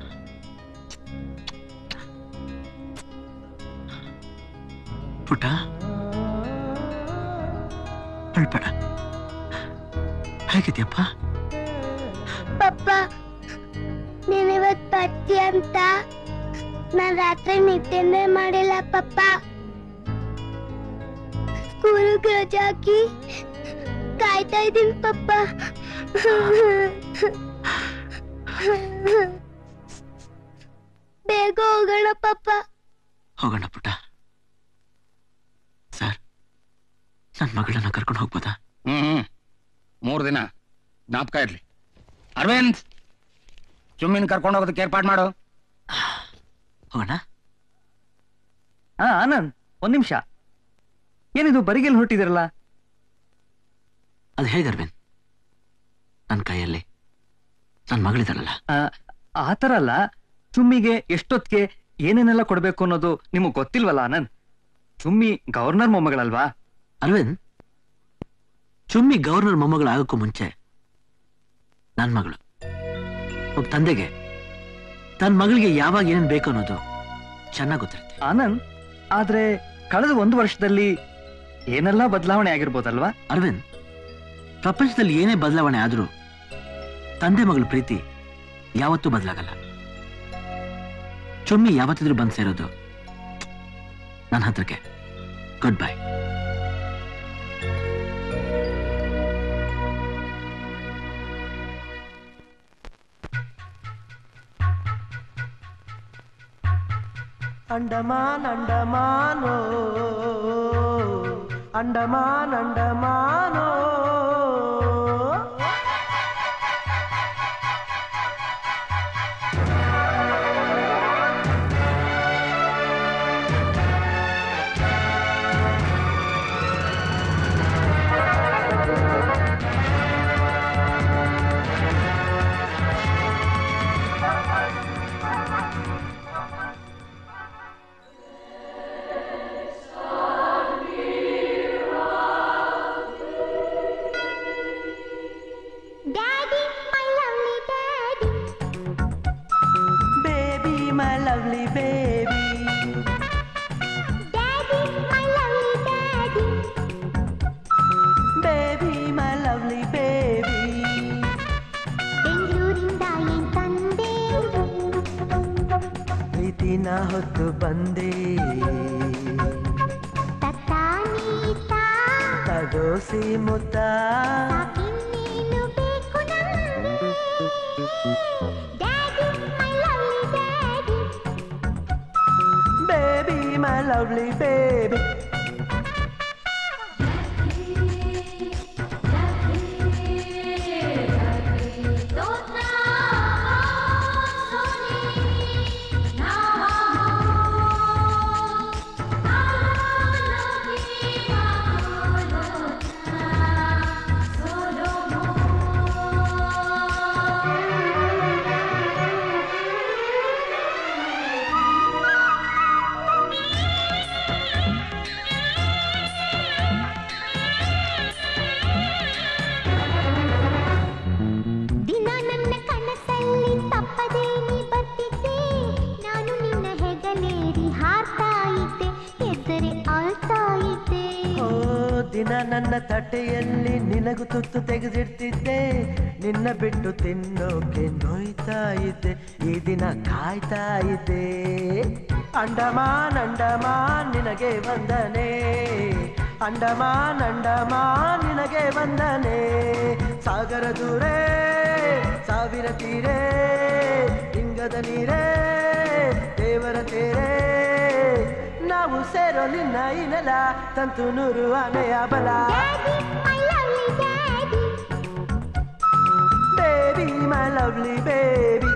ಪುಟ್ಟ, ಅಳ್ಬೇಡ. ಹೇಗಿದ್ಯಪ್ಪ? ಪಪ್ಪ, ನೀನಿವತ್ ಬರ್ತೀಯ ಅಂತ ನಾನ್ ರಾತ್ರಿ ನಿದ್ದೆನೇ ಮಾಡಿಲ್ಲ ಪಪ್ಪ. ಸ್ಕೂಲ್ಗೆ ರಜೆ ಹಾಕಿ ಕಾಯ್ತಾ ಇದ್ದೀನಿ ಪಪ್ಪ. ಬೇಗ ಹೋಗೋಣ ಪಪ್ಪ. ಹೋಗೋಣ ಪುಟ್ಟ. ಸರ್, ನನ್ನ ಮಗಳನ್ನ ಕರ್ಕೊಂಡು ಹೋಗ್ಬೋದಾ? ಹ್ಮ್ ಮೂರು ದಿನ ಜ್ಞಾಪಕ ಇರ್ಲಿ. ಅರವಿಂದ್, ಚುಮ್ಮಿನ ಕರ್ಕೊಂಡು ಹೋಗೋದಕ್ಕೆ ಏರ್ಪಾಡು ಮಾಡು. ಹೋಗೋಣ. ಹಾ ಆನಂದ್, ಒಂದ್ ನಿಮಿಷ. ಏನಿದು ಬರಿಗೆಲ್ ಹೊರಟಿದಿರಲ್ಲ? ಅದು ಹೇಗೆ ಅರವಿಂದ್? ನನ್ನ ಕೈಯಲ್ಲಿ ನನ್ನ ಮಗಳಿದಾರಲ್ಲ. ಆ ತರ ಅಲ್ಲ, ಚುಮ್ಮಿಗೆ ಎಷ್ಟೊತ್ತಿಗೆ ಏನೇನೆಲ್ಲ ಕೊಡ್ಬೇಕು ಅನ್ನೋದು ನಿಮಗ್ ಗೊತ್ತಿಲ್ವಲ್ಲ ಆನಂದ್? ಚುಮ್ಮಿ ಗವರ್ನರ್ ಮೊಮ್ಮಗಳಲ್ವಾ? ಅರವಿಂದ್, ಚುಮ್ಮಿ ಗವರ್ನರ್ ಮೊಮ್ಮಗಳು ಆಗೋಕ್ಕೂ ಮುಂಚೆ ನನ್ನ ಮಗಳು. ಒಬ್ಬ ತಂದೆಗೆ ತನ್ನ ಮಗಳಿಗೆ ಯಾವಾಗ ಏನೇನ್ ಬೇಕು ಅನ್ನೋದು ಚೆನ್ನಾಗಿ ಗೊತ್ತಿರುತ್ತೆ. ಆನಂದ್, ಆದ್ರೆ ಕಳೆದ ಒಂದು ವರ್ಷದಲ್ಲಿ ಏನೆಲ್ಲ ಬದಲಾವಣೆ ಆಗಿರ್ಬೋದಲ್ವಾ? ಅರವಿಂದ್, ಪ್ರಪಂಚದಲ್ಲಿ ಏನೇ ಬದಲಾವಣೆ ಆದ್ರೂ ತಂದೆ ಮಗಳ ಪ್ರೀತಿ ಯಾವತ್ತೂ ಬದಲಾಗಲ್ಲ. ಚುಮ್ಮಿ ಯಾವತ್ತಿದ್ರೂ ಬಂದ್ ಸೇರೋದು ನನ್ನ ಹತ್ರಕ್ಕೆ. Good bye. ಅಂಡಮಾನ್ ಅಂಡಮಾನೋ ಅಂಡಮಾನ್ ಅಂಡಮಾನೋ ಪ್ರೀತಿನ ಹೊತ್ತು ಬಂದೆ ತಗೋಸಿ ಮುತ್ತ ಬೇಬಿ ಮೈ ಲವ್ಲಿ ಬೇಬಿ ದಿನ ನನ್ನ ತಟ್ಟೆಯಲ್ಲಿ ನಿನಗೂ ತುತ್ತು ತೆಗೆದಿಡ್ತಿದ್ದೆ ನಿನ್ನ ಬಿಟ್ಟು ತಿನ್ನೋಕೆ ನೋಯ್ತಾ ಇದ್ದೆ ಈ ದಿನ ಕಾಯ್ತಾ ಇದ್ದೆ ಅಂಡಮಾನ್ ಅಂಡಮಾನ್ ನಿನಗೆ ವಂದನೆ ಅಂಡಮಾನ್ ಅಂಡಮಾನ್ ನಿನಗೆ ವಂದನೆ ಸಾಗರ ದೂರೇ ಸಾವಿರ ತೀರೇ ಹಿಂಗದ ನೀರೇ ದೇವರ ತೇರೇ ನಾವು ಸೇರೋ ನಿನ್ನ ಈ ನೆಲ ತಂತು ನೂರು ಆನೆಯ ಬಲ ಬೇಬಿ ಮೈ ಲವ್ಲಿ ಬೇಬಿ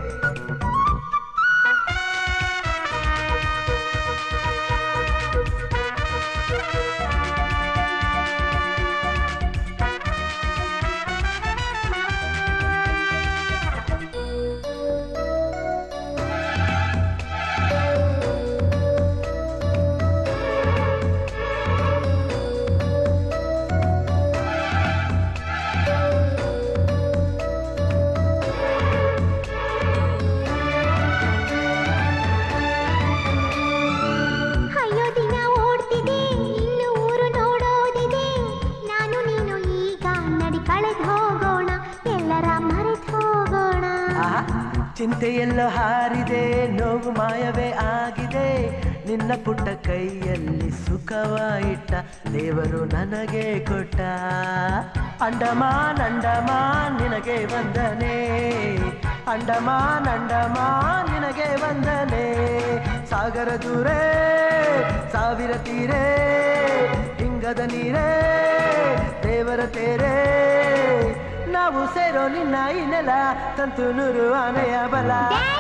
ಚಿಂತೆಯೆಲ್ಲೋ ಹಾರಿದೆ ನೋವು ಮಾಯವೇ ಆಗಿದೆ ನಿನ್ನ ಪುಟ್ಟ ಕೈಯಲ್ಲಿ ಸುಖವಾಯಿಟ್ಟ ದೇವರು ನನಗೆ ಕೊಟ್ಟ ಅಂಡಮಾನ್ ಅಂಡಮಾನ್ ನಿನಗೆ ವಂದನೆ ಅಂಡಮಾನ್ ಅಂಡಮಾನ್ ನಿನಗೆ ವಂದನೆ ಸಾಗರ ದೂರೇ ಸಾವಿರ ತೀರೇ ಹಿಂಗದ ನೀರೇ ದೇವರ ತೇರೇ ನಾವು ಸೇರೋ ನಿನ್ನ ಈ ನೆಲ ತಂತು ನೂರು ಆನೆಯ ಬಲ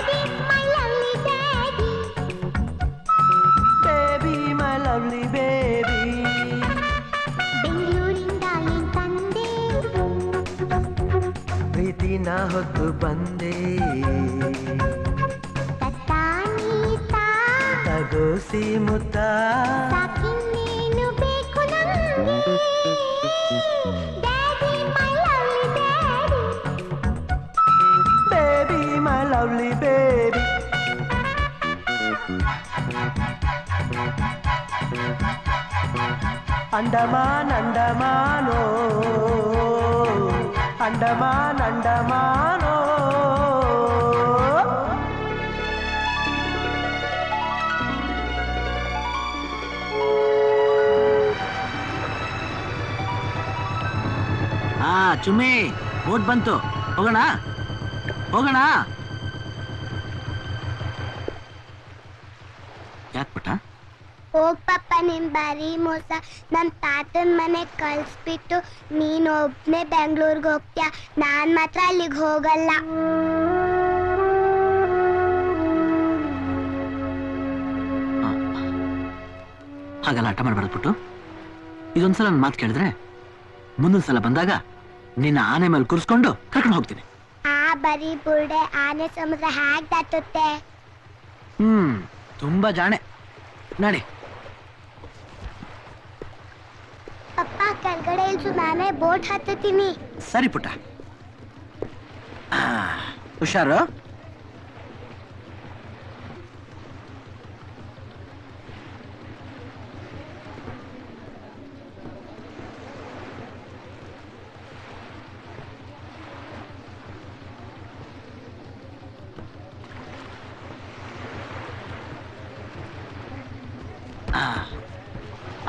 ಬೇಬಿ ಮೈ ಲವ್ಲಿ ಬೇಬಿ ಬೆಂಗಳೂರಿಂದ ಏನ್ ತಂದೆ ಪ್ರೀತಿನ ಹೊತ್ತು ಬಂದೆ ತಗೋಸಿ ಮುತ್ತ ಸಾಕಿನ್ನೇನು ಬೇಕು ನಮ್ಗೆ baby my lovely baby Andaman ಅಂಡಮಾನೋ ಅಂಡಮಾನ್ ಅಂಡಮಾನೋ ಹಾ ಚುಮ್ಮಿ ಬೋಟ್ ಬಂತು ಹೋಗೋಣ ಹೋಗೋಣ ಯಾಕೆ ಪುಟ್ಟ ಹೋಗ್ ಪಪ್ಪ ನಿಮ್ ಬಾರಿ ಮೋಸ ನಮ್ ತಾತನ್ ಮನೆ ಕಳ್ಸ್ಬಿಟ್ಟು ನೀನ್ ಒಬ್ನೇ ಬೆಂಗ್ಳೂರ್ಗ್ ಹೋಗ್ತೀಯ ನಾನ್ ಮಾತ್ರ ಅಲ್ಲಿಗ್ ಹೋಗಲ್ಲ ಹಾಗಲ್ಲ ಹಠ ಮಾಡ್ಬಾರ್ದು ಪುಟ್ಟು ಇದೊಂದ್ಸಲ ನನ್ನ ಮಾತು ಕೇಳಿದ್ರೆ ಮುಂದೊಂದ್ ಸಲ ಬಂದಾಗ ನಿನ್ನ ಆನೆ ಮೇಲೆ ಕೂರಿಸ್ಕೊಂಡು ಕರ್ಕೊಂಡು ಹೋಗ್ತೀನಿ ಆ ಬರೀ ಬುರ್ಡೆ ಆನೆ ಸಮುದ್ರ ಹ್ಯಾಗ್ ದಾಟುತ್ತೆ ಹ್ಮ್ ತುಂಬಾ ಜಾಣೆ ನಡಿ ಪಪ್ಪ ಕೆಳಗಡೆ ಇಳ್ಸು ನಾನೇ ಬೋಟ್ ಹತ್ತೀನಿ ಸರಿ ಪುಟ್ಟ ಹುಷಾರು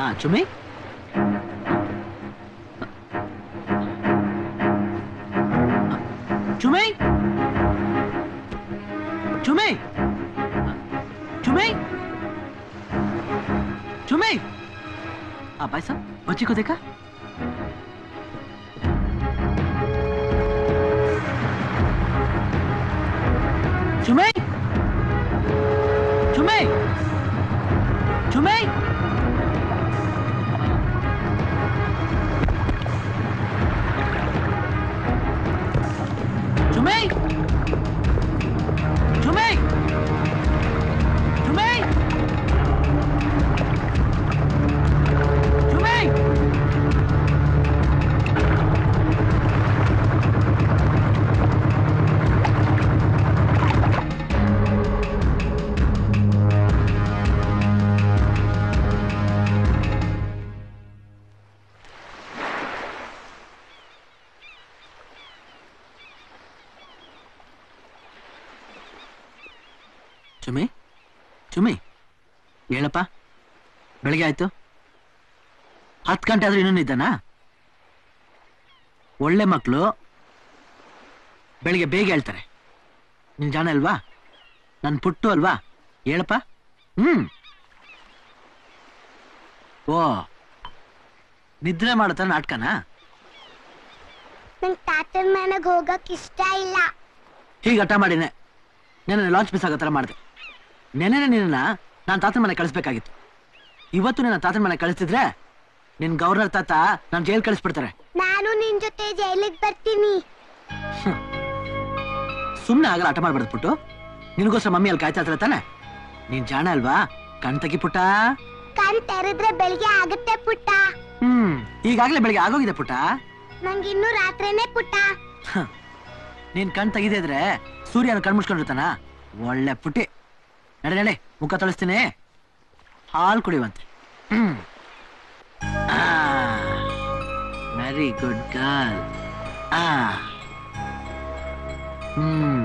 ಹಾ ಚುಮ್ಮಿ ಚುಮ್ಮಿ ಚುಮ್ಮಿ चुमे चुमे हाँ भाई साहब बच्ची को देखा चुमे चुमे चुमे चुमे चुमे ಚುಮ್ಮಿ ಚುಮ್ಮಿ ಹೇಳಪ್ಪ ಬೆಳಿಗ್ಗೆ ಆಯ್ತು ಹತ್ತು ಗಂಟೆ ಆದ್ರೂ ಇನ್ನೂ ಇದ್ದಾನಾ ಒಳ್ಳೆ ಮಕ್ಕಳು ಬೆಳಿಗ್ಗೆ ಬೇಗ ಹೇಳ್ತಾರೆ ನಿನ್ ಜಾಣ ಅಲ್ವಾ ನನ್ ಪುಟ್ಟು ಅಲ್ವಾ ಹೇಳಪ್ಪ ಹ್ಮ್ ಓ ನಿದ್ರೆ ಮಾಡತಾರ ನಾಟಕನಾ ನಂಗೆ ತಾತನ ಮನೆಗೆ ಹೋಗಕ್ ಇಷ್ಟ ಇಲ್ಲ ಹೀಗೆ ಹಠ ಮಾಡಿನೆ ನೆನೆ ಲಾಂಚ್ ಮಿಸ್ ಆಗೋ ಥರ ಮಾಡಿದೆ ನೆನೆನೆ ನಿನ್ನ ನಾನು ತಾತನ ಮನೆ ಕಳಿಸ್ಬೇಕಾಗಿತ್ತು ಇವತ್ತು ನನ್ನ ತಾತನ ಮನೆ ಕಳಿಸ್ತಿದ್ರೆ ನಿನ್ ಗವರ್ನರ್ ತಾತ ನಾನು ಜೈಲ್ ಕಳಿಸ್ಬಿಡ್ತಾರೆ ನಾನು ನಿನ್ ಜೊತೆ ಜೈಲಿಗೆ ಬರ್ತೀನಿ ಸುಮ್ಮನೆ ಆಗಲ್ಲ ಹಠ ಮಾಡ್ಬಾರ್ದು ಪುಟ್ಟು ನಿನಗೋಸ್ಕರ ಮಮ್ಮಿ ಅಲ್ಲಿ ಕಾಯ್ತಾ ಇರ್ತಾರೆ ತಾನೆ ನೀನ್ ಜಾಣ ಅಲ್ವಾ ಕಣ್ ತೆಗಿ ಪುಟ್ಟ ಕಣ್ ತೆರೆದ್ರೆ ಬೆಳಿಗ್ಗೆ ಆಗುತ್ತೆ ಪುಟ್ಟ ಹ್ಮ್ ಈಗಾಗ್ಲೇ ಬೆಳಿಗ್ಗೆ ಆಗೋಗಿದೆ ಪುಟ್ಟ ನಂಗಿನ್ನು ರಾತ್ರಿನೇ ಪುಟ್ಟ ನೀನ್ ಕಣ್ ತೆಗಿದೇ ಇದ್ರೆ ಸೂರ್ಯನ ಕಣ್ ಮುಚ್ಕೊಂಡಿರ್ತಾನ ಒಳ್ಳೆ ಪುಟ್ಟಿ ನಡೆ ನಡೆ ಮುಖ ತೊಳಿಸ್ತೀನಿ ಹಾಲು ಕುಡಿಯುವಂತೆ hmm very good girl ah hmm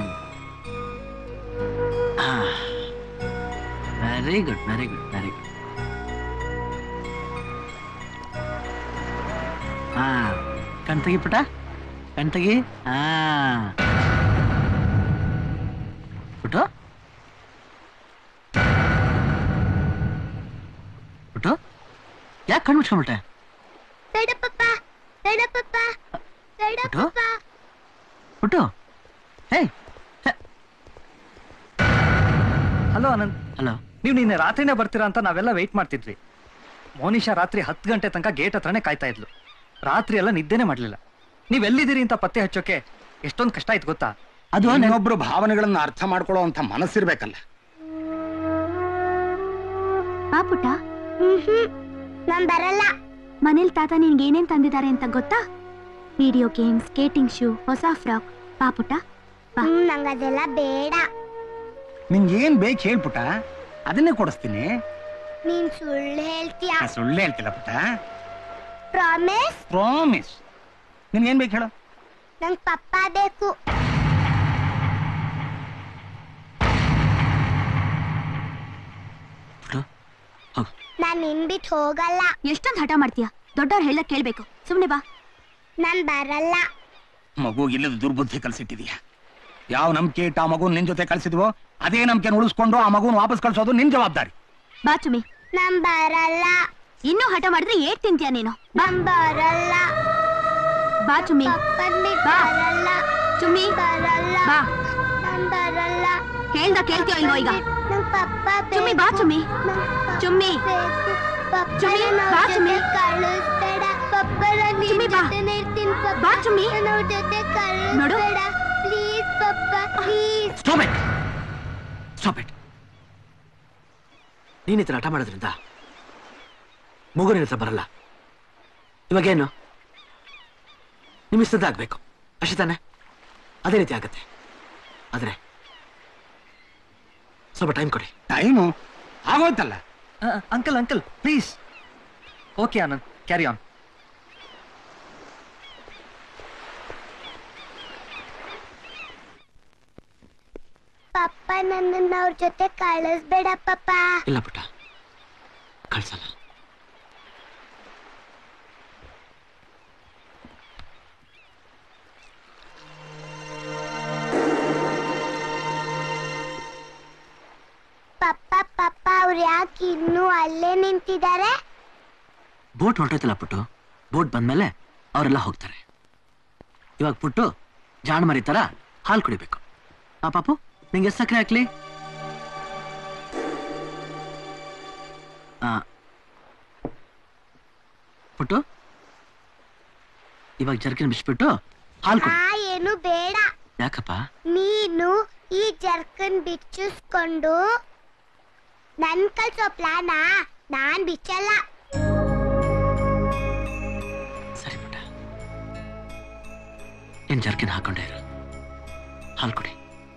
very good very good very good ಹಾ ಕಣ್ ತೆಗಿ ಪುಟ ಕಣ್ ತೆಗಿ ಹಾ ಪುಟ್ಟು ಪುಟ್ಟು ಯಾಕೆ ಕಣ್ಣು ಮುಚ್ಕೊಂಡ್ಬಿಟ್ಟೆ ಬೇಡ ಪಪ್ಪ ಬೇಡ ಪಪ್ಪ ಬೇಡ ಪಪ್ಪ ಪುಟ್ಟು ಹೇ ಹಲೋ ಅನಂತ್ ಹಲೋ ನೀವು ನಿನ್ನೆ ರಾತ್ರಿನೇ ಬರ್ತೀರಾ ಅಂತ ನಾವೆಲ್ಲ ವೆಯ್ಟ್ ಮಾಡ್ತಿದ್ವಿ ಮೋನಿಶಾ ರಾತ್ರಿ ಹತ್ತು ಗಂಟೆ ತನಕ ಗೇಟ್ ಹತ್ರನೇ ಕಾಯ್ತಾ ಇದ್ಲು ರಾತ್ರಿ ಎಲ್ಲ ನಿದ್ದೆನೆ ಮಾಡ್ಲಿಲ್ಲ ನೀವ್ ಎಲ್ಲಿದ್ದೀರಿ ಅಂತ ಪತ್ತೆ ಹಚ್ಚೋಕೆ ಎಷ್ಟೊಂದು ಕಷ್ಟ ಆಯ್ತು ಗೊತ್ತಾ ಅದು ಇನ್ನೊಬ್ರು ಭಾವನೆಗಳನ್ನ ಅರ್ಥ ಮಾಡ್ಕೊಳ್ಳೋ ಅಂತ ಮನಸ್ಸಿರ್ಬೇಕಲ್ಲ ಬಾ ಪುಟ್ಟ ನಾನ್ ಬರಲ್ಲ ಮನೇಲಿ ತಾತ ನಿನ್ಗೆ ಏನೇನ್ ತಂದಿದ್ದಾರೆ ಅಂತ ಗೊತ್ತಾ ವಿಡಿಯೋ ಗೇಮ್ ಸ್ಕೇಟಿಂಗ್ ಶೂ ಹೊಸ ಫ್ರಾಕ್ ಬಾ ಪುಟ್ಟ ನಂಗೆ ಅದೆಲ್ಲ ಬೇಡ ನಿಂಗೆ ಏನ್ ಬೇಕು ಹೇಳ್ಪುಟ ಅದನ್ನೇ ಕೊಡಿಸ್ತೀನಿ ನೀನ್ ಸುಳ್ಳು ಹೇಳ್ತೀಯ ಸುಳ್ಳು ಹೇಳ್ತಿಲ್ಲ ಪುಟ ಪ್ರಾಮಿಸ್ ಪ್ರಾಮಿಸ್ ನಿನ್ಗೆ ಏನ್ ಬೇಕು ಹೇಳು ನಂಗೆ ಪಪ್ಪ ಬೇಕು ನಾನ್ ನಿನ್ ಬಿಟ್ಟು ಹೋಗಲ್ಲ ಎಷ್ಟೊಂದು ಹಠ ಮಾಡ್ತೀಯ ದೊಡ್ಡವ್ರು ಹೇಳ ಕೇಳ್ಬೇಕು ಸುಮ್ನೆ ಬಾ ನಾನ್ ಬರಲ್ಲ ಮಗು ಇಲ್ಲದ ದುರ್ಬುದ್ಧಿ ಕಲ್ಸಿಟ್ಟಿದೀಯ ಯಾವ ನಂಬಿಕೆ ಇಟ್ಟು ಆ ಮಗು ನಿನ್ ಜೊತೆ ಕಳ್ಸಿದ್ವೋ ಅದೇ ನಂಬಿಕೆ ಉಳಿಸ್ಕೊಂಡು ಆ ಮಗುನ ವಾಪಸ್ ಕಳ್ಸೋದು ನಿನ್ ಜವಾಬ್ದಾರಿ ಬಾ ಚುಮಿ ನಾನ್ ಬರಲ್ಲ ಇನ್ನೂ ಹಠ ಮಾಡಿದ್ರೆ ಏಟ್ ತಿಂತೀಯ ನೀನು ನಾನ್ ಬರಲ್ಲ ಬಾ ಚುಮ್ಮಿ ಬಾ ಬರಲ್ಲ ಚುಮ್ಮಿ ಬರಲ್ಲ ಬಾ ನಾನ್ ಬರಲ್ಲ ಹೇಳ್ದ ಕೇಳ್ತೀಯೋ ಇಲ್ವೋ ಈಗ ನಂಗ್ ಪಪ್ಪ ಚುಮ್ಮಿ ಬಾ ಚುಮ್ಮಿ ಚುಮ್ಮಿ ಚುಮ್ಮಿ ಬಾ ಚುಮ್ಮಿ ಕಳಿಸ್ಬೇಡ ಪಪ್ಪ ನಾನು ನಿನ್ ಜೊತೆನೇ ಇರ್ತೀನಿ ಪಪ್ಪ ಬಾ ಚುಮ್ಮಿ ನನ್ನ ಅವ್ರ ಜೊತೆ ಕಳಿಸ್ಬೇಡ ಪ್ಲೀಸ್ ಪಪ್ಪ please stop it stop it ನೀನ್ ಈ ತರ ಹಠ ಮಾಡೋದ್ರಿಂದ ಮಗು ನಿನ್ನ ಹತ್ರ ಬರಲ್ಲ ಇವಾಗೇನು ನಿಮ್ ಇಷ್ಟದಾಗಬೇಕು ಅಷ್ಟೇ ತಾನೆ ಅದೇ ರೀತಿ ಆಗತ್ತೆ ಆದ್ರೆ ಸ್ವಲ್ಪ ಟೈಮ್ ಕೊಡಿ ಟೈಮು ಆಗೋಯ್ತಲ್ಲ uncle uncle please okay Anand carry on ಪಪ್ಪ ನನ್ನನ್ನ ಅವ್ರ ಜೊತೆ ಕಳಿಸ್ಬೇಡ ಪಪ್ಪ ಇಲ್ಲ ಪುಟ್ಟ ಕಳ್ಸಲ್ಲ ಯಾಕೆ ಇನ್ನೂ ಅಲ್ಲೇ ನಿಂತಿದ್ದಾರೆ? ಬೋಟ್ ಹೊರಟೈತಲ್ಲ ಪುಟ್ಟು, ಬೋಟ್ ಬಂದ್ಮೇಲೆ ಅವರೆಲ್ಲ ಹೋಗ್ತಾರೆ. ಇವಾಗ ಪುಟ್ಟು ಜಾಣ ಮರಿ ತರ ಹಾಲು ಕುಡಿಬೇಕು. ಆ ಪಾಪು ನಿಂಗೆ ಎಷ್ಟು ಸಕ್ಕರೆ ಹಾಕ್ಲಿ? ಆ ಪುಟ್ಟು ಇವಾಗ ಜರ್ಕಿನ ಬಿಚ್ಬಿಟ್ಟು ಹಾಲು ಕುಡಿ. ಆ ಏನು ಬೇಡ. ಯಾಕಪ್ಪ? ನೀನು ಈ ಜರ್ಕನ್ ಬಿಚ್ಚಿಸ್ಕೊಂಡು ನನ್ ಕಲ್ಸೋ ಪ್ಲಾನ ನಾನ್ ಬಿಚ್ಚಲ್ಲ. ಸರಿ ಪುಟ್ಟ, ಏನ್ ಜರ್ಕಿನ್ ಹಾಕೊಂಡೇ ಇರು, ಹಾಲು ಕುಡಿ.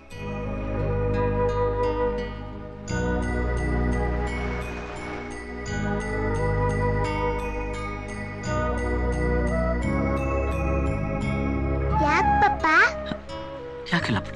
ಯಾಕ್ ಪಪ್ಪ? ಯಾಕಲ್ಲ ಪುಟ್ಟ,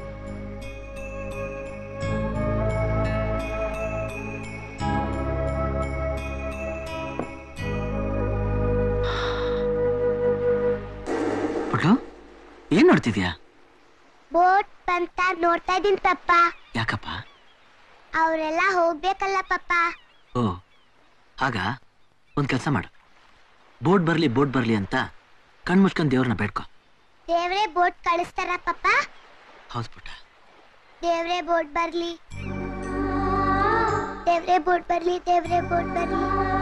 ಪುಟ್ಟು ಏನ್ ನೋಡ್ತಿದ್ಯಾ? ಬೋಟ್ ಬಂತ ನೋಡ್ತಾ ಇದೀನಿ ಪಪ್ಪ. ಯಾಕಪ್ಪ? ಅವರೆಲ್ಲ ಹೋಗ್ಬೇಕಲ್ಲ ಪಪ್ಪ. ಓ ಆಗ ಒಂದ್ ಕೆಲಸ ಮಾಡು, ಬೋಟ್ ಬರ್ಲಿ ಬೋಟ್ ಬರ್ಲಿ ಅಂತ ಕಣ್ ಮುಚ್ಕೊಂಡ್ ದೇವ್ರನ್ನ ಬೇಡ್ಕೊ. ದೇವ್ರೆ ಬೋಟ್ ಕಳಿಸ್ತಾರ ಪಪ್ಪ? ಹೌದು ಪುಟ್ಟ. ದೇವ್ರೆ ಬೋಟ್ ಬರ್ಲಿ, ದೇವ್ರೆ ಬೋಟ್ ಬರ್ಲಿ, ದೇವ್ರೆ ಬೋಟ್ ಬರ್ಲಿ.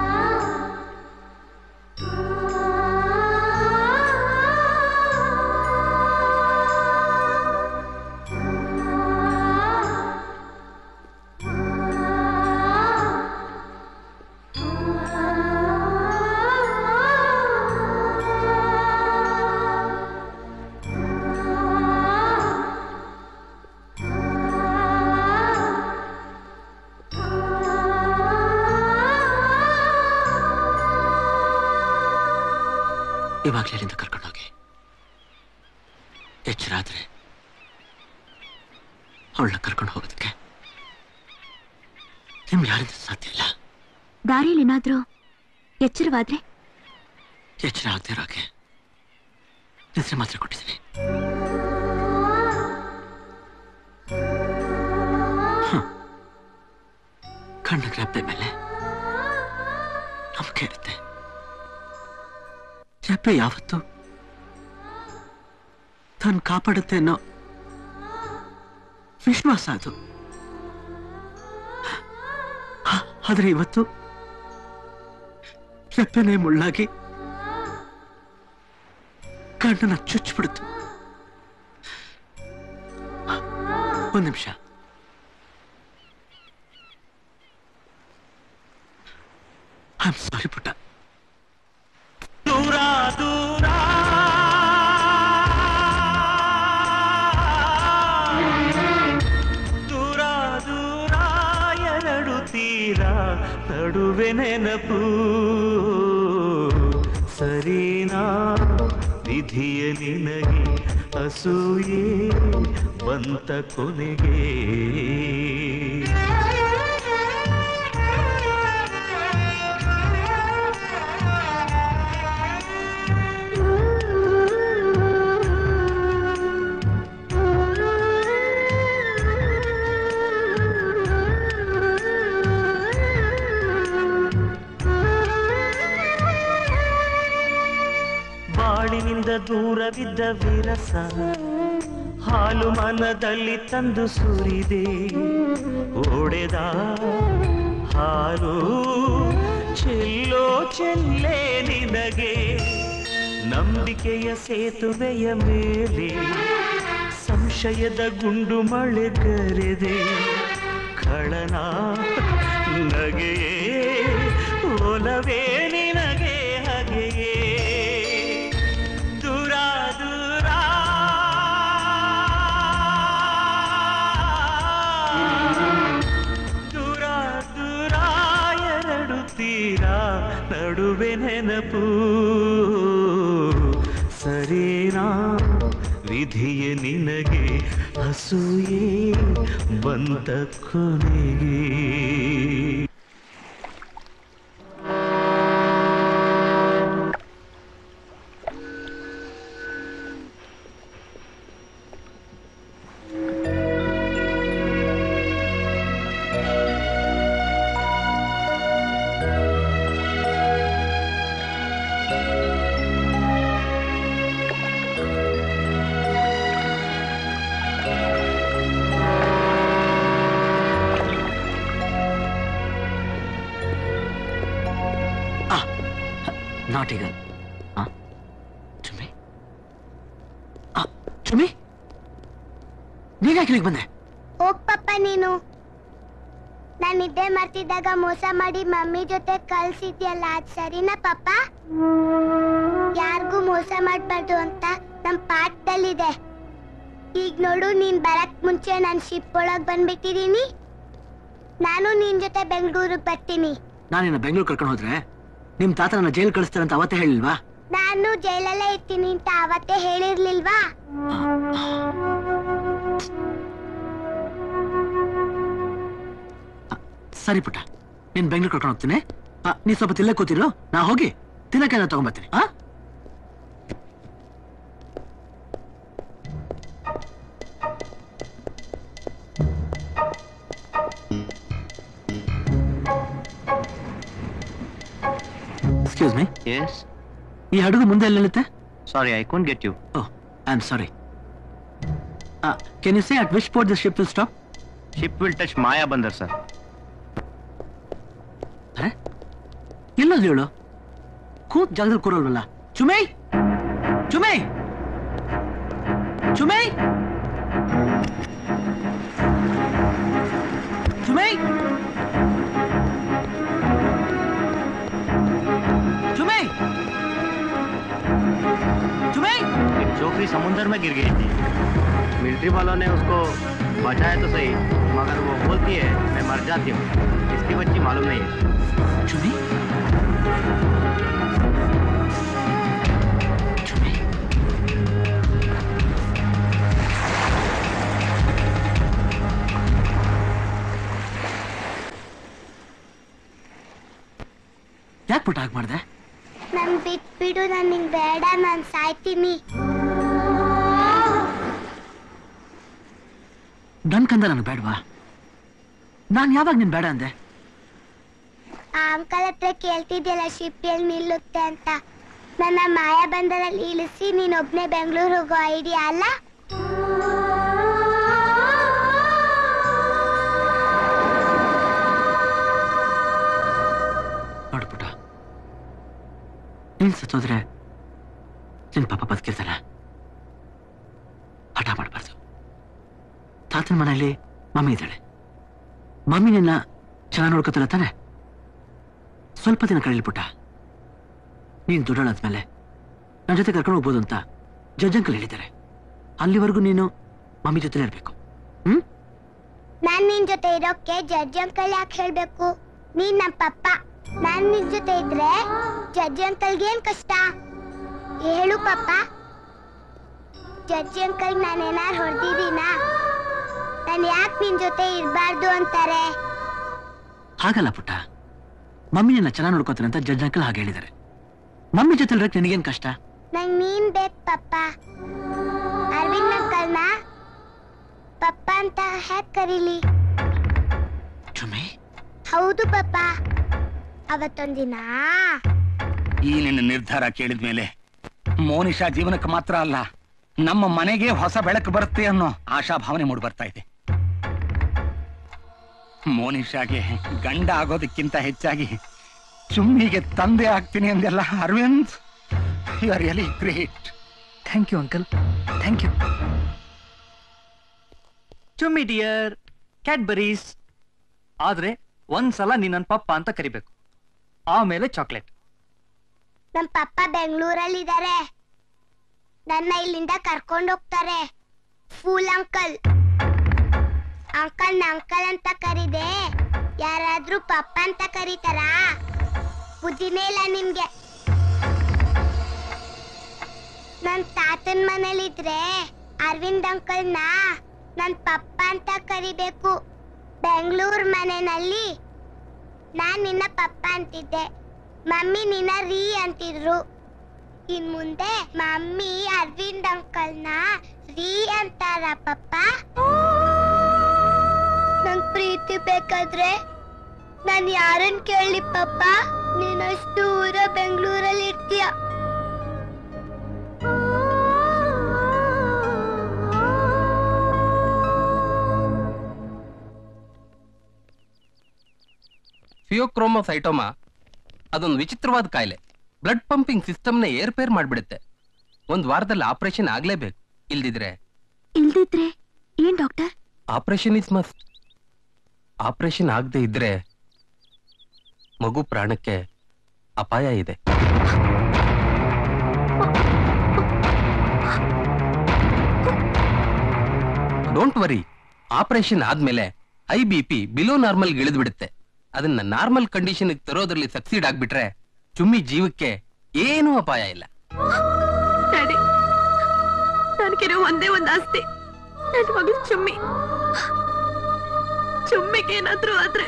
ಇವಾಗ್ಲೇ ಇಲ್ಲಿಂದ ಕರ್ಕೊಂಡೋಗಿ, ಎಚ್ಚರಾದ್ರೆ ಅವಳನ್ನ ಕರ್ಕೊಂಡು ಹೋಗೋದಕ್ಕೆ ನಿಮ್ಗೆ ಯಾರಿಂದ ಸಾಧ್ಯ ಇಲ್ಲ. ದಾರಿಯಲ್ಲಿ ಏನಾದ್ರೂ ಎಚ್ಚರವಾದ್ರೆ? ಎಚ್ಚರ ಆಗದೆ ಇರೋಕೆ ನಿದ್ರೆ ಮಾತ್ರ ಕೊಟ್ಟಿದ್ದೀನಿ. ಕಣ್ಣು ರೆಪ್ಪೆ ಮೇಲೆ ನಂಬಿಕೆ ಇರುತ್ತೆ. ರೆಪ್ಪೆ ಯಾವತ್ತು ತಾನು ಕಾಪಾಡುತ್ತೆ ಅನ್ನೋ ವಿಶ್ವಾಸ ಅದು. ಆದ್ರೆ ಇವತ್ತು ರೆಪ್ಪೆನೇ ಮುಳ್ಳಾಗಿ ಕಣ್ಣನ್ನ ಚುಚ್ಚಿಬಿಡ್ತು. ಒಂದ್ ನಿಮಿಷ, ಐ ಆಮ್ ಸಾರಿ ಪುಟ್ಟ. ದೂರ ದೂರ ದೂರ ದೂರ ಎರಡು ತೀರ ನಡುವೆ ನೆನಪು. ಸರಿನಾ ವಿಧಿಯ ನಿನಗೆ ಅಸೂಯೆ ಬಂತ ಕೊನೆಗೆ. ಬಾಳಿನಿಂದ ದೂರವಿದ್ದ ವಿರಸ ಹಾಲು ಮನದಲ್ಲಿ ತಂದು ಸುರಿದೆ. ಓಡೆದ ಹಾಲು ಚೆಲ್ಲೋ ಚೆಲ್ಲೇ ನಿನಗೆ. ನಂಬಿಕೆಯ ಸೇತುವೆಯ ಮೇಲೆ ಸಂಶಯದ ಗುಂಡು ಮಳೆಗರೆದೆ. ಖಳನ ನಗೆಯೇ ಒಲವೇ ನಿನಗೆ ಹಗೆಯೇ. ದೂರ ದೂರ ದೂರ ದೂರ ಎರಡು ತೀರ ನಡುವೆ ನೆನಪು. ಸರಿನಾ ವಿಧಿಯ ನಿನಗೆ ಅಸೂಯೆ ಬಂತ ಕೊನೆಗೆ. ನಾಟ್ ಈಗ ಚುಮ್ಮಿ ಚುಮ್ಮಿ ನೀನ್ ಯಾಕೆ ಇಲ್ಲಿಗೆ ಬಂದೆ? ಹೋಗ್ ಪಪ್ಪ ನೀನು. ನಾನು ನಿದ್ದೆ ಮಾಡ್ತಿದ್ದಾಗ ಮೋಸ ಮಾಡಿ ಮಮ್ಮಿ ಜೊತೆ ಕಳ್ಸಿದ್ಯಲ್ಲ ಅದ್ ಸರಿನಾ ಪಪ್ಪ? ಯಾರಿಗೂ ಮೋಸ ಮಾಡ್ಬಾರ್ದು ಅಂತ ನಮ್ ಪಾಠದಲ್ಲಿದೆ. ಈಗ ನೋಡು, ನೀನ್ ಬರಕ್ ಮುಂಚೆ ನಾನ್ ಶಿಪ್ ಒಳಗ್ ಬಂದ್ಬಿಟ್ಟಿದೀನಿ. ನಾನು ನಿನ್ ಜೊತೆ ಬೆಂಗಳೂರಿಗೆ ಬರ್ತೀನಿ. ನಾನಿನ್ನ ಬೆಂಗಳೂರು ಕರ್ಕೊಂಡು ಹೋದ್ರೆ ನಿಮ್ ತಾತ ನನ್ನ ಜೈಲ್ ಕಳಿಸ್ತಾರೆ ಅಂತ ಅವತ್ತೇ ಹೇಳಿಲ್ವಾ? ನಾನು ಜೈಲಲ್ಲೇ ಇರ್ತೀನಿ ಅಂತ ಅವತ್ತೇ ಹೇಳಿರ್ಲಿಲ್ವಾ? ಸರಿ ಪುಟ್ಟ, ನೀನ್ ಬೆಂಗಳೂರು ಕರ್ಕೊಂಡು ಹೋಗ್ತೀನಿ. ನೀ ಸ್ವಲ್ಪ ತಿಲ್ಲೇ ಕೂತಿರು, ನಾ ಹೋಗಿ ತಿನ್ನಕ್ಕೆ ತಗೊಂಡ್ಬರ್ತೀನಿ. ಆ ಎಕ್ಸ್ಕ್ಯೂಸ್ ಮೀ. ಎಸ್. ಈ ಹಡಗು ಮುಂದೆ ಎಲ್ಲೆಲ್ಲುತ್ತೆ? Sorry, I can't get you. Oh, I am sorry. Can you say at which port the ship will stop? Ship will touch Maya Bunder sir. ಎಲ್ಲೋದು ಹೇಳು? ಕೂತ್ ಜಾಗದಲ್ಲಿ ಕೂರಲ್ವಲ್ಲ. ಚುಮೈ ಚುಮೈ ಚುಮೈ चुमई चुमई चुमई एक छोकरी समुद्र में गिर गई थी। मिलिट्री वालों ने उसको बचाया तो सही, मगर वो बोलती है मैं मर जाती हूँ। इसकी बच्ची मालूम नहीं है। चुमई चुमई ಯಾಕೆ ಪುಟ್ಟ ಹಾಗೆ ಮಾಡಿದೆ? ನನ್ ಬಿಟ್ಬಿಡು, ನನಗೆ ಬೇಡ, ನಾನು ಸಾಯ್ತೀನಿ. ನನ್ ಕಂದ ನನಗೆ ಬೇಡವಾ? ನಾನು ಯಾವಾಗ ನಿನ್ ಬೇಡ ಅಂದೆ? ಆ ಅಂಕಲ್ ಹತ್ರ ಕೇಳ್ತಿದ್ಯಲ್ಲ ಶಿಪ್ ಎಲ್ಲಿ ನಿಲ್ಲುತ್ತೆ ಅಂತ. ನನ್ನ ಮಾಯಾ ಬಂದರಲ್ಲಿ ಇಳಿಸಿ ನೀನೊಬ್ನೇ ಬೆಂಗಳೂರು ಹೋಗೋ ಐಡಿಯಾ ಅಲ್ಲ? ನೋಡ್ಬಿಟ್ಟ, ನೀನ್ ಸತ್ತೋದ್ರೆ ನಿನ್ ಪಾಪ ಬದುಕಿರ್ತಾನೆ. ಹಠ ಮಾಡಬಾರ್ದು. ತಾತನ ಮನೆಯಲ್ಲಿ ಮಮ್ಮಿ ಇದ್ದಾಳೆ. ಮಮ್ಮಿ ನಿನ್ನ ಚೆನ್ನಾಗಿ ನೋಡ್ಕೊತಲ್ಲ ತಾನೆ? ಸ್ವಲ್ಪ ದಿನ ಕಳೀಲಿ ಪುಟ್ಟ. ನೀನ್ ದುಡ್ಡಾದ್ಮೇಲೆ ನನ್ನ ಜೊತೆ ಕರ್ಕೊಂಡು ಹೋಗ್ಬೋದು ಅಂತ ಜಡ್ಜ್ ಅಂಕಲ್ ಹೇಳಿದ್ದಾರೆ. ಅಲ್ಲಿವರೆಗೂ ನೀನು ಮಮ್ಮಿ ಜೊತೆ ಇರ್ಬೇಕು. ಹ್ಮ್ ನಾನ್ ನಿನ್ ಜೊತೆ ಇರೋಕೆ ಜಡ್ಜ್ ಅಂಕಲ್ ಯಾಕೆ ಹೇಳ್ಬೇಕು? ನೀನ್ ನಮ್ಮ ಪಪ್ಪ. ನಾನ್ ನಿನ್ ಜೊತೆ ಇದ್ರೆ ಜಡ್ಜ್ ಅಂಕಲ್ಗೆ ಏನ್ ಕಷ್ಟ? ಹೇಳು ಪಪ್ಪ. Judge uncle ನಾನೇನಾರು ಹೊಡೆದಿದ್ದೀನಾ? ನಾನು ಯಾಕೆ ನಿನ್ ಜೊತೆ ಇರಬಾರ್ದು ಅಂತಾರೆ? ಹಾಗಲ್ಲ ಪುಟ್ಟ, ಮಮ್ಮಿ ನಿನ್ನ ಚೆನ್ನಾಗಿ ನೋಡ್ಕೋತಾರೆ ಅಂತ ಜಡ್ಜ್ ಅಂಕಲ್ ಹಾಗೆ ಹೇಳಿದ್ದಾರೆ. ಮಮ್ಮಿ ಜೊತೆ ಇರೋಕೆ ನಿನಗೇನ್ ಕಷ್ಟ? ನಂಗ್ ನೀನ್ ಬೇಕು ಪಪ್ಪ. ಅರವಿಂದ್ ಅಂಕಲ್ನ ಪಪ್ಪ ಅಂತ ಹ್ಯಾಕ್ ಕರೀಲಿ? ಚುಮ್ಮಿ ಹೌದು ಪಪ್ಪ. ಅವತ್ತೊಂದಿನ ಈ ನಿನ್ನ ನಿರ್ಧಾರ ಕೇಳಿದ್ಮೇಲೆ ಮೋನಿಶಾ ಜೀವನಕ್ಕೆ ಮಾತ್ರ ಅಲ್ಲ, ನಮ್ಮ ಮನೆಗೆ ಹೊಸ ಬೆಳಕು ಬರುತ್ತೆ ಅನ್ನೋ ಆಶಾಭಾವನೆ ಮೂಡಿ ಬರ್ತಾ ಇದೆ. ಮೋನಿಶಾಗೆ ಗಂಡ ಆಗೋದಕ್ಕಿಂತ ಹೆಚ್ಚಾಗಿ ಚುಮ್ಮಿಗೆ ತಂದೆ ಆಗ್ತೀನಿ ಅಂದೆಲ್ಲ. Arvind, you are really great. Thank you uncle, thank you. Chummi dear, Cadbury's. ಆದ್ರೆ ಒಂದ್ಸಲ ನೀನ್ ನನ್ನ ಪಪ್ಪ ಅಂತ ಕರಿಬೇಕು, ಆಮೇಲೆ ಚಾಕ್ಲೇಟ್. ನಮ್ ಪಪ್ಪ ಬೆಂಗಳೂರಲ್ಲಿದ್ದಾರೆ. ನನ್ನ ಇಲ್ಲಿಂದ ಕರ್ಕೊಂಡು ಹೋಗ್ತಾರೆ. Fool uncle. ಅಂಕಲ್ ನ ಅಂಕಲ್ ಅಂತ ಕರೀದೆ ಯಾರಾದ್ರೂ ಪಪ್ಪ ಅಂತ ಕರೀತಾರಾ? ಬುದ್ಧಿನೇ ಇಲ್ಲ ನಿಮ್ಗೆ. ನನ್ ತಾತನ್ ಮನೇಲಿದ್ರೆ ಅರವಿಂದ್ ಅಂಕಲ್ನ ನನ್ ಪಪ್ಪ ಅಂತ ಕರಿಬೇಕು. ಬೆಂಗಳೂರು ಮನೆಯಲ್ಲಿ ನಾನ್ ನಿನ್ನ ಪಪ್ಪ ಅಂತಿದ್ದೆ, ಮಮ್ಮಿ ನಿನ್ನ ರೀ ಅಂತಿದ್ರು. ಇನ್ ಮುಂದೆ ಮಮ್ಮಿ ಅರವಿಂದ್ ಅಂಕಲ್ನ ರೀ ಅಂತಾರ ಪಪ್ಪ? ನಂಗ್ ಪ್ರೀತಿ ಬೇಕಾದ್ರೆ ನಾನ್ ಯಾರನ್ ಕೇಳಿ ಪಪ್ಪ? ನೀನಷ್ಟು ದೂರ ಬೆಂಗಳೂರಲ್ಲಿ ಇರ್ತೀಯ. ಫಿಯೋಕ್ರೋಮೋಸೈಟೋಮಾ ಅದೊಂದು ವಿಚಿತ್ರವಾದ ಕಾಯಿಲೆ. ಬ್ಲಡ್ ಪಂಪಿಂಗ್ ಸಿಸ್ಟಮ್ನ ಏರ್ಪೇರ್ ಮಾಡ್ಬಿಡುತ್ತೆ. ಒಂದ್ ವಾರದಲ್ಲಿ ಆಪರೇಷನ್ ಆಗ್ಲೇಬೇಕು. ಇಲ್ದಿದ್ರೆ ಇಲ್ದಿದ್ರೆ ಏನ್ doctor? Operation is must. Operation ಆಗದೆ ಇದ್ರೆ ಮಗು ಪ್ರಾಣಕ್ಕೆ ಅಪಾಯ ಇದೆ. ಡೋಂಟ್ ವರಿ, ಆಪರೇಷನ್ ಆದ್ಮೇಲೆ I B P below normal ಇಳಿದು ಬಿಡುತ್ತೆ. ಅದನ್ನ ನಾರ್ಮಲ್ ಕಂಡೀಷನ್ ತರೋದ್ರಲ್ಲಿ ಸಕ್ಸೀಡ್ ಆಗ್ಬಿಟ್ರೆ ಚುಮ್ಮಿ ಜೀವಕ್ಕೆ ಏನೂ ಅಪಾಯ ಇಲ್ಲ. ಡ್ಯಾಡಿ, ನನ್ಗಿರೋ ಒಂದೇ ಒಂದ್ ಆಸ್ತಿ ನನ್ ಮಗಳು ಚುಮ್ಮಿ. ಚುಮ್ಮಿಗೆ ಏನಾದ್ರೂ ಆದ್ರೆ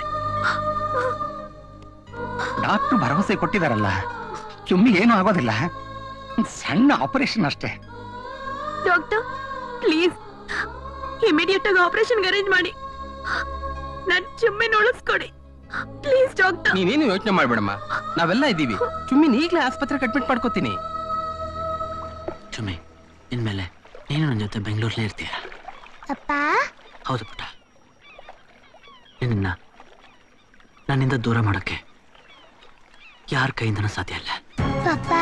ಡಾಕ್ಟರ್ ಭರವಸೆ ಕೊಟ್ಟಿದಾರಲ್ಲ, ಚುಮ್ಮಿಗೆ ಏನೂ ಆಗೋದಿಲ್ಲ. ಸಣ್ಣ ಆಪರೇಷನ್ ಅಷ್ಟೇ. ಡಾಕ್ಟರ್ ಪ್ಲೀಸ್ ಇಮಿಡಿಯೇಟ್ ಆಗಿ ಆಪರೇಷನ್ ಅರೇಂಜ್ ಮಾಡಿ ನನ್ ಚುಮ್ಮಿನ ಉಳಿಸ್ಕೊಡಿ ಪ್ಲೀಸ್ ಡಾಕ್ಟರ್. ನೀನೇನು ಯೋಚನೆ ಮಾಡ್ಬೇಡಮ್ಮ, ನಾವೆಲ್ಲ ಇದ್ದೀವಿ. ಚುಮ್ಮಿನ ಈಗ್ಲೇ ಆಸ್ಪತ್ರೆಗೆ ಅಡ್ಮಿಟ್ ಮಾಡ್ಕೋತೀನಿ. ಚುಮ್ಮಿ, ಇನ್ಮೇಲೆ ನೀನು ನನ್ನ ಜೊತೆ ಬೆಂಗಳೂರಲ್ಲೇ ಇರ್ತೀಯ. ಅಪ್ಪ. ಹೌದು ಪುಟ್ಟ, ನಿನ್ನ ನನ್ನಿಂದ ದೂರ ಮಾಡೋಕ್ಕೆ ಯಾರ ಕೈಯಿಂದನೂ ಸಾಧ್ಯ ಇಲ್ಲ. ಪಪ್ಪಾ.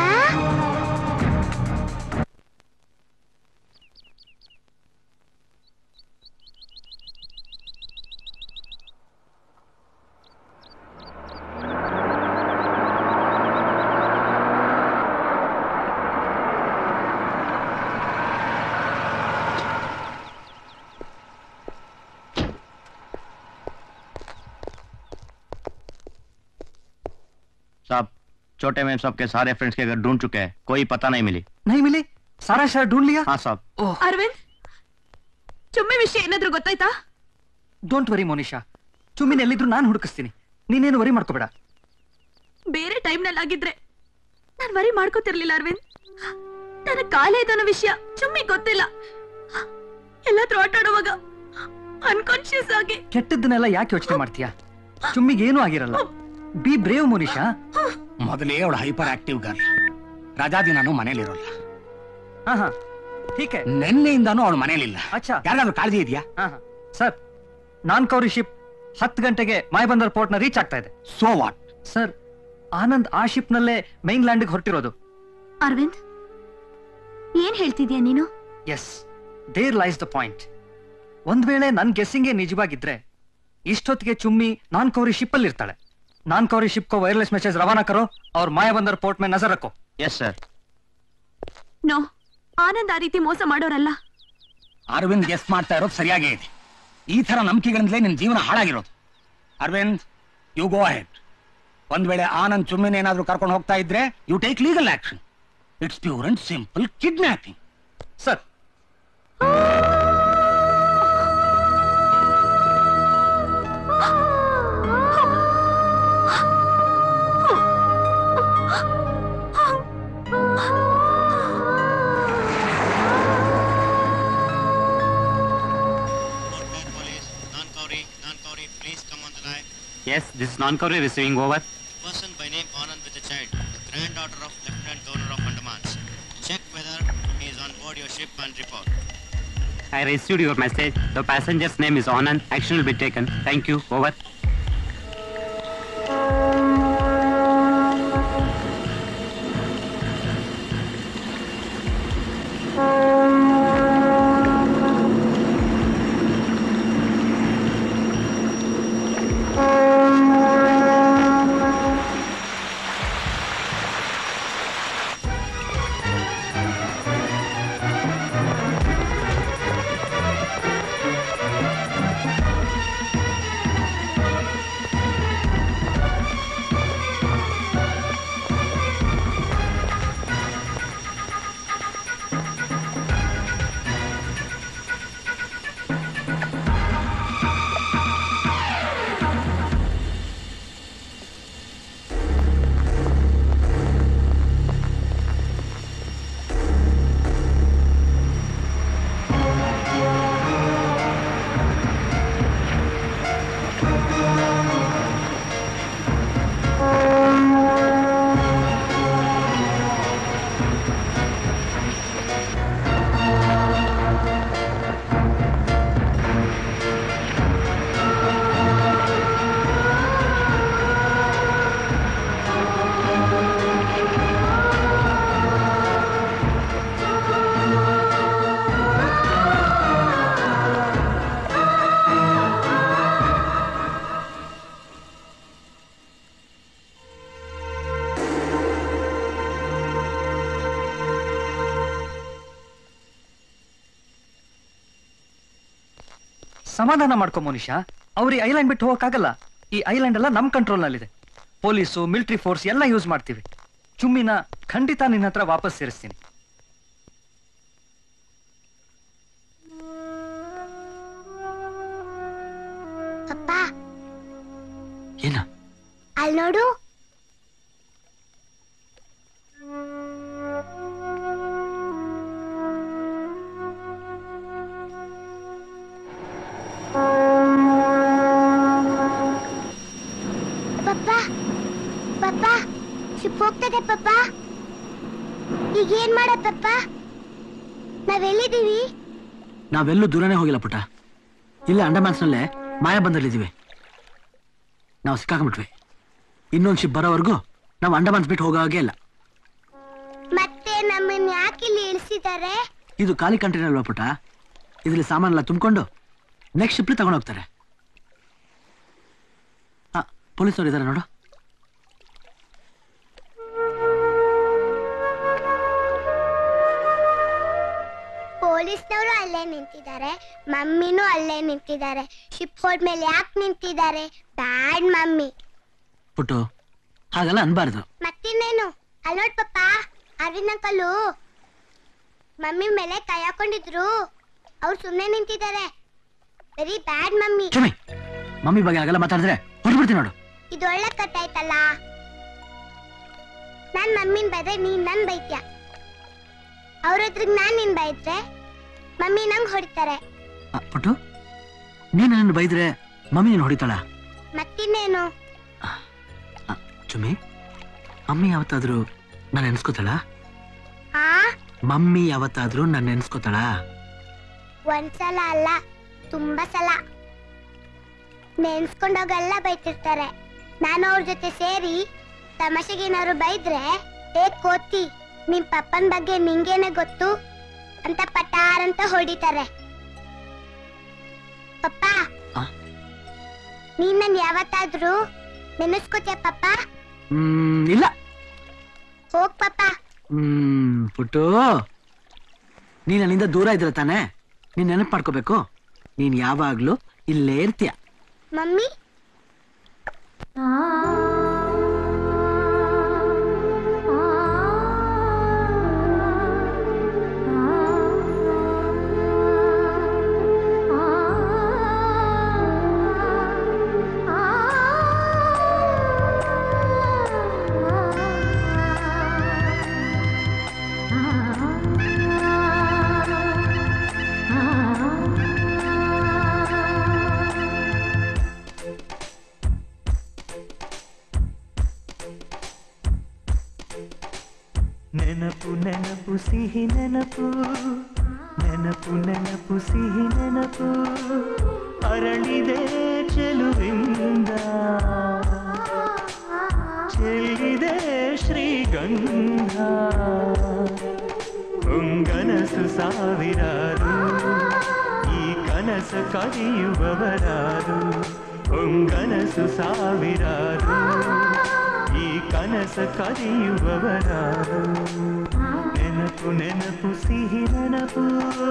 साहब, छोटे मैम साहब के सारे फ्रेंड्स के घर ढूंढ चुके हैं, कोई पता नहीं मिली. नहीं मिली? सारा शहर ढूंढ लिया? हाँ साहब. ಅರವಿಂದ್, ಚುಮ್ಮಿ ವಿಷಯ ಏನಾದ್ರೂ ಗೊತ್ತಾಯ್ತಾ? ಡೋಂಟ್ ವರಿ ಮೋನಿಶಾ, ಚುಮ್ಮಿನ ಎಲ್ಲಿದ್ರು ನಾನು ಹುಡುಕಿಸ್ತೀನಿ. ನೀನೇನು ವರಿ ಮಾಡ್ಕೋಬೇಡ. ಬೇರೆ ಟೈಮ್ ನಲ್ಲಿ ಆಗಿದ್ರೆ ನಾನು ವರಿ ಮಾಡ್ಕೋತಿರ್ಲಿಲ್ಲ ಅರವಿಂದ್. ನನ್ನ ಕಾಲೇ ಇದನ್ನ ವಿಷಯ ಚುಮ್ಮಿ ಗೊತ್ತಿಲ್ಲ. ಎಲ್ಲಾದ್ರೂ ಆಟ ಆಡುವಾಗ ಅನ್ಕಾನ್ಶಿಯಸ್ ಆಗಿ. ಕೆಟ್ಟದ್ದನ್ನೆಲ್ಲ ಯಾಕೆ ಯೋಚನೆ ಮಾಡ್ತೀಯಾ? ಚುಮ್ಮಿಗೆ ಏನೂ ಆಗಿರಲ್ಲ. Be brave Monisha. ಮೊದಲೇ ಅವಳು ಹೈಪರ್ ಆಕ್ಟಿವ್ ಗರ್ಲ್. ರಜಾದಿ ನಾನು ಮನೇಲಿರೋಲ್ಲ. ಹಾ ಹಾ ठीक है. ನಿನ್ನೆಯಿಂದಾನು ಅವಳು ಮನೇಲಿಲ್ಲ. ಅಚ್ಚಾ, ಯಾರಿಗಾದ್ರೂ ಕಾಳಜಿ ಇದೆಯಾ? ಸರ್, ನಾನ್ ಕೌರಿ ಶಿಪ್ ಹತ್ತು ಗಂಟೆಗೆ ಮಾಯಬಂದರ್ ಪೋರ್ಟ್ ನ ರೀಚ್ ಆಗ್ತಾ ಇದೆ. So what? ಸರ್, ಆನಂದ್ ಆ ಶಿಪ್ ನಲ್ಲೇ ಮೈನ್ ಲ್ಯಾಂಡ್ ಹೊರಟಿರೋದು. ಅರವಿಂದ್, ಏನ್ ಹೇಳ್ತಿದ್ಯಾ ನೀನು? Yes, there lies the point. ಒಂದ್ ವೇಳೆ ನನ್ ಗೆಸ್ಸಿಂಗ್ ನಿಜವಾಗಿದ್ರೆ ಇಷ್ಟೊತ್ತಿಗೆ ಚುಮ್ಮಿ ನಾನ್ ಕೌರಿ ಶಿಪ್ ಅಲ್ಲಿ ಇರ್ತಾಳೆ. ನಾನ್ ಕೌರಿ ಶಿಪ್ ಕೋ ವೈರ್ಲೆಸ್ ಮೆಸೇಜ್ ರವಾನಾ ಕರೋ और ಮಾಯಬಂದರ್ ಪೋರ್ಟ್ में नजर रखो. Yes sir. ನೋ, ಆನಂದ್ ಆ ರೀತಿ ಮೋಸ ಮಾಡೋರಲ್ಲ. ಅರವಿಂದ್ ಗೆಸ್ ಮಾಡ್ತಾ ಇರೋದು ಸರಿಯಾಗೇ ಇದೆ. ಈ ತರ ನಂಬಿಕೆಗಳಿಂದಲೇ ನಿನ್ ಜೀವನ ಹಾಳಾಗಿರೋದು. Arvind, you go ahead. ಒಂದ್ ವೇಳೆ ಆನಂದ್ ಚುಮ್ಮಿನ ಏನಾದ್ರೂ ಕರ್ಕೊಂಡು ಹೋಗ್ತಾ ಇದ್ರೆ you take legal action. It's pure and simple kidnapping. Sir, Yes, this is non-Kauri receiving over. Person by name Anand with a child, the granddaughter of Lieutenant Governor of Andamans. Check whether he is on board your ship and report. I received your message. The passenger's name is Anand. Action will be taken. Thank you. Over. ಸಮಾಧಾನ ಮಾಡ್ಕೊ ಮನುಷ್ಯ. ಅವ್ರು ಈ island ಬಿಟ್ಟು ಹೋಗಕ್ಕಾಗಲ್ಲ. ಈ island ಎಲ್ಲ ನಮ್ control ನಲ್ಲಿದೆ. ಪೊಲೀಸು, ಮಿಲಿಟರಿ ಫೋರ್ಸ್ ಎಲ್ಲ ಯೂಸ್ ಮಾಡ್ತೀವಿ. ಚುಮ್ಮಿನ ಖಂಡಿತ ನಿನ್ನ ಹತ್ರ ವಾಪಸ್ ಸೇರಿಸ್ತೀನಿ. ಅಪ್ಪ ಏನ ಅಲ್ಲಿ ನೋಡು. ಪಪ್ಪ ಪಪ್ಪ ಶಿಪ್ ಹೋಗ್ತದೆ ಪಪ್ಪ. ಈಗ ಏನ್ ಮಾಡತ್ತಪ್ಪ? ನಾವೆಲ್ಲಿದ್ದೀವಿ? ನಾವೆಲ್ಲೂ ದೂರನೇ ಹೋಗಿಲ್ಲ ಪುಟ್ಟ. ಇಲ್ಲೇ ಅಂಡಮಾನ್ಸ್ನಲ್ಲೇ ಮಾಯಾ ಬಂದಲ್ಲಿದ್ದೀವಿ. ನಾವು ಸಿಕ್ಕಾಕೊಂಡ್ಬಿಟ್ವಿ. ಇನ್ನೊಂದು ಶಿಪ್ ಬರೋವರೆಗೂ ನಾವು ಅಂಡಮಾನ್ಸ್ ಬಿಟ್ಟು ಹೋಗೋ ಹಾಗೆ ಇಲ್ಲ. ಮತ್ತೆ ನಮ್ಮನ್ನ ಯಾಕೆ ಇಲ್ಲಿ ಇಳಿಸಿದ್ದಾರೆ? ಇದು ಖಾಲಿ ಕಂಟೈನರ್ ಅಲ್ವಾ ಪುಟ್ಟ? ಇದ್ರಲ್ಲಿ ಸಾಮಾನೆಲ್ಲ ತುಂಬಿಕೊಂಡು ನೆಕ್ಸ್ಟ್ ಶಿಪ್ಲಿ ತಗೊಂಡು ಹೋಗ್ತಾರೆ. ಹಾ, ಪೊಲೀಸರು ಇದ್ದಾರೆ ನೋಡು. ಪೊಲೀಸ್ನವರು ಅಲ್ಲೇ ನಿಂತಿದ್ದಾರೆ, ಮಮ್ಮಿನೂ ಅಲ್ಲೇ ನಿಂತಿದ್ದಾರೆ. ಶಿಪ್ ಹೋದ್ಮೇಲೆ ಯಾಕೆ ನಿಂತಿದ್ದಾರೆ? ಬ್ಯಾಡ್ ಮಮ್ಮಿ. ಪುಟ್ಟು, ಹಾಗಲ್ಲ ಅನ್ಬಾರ್ದು. ಮತ್ತಿನ್ನೇನು? ಅಲ್ಲಿ ನೋಡ್ ಪಪ್ಪ, ಅರವಿಂದ್ ಅಂಕಲು ಮಮ್ಮಿ ಮೇಲೆ ಕೈ ಹಾಕೊಂಡಿದ್ರು. ಅವ್ರು ಸುಮ್ಮನೆ ನಿಂತಿದ್ದಾರೆ. Very bad mummy. Chummi, mummy ಬಗ್ಗೆ ಹಾಗೆಲ್ಲ ಮಾತಾಡಿದ್ರೆ ಹೊರಬಿಡ್ತೀನಿ ನೋಡು. ಇದು ಒಳ್ಳೆ ಕಟ್ಟಾಯ್ತಲ್ಲ. ನಾನ್ ಮಮ್ಮಿನ್ ಬೈದ್ರೆ ನೀನ್ ನನ್ ಬೈತ್ಯ. ಅವ್ರ ಹತ್ರಗ್ ನಾನ್ ನಿನ್ ಬೈದ್ರೆ ಮಮ್ಮಿ ನಂಗ್ ಹೊಡಿತಾರೆ. ಆ, ಪುಟ್ಟು, ನೀನು ನನ್ನ ಬೈದ್ರೆ ಮಮ್ಮಿ ನೀನು ಹೊಡಿತಾಳ? ಮತ್ತಿನ್ನೇನು? ಚುಮ್ಮಿ, ಮಮ್ಮಿ ಯಾವತ್ತಾದ್ರೂ ನಾನು ನೆನ್ಸ್ಕೋತಾಳ? ಆ ಮಮ್ಮಿ ಯಾವತ್ತಾದ್ರೂ ನಾನು ನೆನ್ಸ್ಕೋತಾಳ? ಒಂದ್ಸಲ ಅಲ್ಲ, ತುಂಬಾ ಸಲ. ನೆನ್ಸ್ಕೊಂಡೋಗೆಲ್ಲ ಬೈತಿರ್ತಾರೆ. ನಾನು ಅವ್ರ ಜೊತೆ ಸೇರಿ ತಮಾಷೆಗೇನಾದ್ರು ಬೈದ್ರೆ, ಏ ಕೋತಿ, ನಿಮ್ ಪಪ್ಪನ್ ಬಗ್ಗೆ ನಿಂಗೇನೆ ಗೊತ್ತು ಅಂತ ಪಟಾರ್ ಅಂತ ಹೊಡಿತಾರೆ. ಪಪ್ಪ, ನೀನ್ ನನ್ ಯಾವತ್ತಾದ್ರೂ ನೆನೆಸ್ಕೋತೀಯ ಪಪ್ಪ? ಹ್ಮ್ ಇಲ್ಲ. ಹೋಗ್ ಪಪ್ಪ. ಹ್ಮ್ ಪುಟ್ಟು, ನೀನ್ ನನ್ನಿಂದ ದೂರ ಇದ್ರ ತಾನೆ? ನೀನ್ ನೆನಪು ಮಾಡ್ಕೋಬೇಕು. ನೀನ್ ಯಾವಾಗ್ಲೂ ಇಲ್ಲೇ ಇರ್ತೀಯ. ಮಮ್ಮಿ ನೆನಪು ನೆನಪು ಸಿಹಿ ನೆನಪು, ನೆನಪು ನೆನಪು ಸಿಹಿ ನೆನಪು, ಅರಳಿದೆ ಚೆಲುವಿಂದ, ಚೆಲ್ಲಿದೆ ಶ್ರೀಗಂಧ. ಹೊಂಗನಸು ಸಾವಿರಾರು, ಈ ಕನಸ ಕದಿಯುವವರಾರು. ಹೊಂಗನಸು ಸಾವಿರಾರು, ಈ ಕನಸ ಕದಿಯುವವರಾರು. ನೆನಪು ನೆನಪು ಸಿಹಿ ನೆನಪು.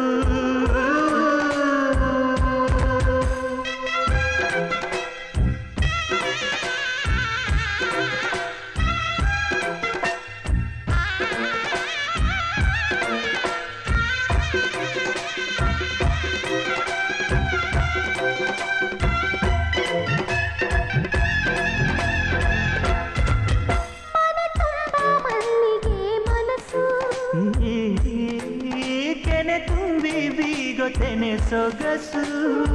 ಕೆನೆ ತುಂಬಿ ಬೀಗೊತೆನೆ ಸೊಗಸು,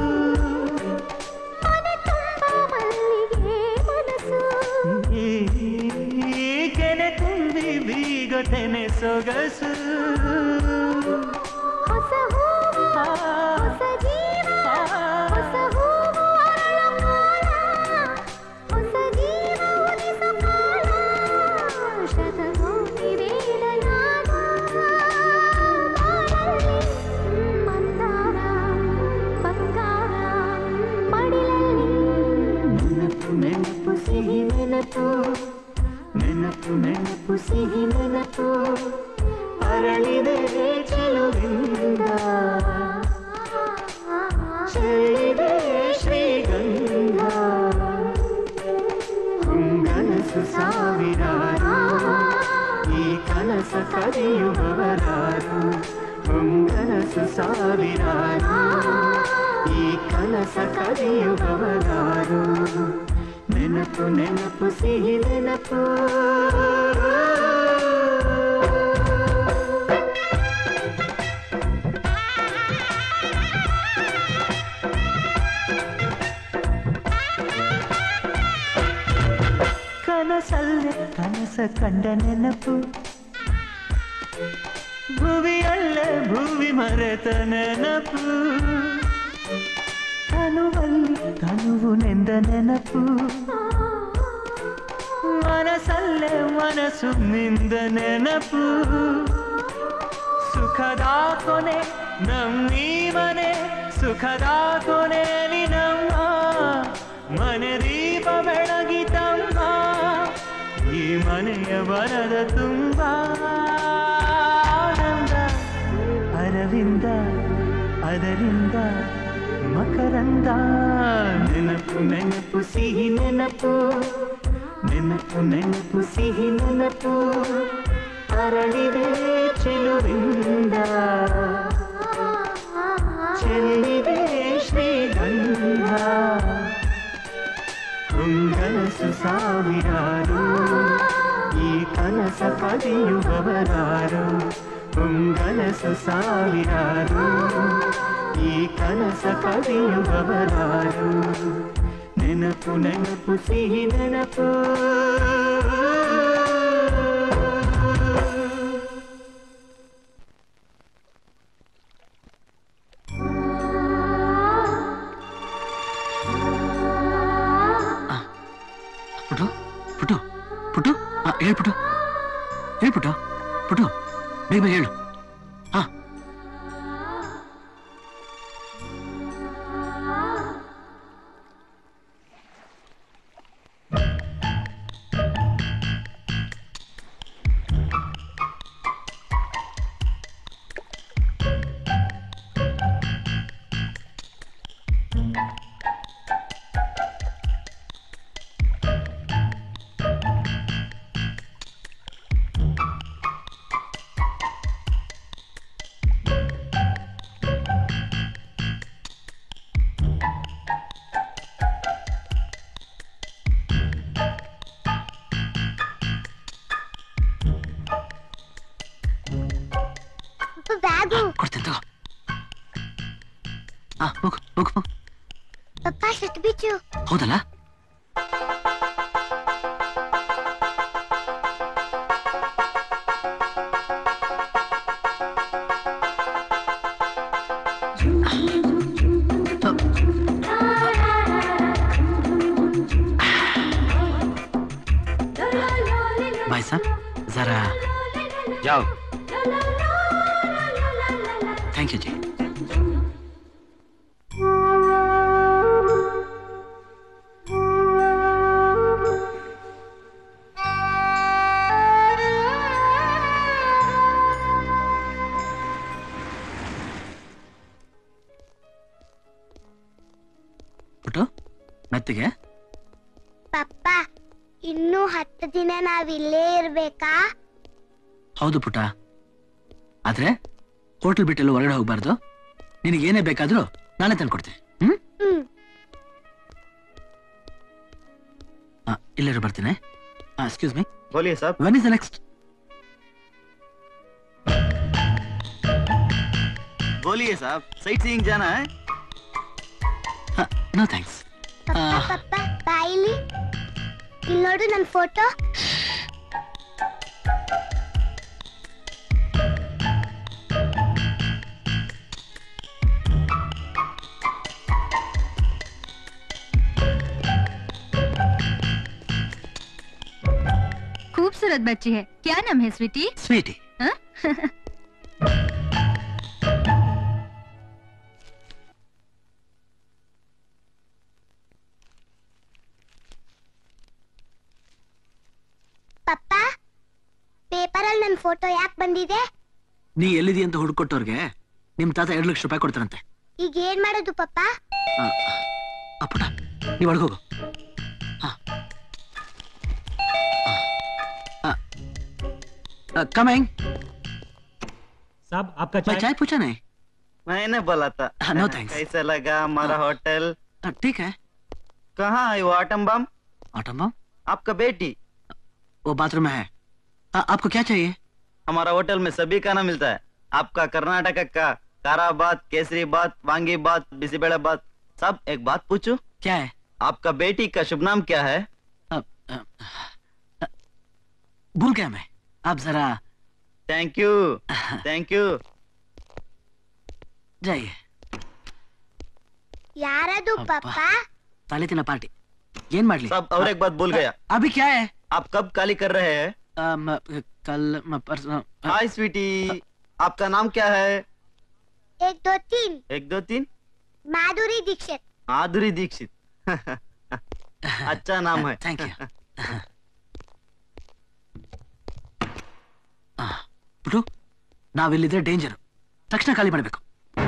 ಕೆನೆ ತುಂಬಿ ಬೀಗೊತೆನೆ ಸೊಗಸು. ಹೊಸ ಹೊಸ ಜೀವ, ಹೊಸ ಹೊಸ ಜೀವ ಉದಿಸು ಕಾಲ. ಶತಕೋಟಿ ವೇದನಾದ ಮಂದಾರ ಬಂಗಾರ ಮಡಿಲಲ್ಲಿ. ನೆನಪು ನೆನಪು ಸಿಹಿ ನೆನಪು, ನೆನಪು ನೆನಪು ಸಿಹಿ ನೆನಪು, ಅರಳಿದೆ ಚೆಲುವಿಂದ, ಚೆಲ್ಲಿದೆ ಕದಿಯುವವರಾರು ಹೊಂಗನಸು ಸಾವಿರಾರು ಈ ಕನಸ ಕದಿಯುವವರಾರು ನೆನಪು ನೆನಪು ಸಿಹಿ ನೆನಪು ಕನಸಲ್ಲೇ ಕನಸ ಕಂಡ ನೆನಪು ಭುವಿಯಲ್ಲೇ ಭುವಿ ಮರೆತ ನೆನಪು ತನುವಲ್ಲಿ ತನುವು ನೆಂದ ನೆನಪು ಮನಸಲ್ಲೇ ಮನಸ್ಸು ನಿಂದ ನೆನಪು ಸುಖದ ಕೊನೆ ನಮ್ಮೀ ಮನೆ ಸುಖದ ಕೊನೆ ನಮ್ಮ ಮನೆ ದೀಪ ಬೆಳಗಿತಮ್ಮ ಈ ಮನೆಯ ಬರದ ತುಂಬ ಆನಂದ ಅರವಿಂದ ಅದರಿಂದ ಮಕರಂದ ನೆನಪು ನೆನಪು ಸಿಹಿ ನೆನಪು ನೆನಪು ನೆನಪು ಸಿಹಿ ನೆನಪು ಅರಳಿದೆ ಚೆಲುವಿಂದ ಚೆಲ್ಲಿದೆ ಶ್ರೀಗಂಧ ಹೊಂಗನಸು ಸಾವಿರಾರು ಈ ಕನಸ ಕದಿಯುವವರಾರು ಹೊಂಗನಸು ಸಾವಿರಾರು ಈ ಕನಸ ಕದಿಯುವವರಾರು ನೆನಪು ನೆನಪು ಸಿಹಿ ನೆನಪು ಪುಟು ಪುಟು ಪುಟು ಹೇಳ್ಬಿಟ್ಟು ಹೇಳ್ಬಿಟ್ಟು ಪುಟು ಬೇಗ ಬೇಗ ಹೇಳು ಹಾ ಕೊಡ್ತೀನಿ ತಗೋ ಹಾ ಹೋಗು ಹೋಗು ಹೋಗು ಪಪ್ಪ ಶರ್ಟ್ ಬಿಚ್ಚು ಹೌದಲ್ಲ भाई साहब जरा जाओ थैंक यू जी ಪುಟ್ಟು ಮೆತ್ತಿಗೆ ಪಪ್ಪ ಇನ್ನೂ ಹತ್ತು ದಿನ ನಾವಿಲ್ಲೇ ಇರ್ಬೇಕಾ ಹೌದು ಪುಟ್ಟ ಆದ್ರೆ ಹೋಟೆಲ್ ಬಿಟ್ಟೆಲ್ಲ ಹೊರಗಡೆ ಹೋಗ್ಬಾರ್ದು ನಿನಗೆ ಏನೇ ಬೇಕಾದ್ರೂ ನಾನೇ ತಂದ್ಕೊಡ್ತೀನಿ ಹ್ಮ್ ಇಲ್ಲರೂ ಬರ್ತೀನಿ ಎಕ್ಸ್ಕ್ಯೂಸ್ ಮೀ बोलिए साहब वन इज द नेक्स्ट बोलिए साहब साइट सीइंग जाना है नो थैंक्स ಪಪ್ಪ ಬಾಯಿಲಿ ಇಲ್ಲಿ ನೋಡು ನನ್ನ ಫೋಟೋ खूबसूरत बच्ची है क्या नाम है स्वीटी स्वीटी हाँ? ಪಪ್ಪ ಪೇಪರಲ್ಲಿ ನನ್ನ ಫೋಟೋ ಯಾಕೆ ಬಂದಿದೆ ನೀ ಎಲ್ಲಿದಿ ಅಂತ ಹುಡುಕೊಟ್ಟವ್ರಿಗೆ ನಿಮ್ ತಾತ ಎರಡು ಲಕ್ಷ ರೂಪಾಯಿ ಕೊಡ್ತಾರಂತೆ ಈಗ ಏನ್ ಮಾಡೋದು ಪಪ್ಪ ಪುಟ ನೀವ್ ಒಳಗೋಗು कमिंग। साहब आपका मैं चाय पूछा नहीं। मैंने बोला था। No thanks. कैसा लगा हमारा होटल? ठीक है। कहाँ है वो आटम बम? आटम बम? आपका बेटी वो बाथरूम में है। आ, आपको क्या चाहिए? हमारा होटल में सभी खाना मिलता है। आपका कर्नाटक का कारा बात, केसरी बात, वांगी बात, बिसीबेड़ा बात। सब एक बात पूछूं? क्या है? आपका बेटी का शुभ नाम क्या है? आ, आ, आ, भूल गया मैं। आप जरा। Thank you thank you. जाइए। ಯಾರದು ಪಪ್ಪ? ತಾಲಿತಿನ ಪಾರ್ಟಿ ಏನ್ ಮಾಡ್ಲಿ? सब और एक बात भूल गया। अभी क्या है? आप कब काली कर रहे हैं? कल परसों। हाय स्वीटी, आपका नाम क्या है? एक दो तीन। एक दो तीन। माधुरी दीक्षित। माधुरी दीक्षित अच्छा नाम है। Thank you. ಪುಟ್ಟು, ನಾವಿಲ್ಲಿದ್ರೆ ಡೇಂಜರ್, ತಕ್ಷಣ ಖಾಲಿ ಮಾಡಬೇಕು.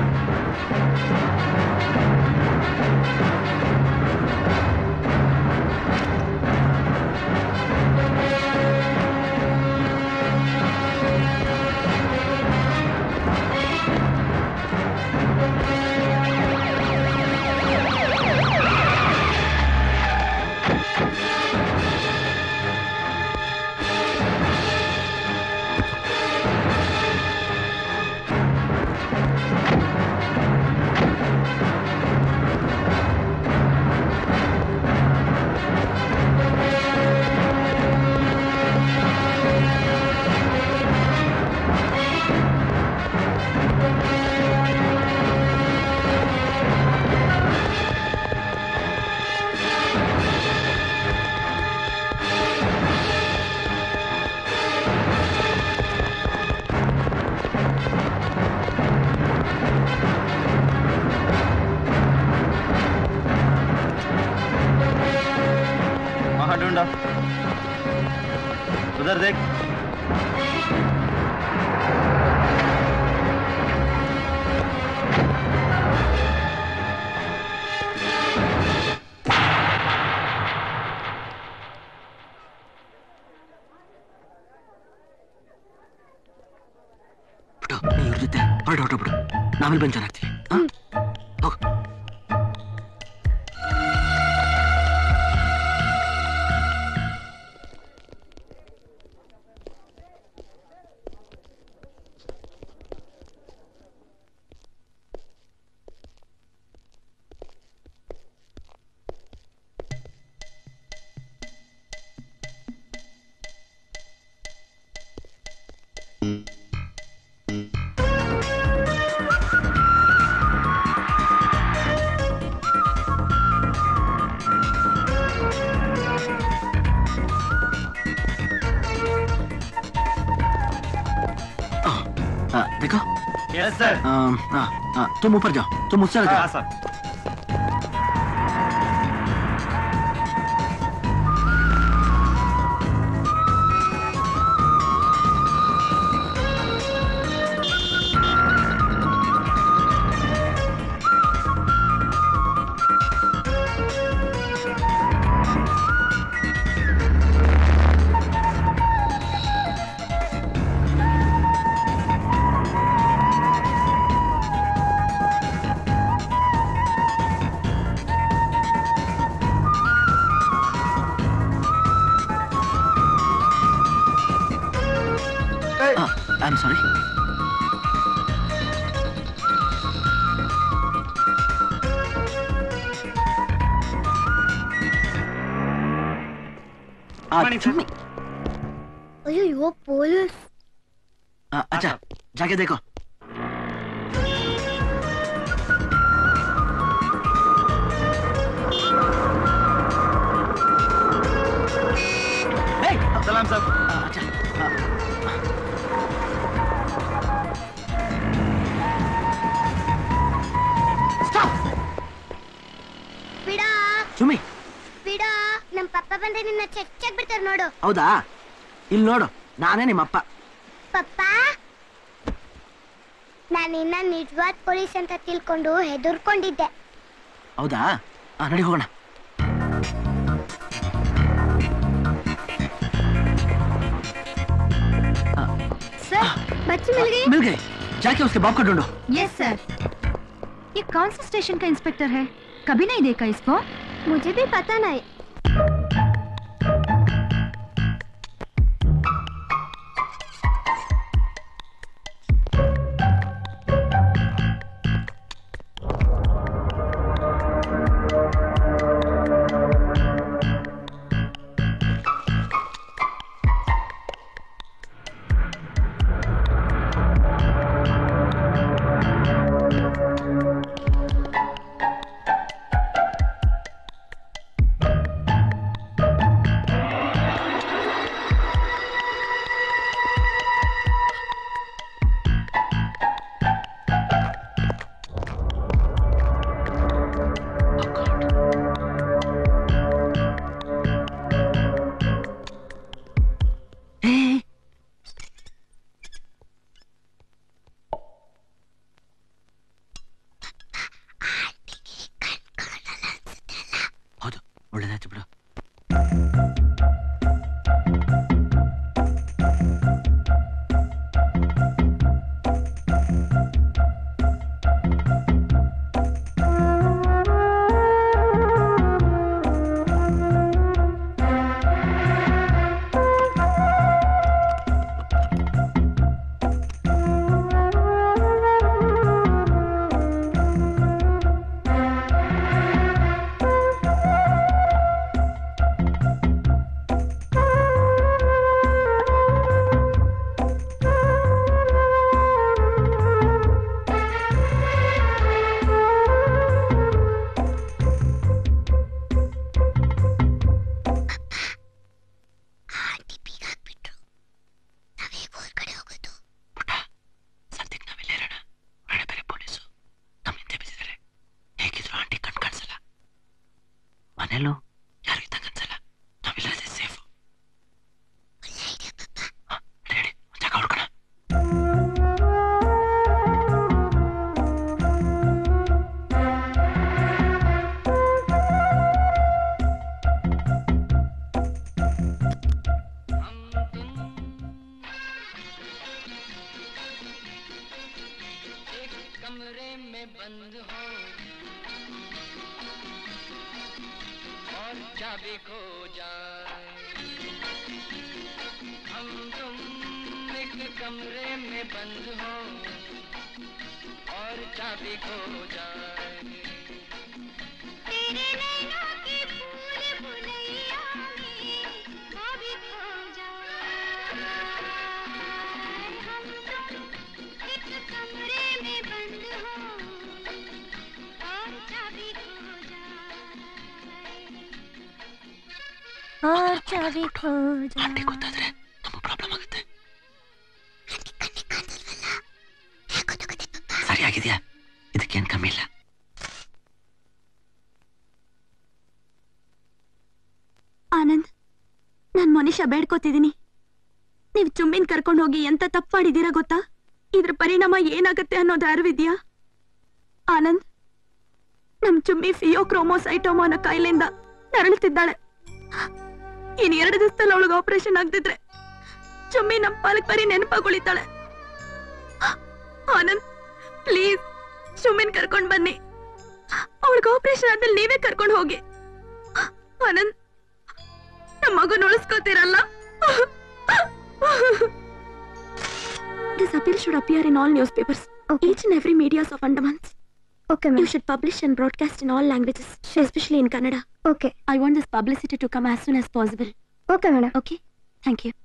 ढूंढा उधर देख। ಇವ್ರ ಜೊತೆ ಹೊರಟು ಹೊರಟು ನಾವೆಲ್ಲಿ ಬಂದ್ ಚೆನ್ನಾಗ್ತೀವಿ. ಹೋಗು. देखो। Yes sir. तुम ऊपर जाओ, तुम मुझसे जाओ। सर। I'm sorry. चुम्मी। अयो पुलिस। अच्छा जाके देखो। सलाम साहब। अच्छा ಸುಮ್ಮಿ ಬಿಡ, ನಮ್ ಪಪ್ಪ ಬಂದ್ರೆ ನಿನ್ನ ಚೆಕ್ ಬಿಡ್ತಾರೆ ನೋಡು. ಹೌದಾ? ಇಲ್ಲಿ ನೋಡು, ನಾನೇ ನಿಮ್ಮಪ್ಪ. ಪಪ್ಪ, ನಾನು ಇನ್ನ ನಿಜವಾದ ಪೊಲೀಸ್ ಅಂತ ತಿಳ್ಕೊಂಡು ಹೆದರ್ಕೊಂಡಿದ್ದೆ. ಹೌದಾ? ನಡಿ ಹೋಗೋಣ. चाची मिल गई? मिल गई। जाके उसके बाप को ढूंढो। Yes sir. ये कौन सा स्टेशन का इंस्पेक्टर है? कभी नहीं देखा इसको। मुझे भी पता नहीं। ಒಳ್ಳೇದಾಯ್ತು ಬಿಡು. ಮನೇಲೂ ಯಾರು ಇದ್ದಂಗ ಅನ್ಸಲ್ಲ. ನಾವಿಲ್ಲದೆ ಸೇಫ್. ಹೇಳಿ ಜಾಗ ಹುಡ್ಕೋಣ. कमरे में बंद हो और चाबी खो जाए, हम तुम एक कमरे में बंद हो और चाबी खो जाए, तेरे नैनों की फूल बुलैया में वो भी खो जाए, हम तुम एक कमरे में बंद हो और चाबी खो और चाबी खो ಆಂಟಿ ಗೊತ್ತಾದ್ರೆ ನಮಗೆ ಪ್ರಾಬ್ಲಮ್ ಆಗುತ್ತೆ. ಸರಿಯಾಗಿದೆಯಾ? ಇದಕ್ಕೇನ್ ಕಮ್ಮಿ ಇಲ್ಲ. ಆನಂದ್, ನಾನ್ ಮನುಷ್ಯ ಬೇಡ್ಕೋತಿದ್ದೀನಿ. ನೀವು ಚುಮ್ಮಿನ್ ಕರ್ಕೊಂಡು ಹೋಗಿ ಎಂತ ತಪ್ಪು ಮಾಡಿದೀರಾ ಗೊತ್ತಾ? ಇದ್ರ ಪರಿಣಾಮ ಏನಾಗತ್ತೆ ಅನ್ನೋದು ಅರಿವಿದ್ಯಾ? ಆನಂದ್, ನಮ್ ಚುಮ್ಮಿ ಫಿಯೋಕ್ರೋಮೋಸೈಟೋಮಾ ಅನ್ನೋ ಕಾಯಿಲೆಯಿಂದ ನರಳುತ್ತಿದ್ದಾಳೆ. ಇನ್ ಎರಡು ದಿವಸದಲ್ಲಿ ಅವಳಿಗೆ ಆಪರೇಷನ್ ಆಗ್ತಿದ್ರೆ ಚುಮ್ಮಿ ನಮ್ ಪಾಲಕ್ ಬರೀ ನೆನಪಾಗುಳಿತಾಳೆ. ಆನಂದ್, ಪ್ಲೀಸ್ ಚುಮ್ಮಿನ್ ಕರ್ಕೊಂಡ್ ಬನ್ನಿ. ಅವಳಿಗೆ ಆಪರೇಷನ್ ಆದ್ಮೇಲೆ ನೀವೇ ಕರ್ಕೊಂಡು ಹೋಗಿ. ಆನಂದ್, ನಮ್ಮ ಮಗನ ಉಳಿಸ್ಕೋತೀರಲ್ಲ? This appeal should appear in all newspapers, okay. Each and every medias of Andamans. Okay, ma'am. You should publish and broadcast in all languages, sure. Especially in Kannada. Okay. I want this publicity to come as soon as possible. Okay, madam. Okay. Thank you.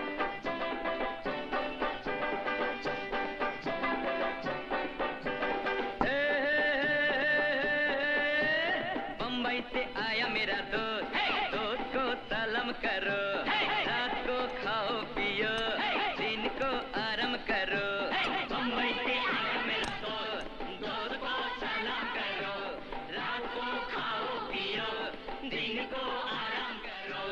Bombay से आया मेरा दोस्त, दोस्त को सलाम करो, रात को खाओ पियो, दिन को आराम करो. बम्बई से आया मेरा दोस्त, दोस्त को सलाम करो, रात को खाओ पियो, दिन को आराम करो.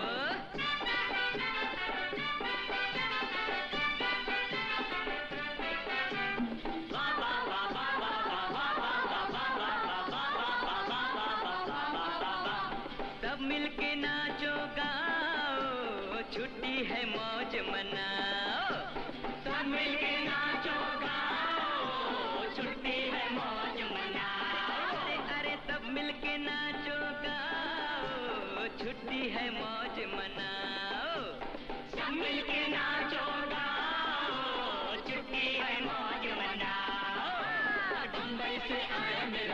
सब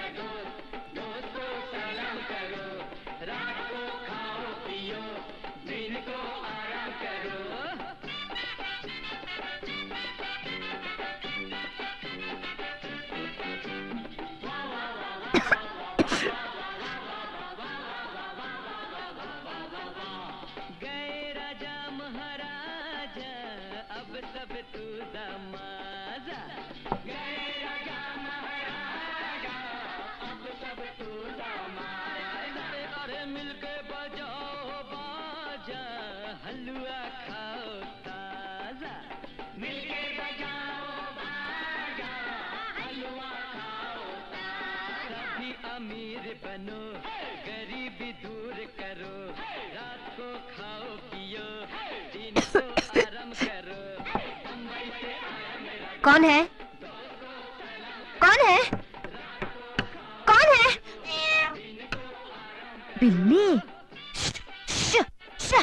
कौन है? कौन है? कौन है? बिल्ली। श, श।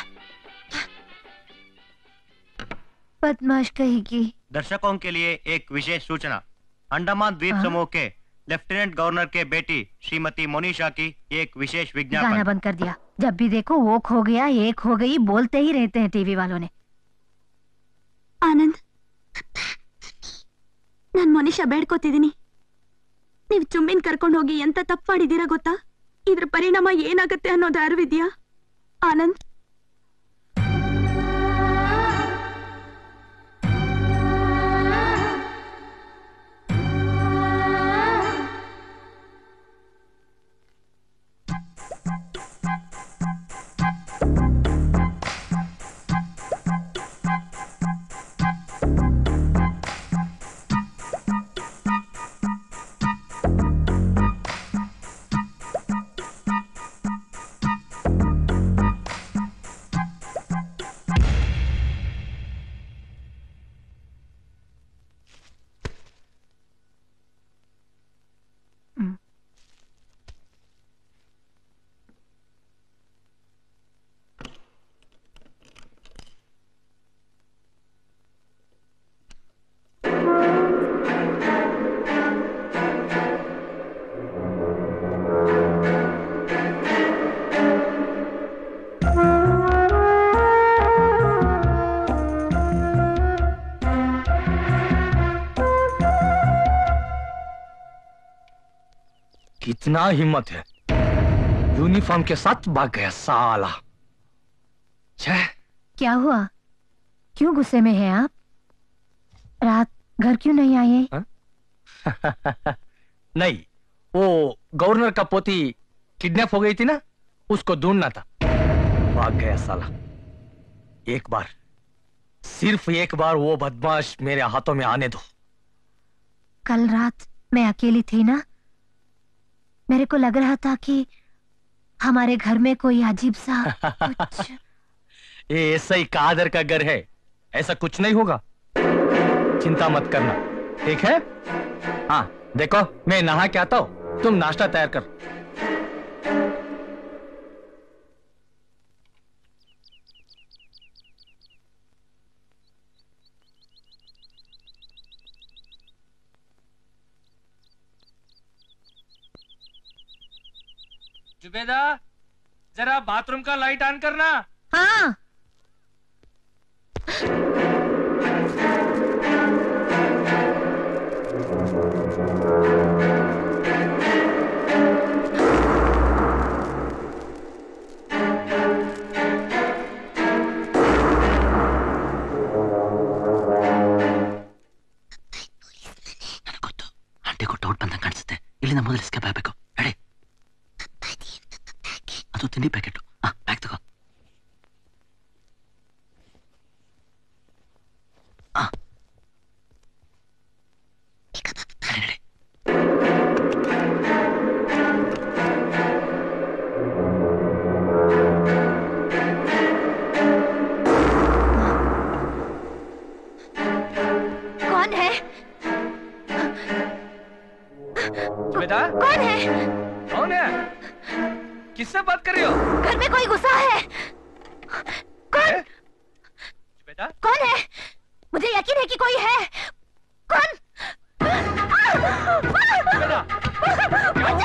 बदमाश कहेगी। दर्शकों के लिए एक विशेष सूचना। अंडमान द्वीप समूह के लेफ्टिनेंट गवर्नर के बेटी श्रीमती मोनिशा की एक विशेष विज्ञापन। गाना बंद कर दिया। जब भी देखो वो खो गया, एक हो गई, बोलते ही रहते हैं टीवी वालों ने। ಆನಂದ್, ನಾನ್ ಮೋನಿಶಾ ಬೇಡ್ಕೋತಿದ್ದೀನಿ. ನೀವು ಚುಮ್ಮಿನ್ ಕರ್ಕೊಂಡು ಹೋಗಿ ಎಂತ ತಪ್ಪು ಮಾಡಿದೀರಾ ಗೊತ್ತಾ? ಇದ್ರ ಪರಿಣಾಮ ಏನಾಗತ್ತೆ ಅನ್ನೋದು ಅರಿವಿದ್ಯಾ ಆನಂದ್? कितना हिम्मत है, यूनिफॉर्म के साथ भाग गया साला। छह। क्या हुआ? क्यों गुस्से में हैं आप? रात घर क्यों नहीं आए? नहीं, वो गवर्नर का पोती किडनैप हो गई थी ना, उसको ढूंढना था। भाग गया साला। एक बार, सिर्फ एक बार वो बदमाश मेरे हाथों में आने दो। कल रात मैं अकेली थी ना, मेरे को लग रहा था कि हमारे घर में कोई अजीब सा कुछ। ये ऐसा ही कादर का घर है, ऐसा कुछ नहीं होगा, चिंता मत करना, ठीक है? हाँ देखो, मैं नहा के आता हूं, तुम नाश्ता तैयार कर। जुबेदा, जरा बाथरूम का लाइट ऑन करना। हाँ। ಆಂಟಿ ಕೊಟ್ಟು ಔಟ್ ಬಂದಂಗೆ ಕಾಣಿಸುತ್ತೆ. ಇಲ್ಲಿಂದ ಮೊದಲು ಎಸ್ಕೇಪ್ ಆಗಬೇಕು. ನಡಿ. ಅದು ತಿಂಡಿ ಪ್ಯಾಕೆಟ್. ಹಾ, ಬ್ಯಾಗ್ ತಗೋ. ಹಾ, ನಡಿ ನಡಿ. कौन है? जुबेदा, कौन है? कौन है? किससे बात कर रही हो? घर में कोई गुस्सा है। कौन? जुबेदा, कौन है? मुझे यकीन है कि कोई है। कौन? जुबेदा, क्या हुआ?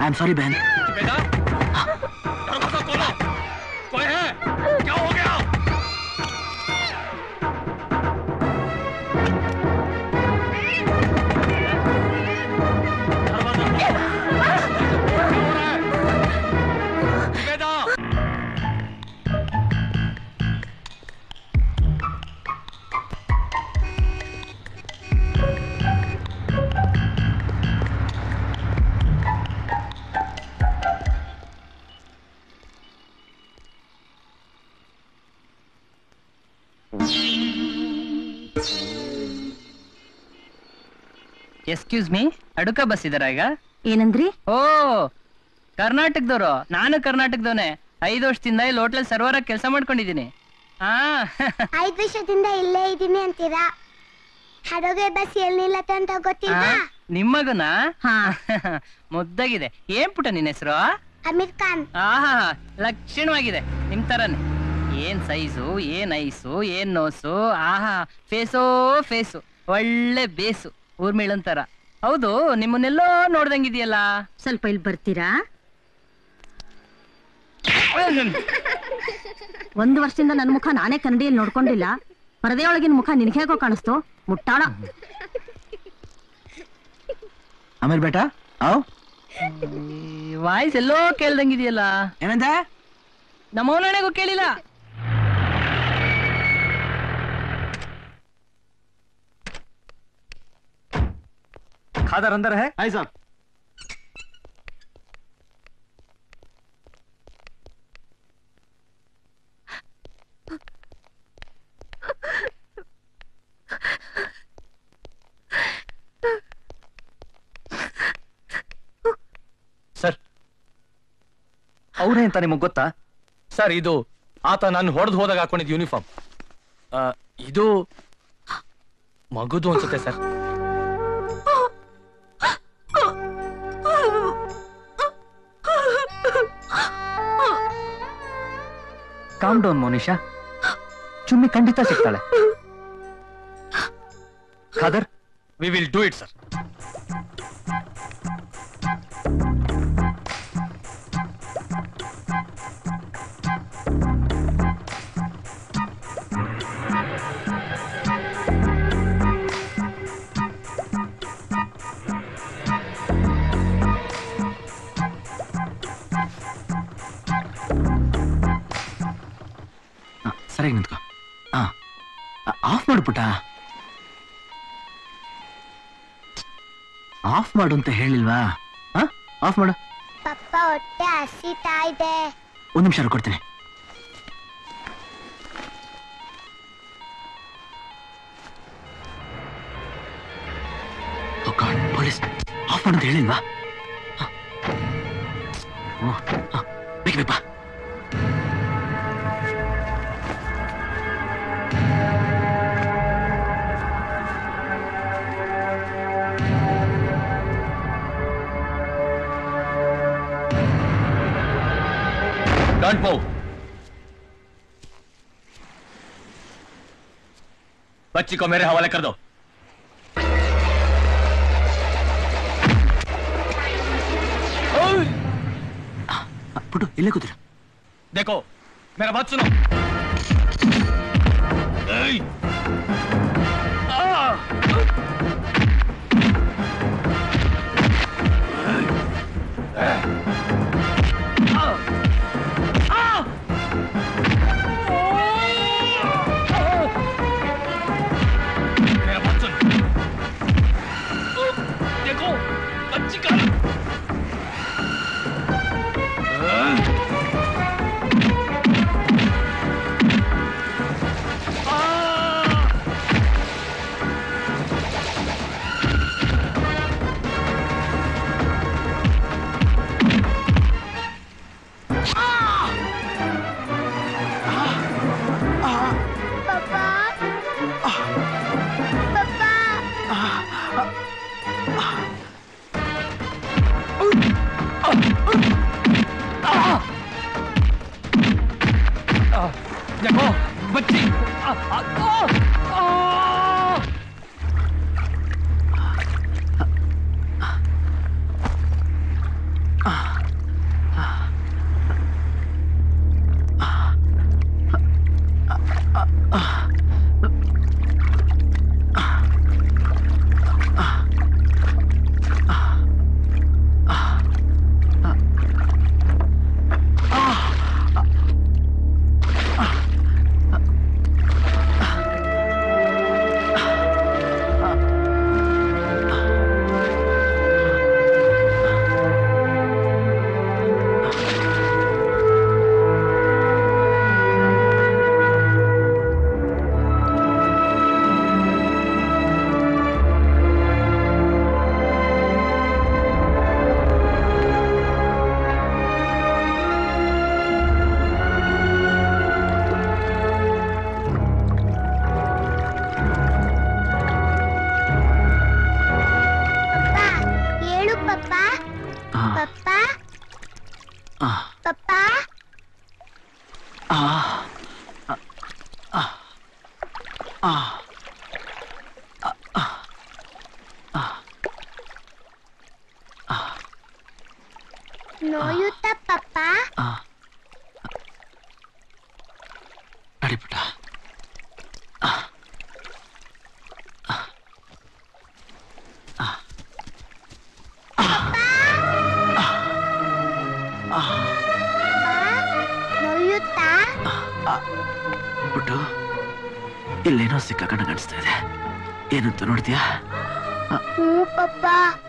आई एम सॉरी बहन। बेटा दरवाजा खोलो, कोई है? क्या हो गया? ಎಕ್ಸ್ಕ್ಯೂಸ್ ಮೀ, ಅಡುಕ ಬಸ್ ಇದರ ಈಗ? ಏನಂದ್ರಿ? ಓ ಕರ್ನಾಟಕದವರು. ನಾನು ಕರ್ನಾಟಕದವನೇ. ಐದು ವರ್ಷದಿಂದ ಇಲ್ಲಿ ಹೋಟ್ಲಲ್ಲಿ ಸರ್ವರ್ ಆಗಿ ಕೆಲಸ ಮಾಡ್ಕೊಂಡಿದ್ದೀನಿ. ಆ ಐದು ವರ್ಷದಿಂದ ಇಲ್ಲೇ ಇದ್ದೀನಿ ಅಂತೀರಾ? ಹಡೋಗೆ ಬಸ್ ಎಲ್ಲಿ ನಿಲ್ಲತ್ತೆ ಅಂತ ಗೊತ್ತಿಲ್ಲ. ನಿಮ್ಮಗನ ಮುದ್ದಾಗಿದೆ. ಏನ್ ಪುಟ ನಿನ್ನ ಹೆಸರು? ಅಮೀರ್ ಖಾನ್. ಆಹಾ ಲಕ್ಷಣವಾಗಿದೆ ನಿಮ್ ತರನೇ. ಏನ್ ಸೈಜು, ಏನ್ ಐಸು, ಏನ್ ನೋಸು. ಆಹಾ ಫೇಸೋ ಫೇಸು, ಒಳ್ಳೆ ಬೇಸು, ಊರ್ಮಿಳಂತರ. ಹೌದು, ನಿಮ್ಮನ್ನೆಲ್ಲೋ ನೋಡ್ದಂಗಿದೆಯಲ್ಲ. ಸ್ವಲ್ಪ ಇಲ್ಲಿ ಬರ್ತೀರಾ? ಒಂದು ವರ್ಷದಿಂದ ನನ್ನ ಮುಖ ನಾನೇ ಕನ್ನಡಿಯಲ್ಲಿ ನೋಡ್ಕೊಂಡಿಲ್ಲ. ಪರದೆಯೊಳಗಿನ ಮುಖ ನಿನ್ಗೆ ಹೇಗೋ ಕಾಣಿಸ್ತು ಮುಟ್ಟಾಳ. ಅಮೀರ್ ಬೇಟಾ आओ. ವಾಯ್ಸ್ ಎಲ್ಲೋ ಕೇಳ್ದಂಗಿದೆಯಲ್ಲ. ಏನಂತ? ನಮ್ಮ ಅವನಗೂ ಕೇಳಿಲ್ಲ. खादर अंदर है? हाय साहब। ಸರ್ ಅವ್ರೇ ಅಂತ ನಿಮಗ್ ಗೊತ್ತಾ? ಸರ್ ಇದು ಆತ ನಾನು ಹೊಡೆದು ಹೋದಾಗ ಹಾಕೊಂಡಿದ್ ಯೂನಿಫಾರ್ಮ್. ಇದು ಮಗುದು ಅನ್ಸುತ್ತೆ sir. Calm down Monisha, Chummi ಖಂಡಿತ ಸಿಗ್ತಾಳೆ. Khader, we will do it sir. ಸರಿಯಾಗಿ ನಿಂತ್ಕೋ. ಹಾ ಆಫ್ ಮಾಡು ಪುಟ. ಆಫ್ ಮಾಡು ಅಂತ ಹೇಳಿಲ್ವಾ? ಆಫ್ ಮಾಡು. ಪಪ್ಪ ಹೊಟ್ಟೆ ಹಸಿತಾ ಇದೆ. ಒಂದ್ ನಿಮಿಷ ಕೊಡ್ತೀನಿ. ಪೊಲೀಸ್ ಆಫ್ ಮಾಡು ಅಂತ ಹೇಳಿಲ್ವಾ? ಬೇಗ ಬೇಕ. Don't move. बच्ची को मेरे हवाले कर दो. पुटू इल्ले कूतिरा. देखो मेरा बात सुनो. ನೋಯುತ್ತಾ ಪಪ್ಪ? ನಡಿ ಪುಟ್ಟ. ನೋಯುತ್ತಾ? ಪುಟ್ಟು, ಇಲ್ಲೇನೋ ಸಿಕ್ಕಾಕೊಂಡ ಕಾಣಿಸ್ತಾ ಇದೆ. ಏನಂತ ನೋಡ್ತೀಯಾ? ಹ್ಞೂ ಪಪ್ಪ.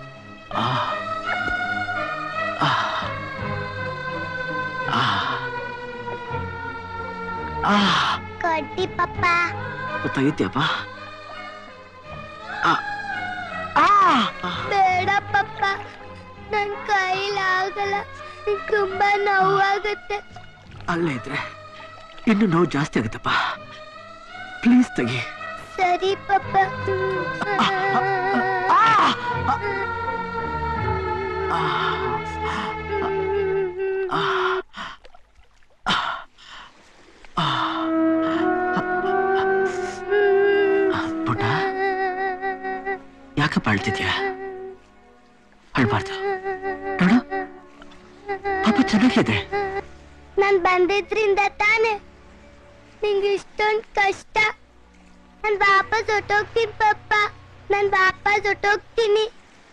ಕಡ್ಡಿ ಪಪ್ಪ. ಗೊತ್ತಾಗಿತ್ಯಪ್ಪ? ಬೇಡ ಪಪ್ಪ, ನನ್ ಕೈಲಾಗಲ್ಲ, ತುಂಬಾ ನೋವಾಗುತ್ತೆ. ಅಲ್ಲೇ ಇದ್ರೆ ಇನ್ನು ನೋವು ಜಾಸ್ತಿ ಆಗುತ್ತಪ್ಪ. ಪ್ಲೀಸ್ ತೆಗಿ. ಸರಿ ಪಪ್ಪ. ಪುಟ್ಟ, ಯಾಕಪ್ಪ ಅಳ್ತಿದ್ಯಾ? ಅಳ್ಬಾರ್ದು ನೋಡು, ಪಾಪ ಚೆನ್ನಾಗಿದೆ. ನಾನ್ ಬಂದಿದ್ರಿಂದ ತಾನೆ ನಿಂಗೆ ಇಷ್ಟೊಂದು ಕಷ್ಟ. ನಾನ್ ವಾಪಸ್ ಹೊಟ್ಟೋಗ್ತೀನಿ ಪಪ್ಪ, ನಾನ್ ವಾಪಸ್ ಹೊಟ್ಟೋಗ್ತೀನಿ.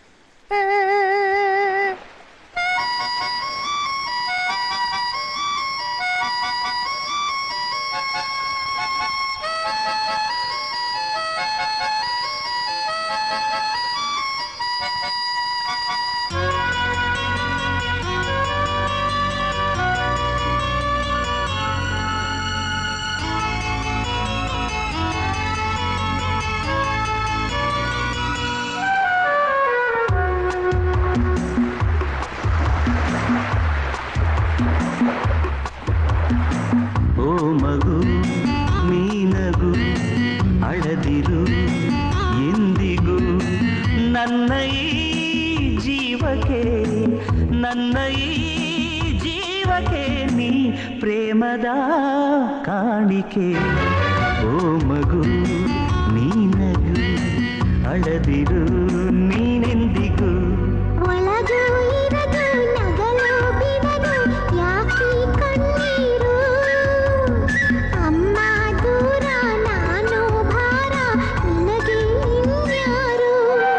ನನ್ನ ಈ ಜೀವಕ್ಕೆ ನನ್ನ ಈ ಜೀವಕ್ಕೆ ನೀ ಪ್ರೇಮದ ಕಾಣಿಕೆ. ಓ ಮಗು ನೀನಗು ಅಳದಿರು ನೀನೆಂದಿಗೂ. ಒಳಗೂ ಇರದು ನಗಲು ಬಿಡದು ಯಾಕೆ ಕಣ್ಣೀರು. ಅಮ್ಮ ದೂರ ನಾನು ಭಾರ ನಿನಗೆ ಇನ್ಯಾರು.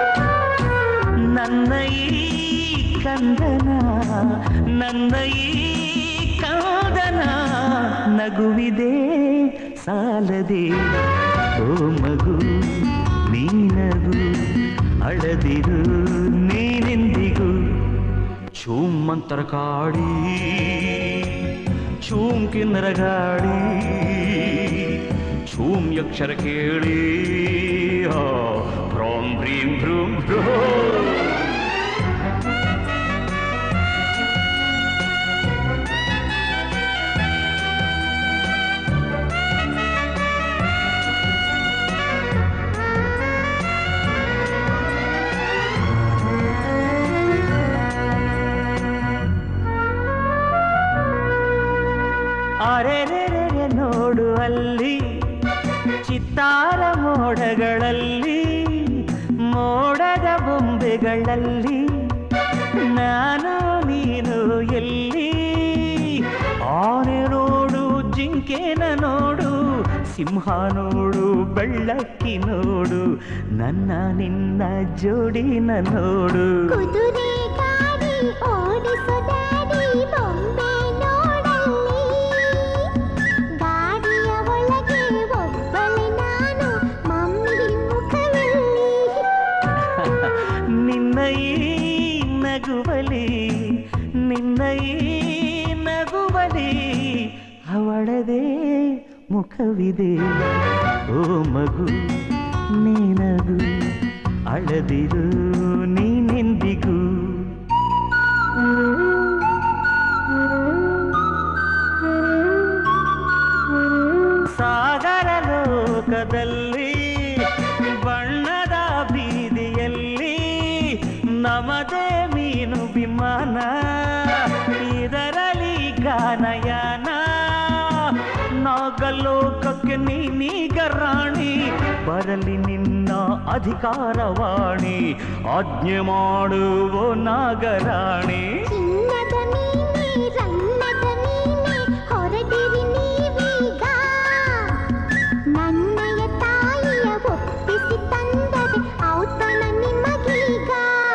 ನನ್ನ ಈ ಕಂದನ ನನ್ನ ಈ ಕಂದನ ನಗುವಿದೆ ಸಾಲದೆ. ಓ ಮಗು ನೀನಗು ಅಳದಿರು ನೀನೆಂದಿಗೂ. ಚೂಮಂತರ ಕಾಡಿ ಚೂಮ್ ಕಿನ್ನರ ಗಾಡಿ ಚೂಮ್ ಯಕ್ಷರ ಕೇಳಿ ಭ್ರೋಂ ಭ್ರೀಂ ಭ್ರೂಂ ಭ್ರೂ. ಅರೆರೆರೆ ನೋಡು ಅಲ್ಲಿ ಚಿತ್ತಾರ ಮೋಡಗಳಲ್ಲಿ ಮೋಡದ ಬೊಂಬೆಗಳಲ್ಲಿ ನಾನು ನೀ ನೀನು ಎಲ್ಲಿ ಆನೆ ನೋಡು ಜಿಂಕೆನ ನೋಡು ಸಿಂಹ ನೋಡು ಬೆಳ್ಳಕ್ಕಿ ನೋಡು ನನ್ನ ನಿನ್ನ ಜೋಡಿನ ನೋಡು ಕುದುರೆ ಗಾಡಿ ಓಡಿಸೋ ಡ್ಯಾಡಿ ಬೊಂಬೆ ನೋಡಲ್ಲಿ ಗಾಡಿಯ ಒಳಗೆ ಒಬ್ಬಳೆ ನಾನು ಮಮ್ಮಿ ಮುಖದಲ್ಲಿ ನಿನ್ನ ಈ ನಗುವಲಿ ನಿನ್ನ ಈ ನಗುವಲಿ ಅವಳದೇ ಮುಖವಿದೆ ಓ ಮಗು ನೀನಗು ಅಳದಿರು ನೀನೆಂದಿಗೂ ಸಾಗರ ಲೋಕದಲ್ಲಿ ಬಣ್ಣದ ಬೀದಿಯಲ್ಲಿ ನಮದೇ ಮೀನು ವಿಮಾನ ಇದರಲ್ಲಿ ಗಾನಯಾನ ನಾಗಲೋಕಕ್ಕೆ ನೀನೀಗ ರಾಣಿ ಬರಲಿ ನಿನ್ನ ಅಧಿಕಾರವಾಣಿ ಆಜ್ಞೆ ಮಾಡುವ ನಾಗರಾಣಿ ಚಿನ್ನದ ನೀನೆ ರನ್ನದ ನೀನೆ ಹೊರಟಿರಿ ನೀವೀಗ ನನ್ನಯ ತಾಯಿಯ ಒಪ್ಪಿಸಿ ತಂದರೆ ಔತಣ ನಿಮಗೀಗ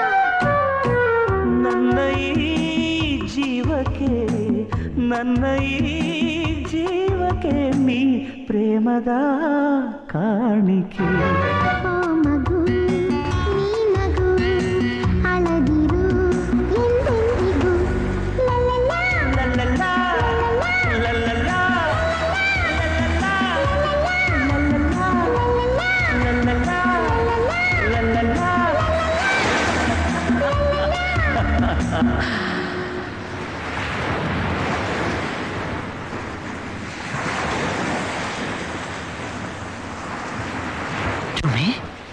ನನ್ನ ಈ ಜೀವಕ್ಕೆ ನನ್ನ ಈ ಜೀವಕ್ಕೆ ನೀ ಪ್ರೇಮದ ಕಾಣಿಕೆ ಓ ಮಗು ನೀನಗು ಅಳದಿರು ಎಂದೆಂದಿಗೂ ಲಲಲಾ ಲಲಲಾ ಲಲಲಾ ಚುಮ್ಮಿ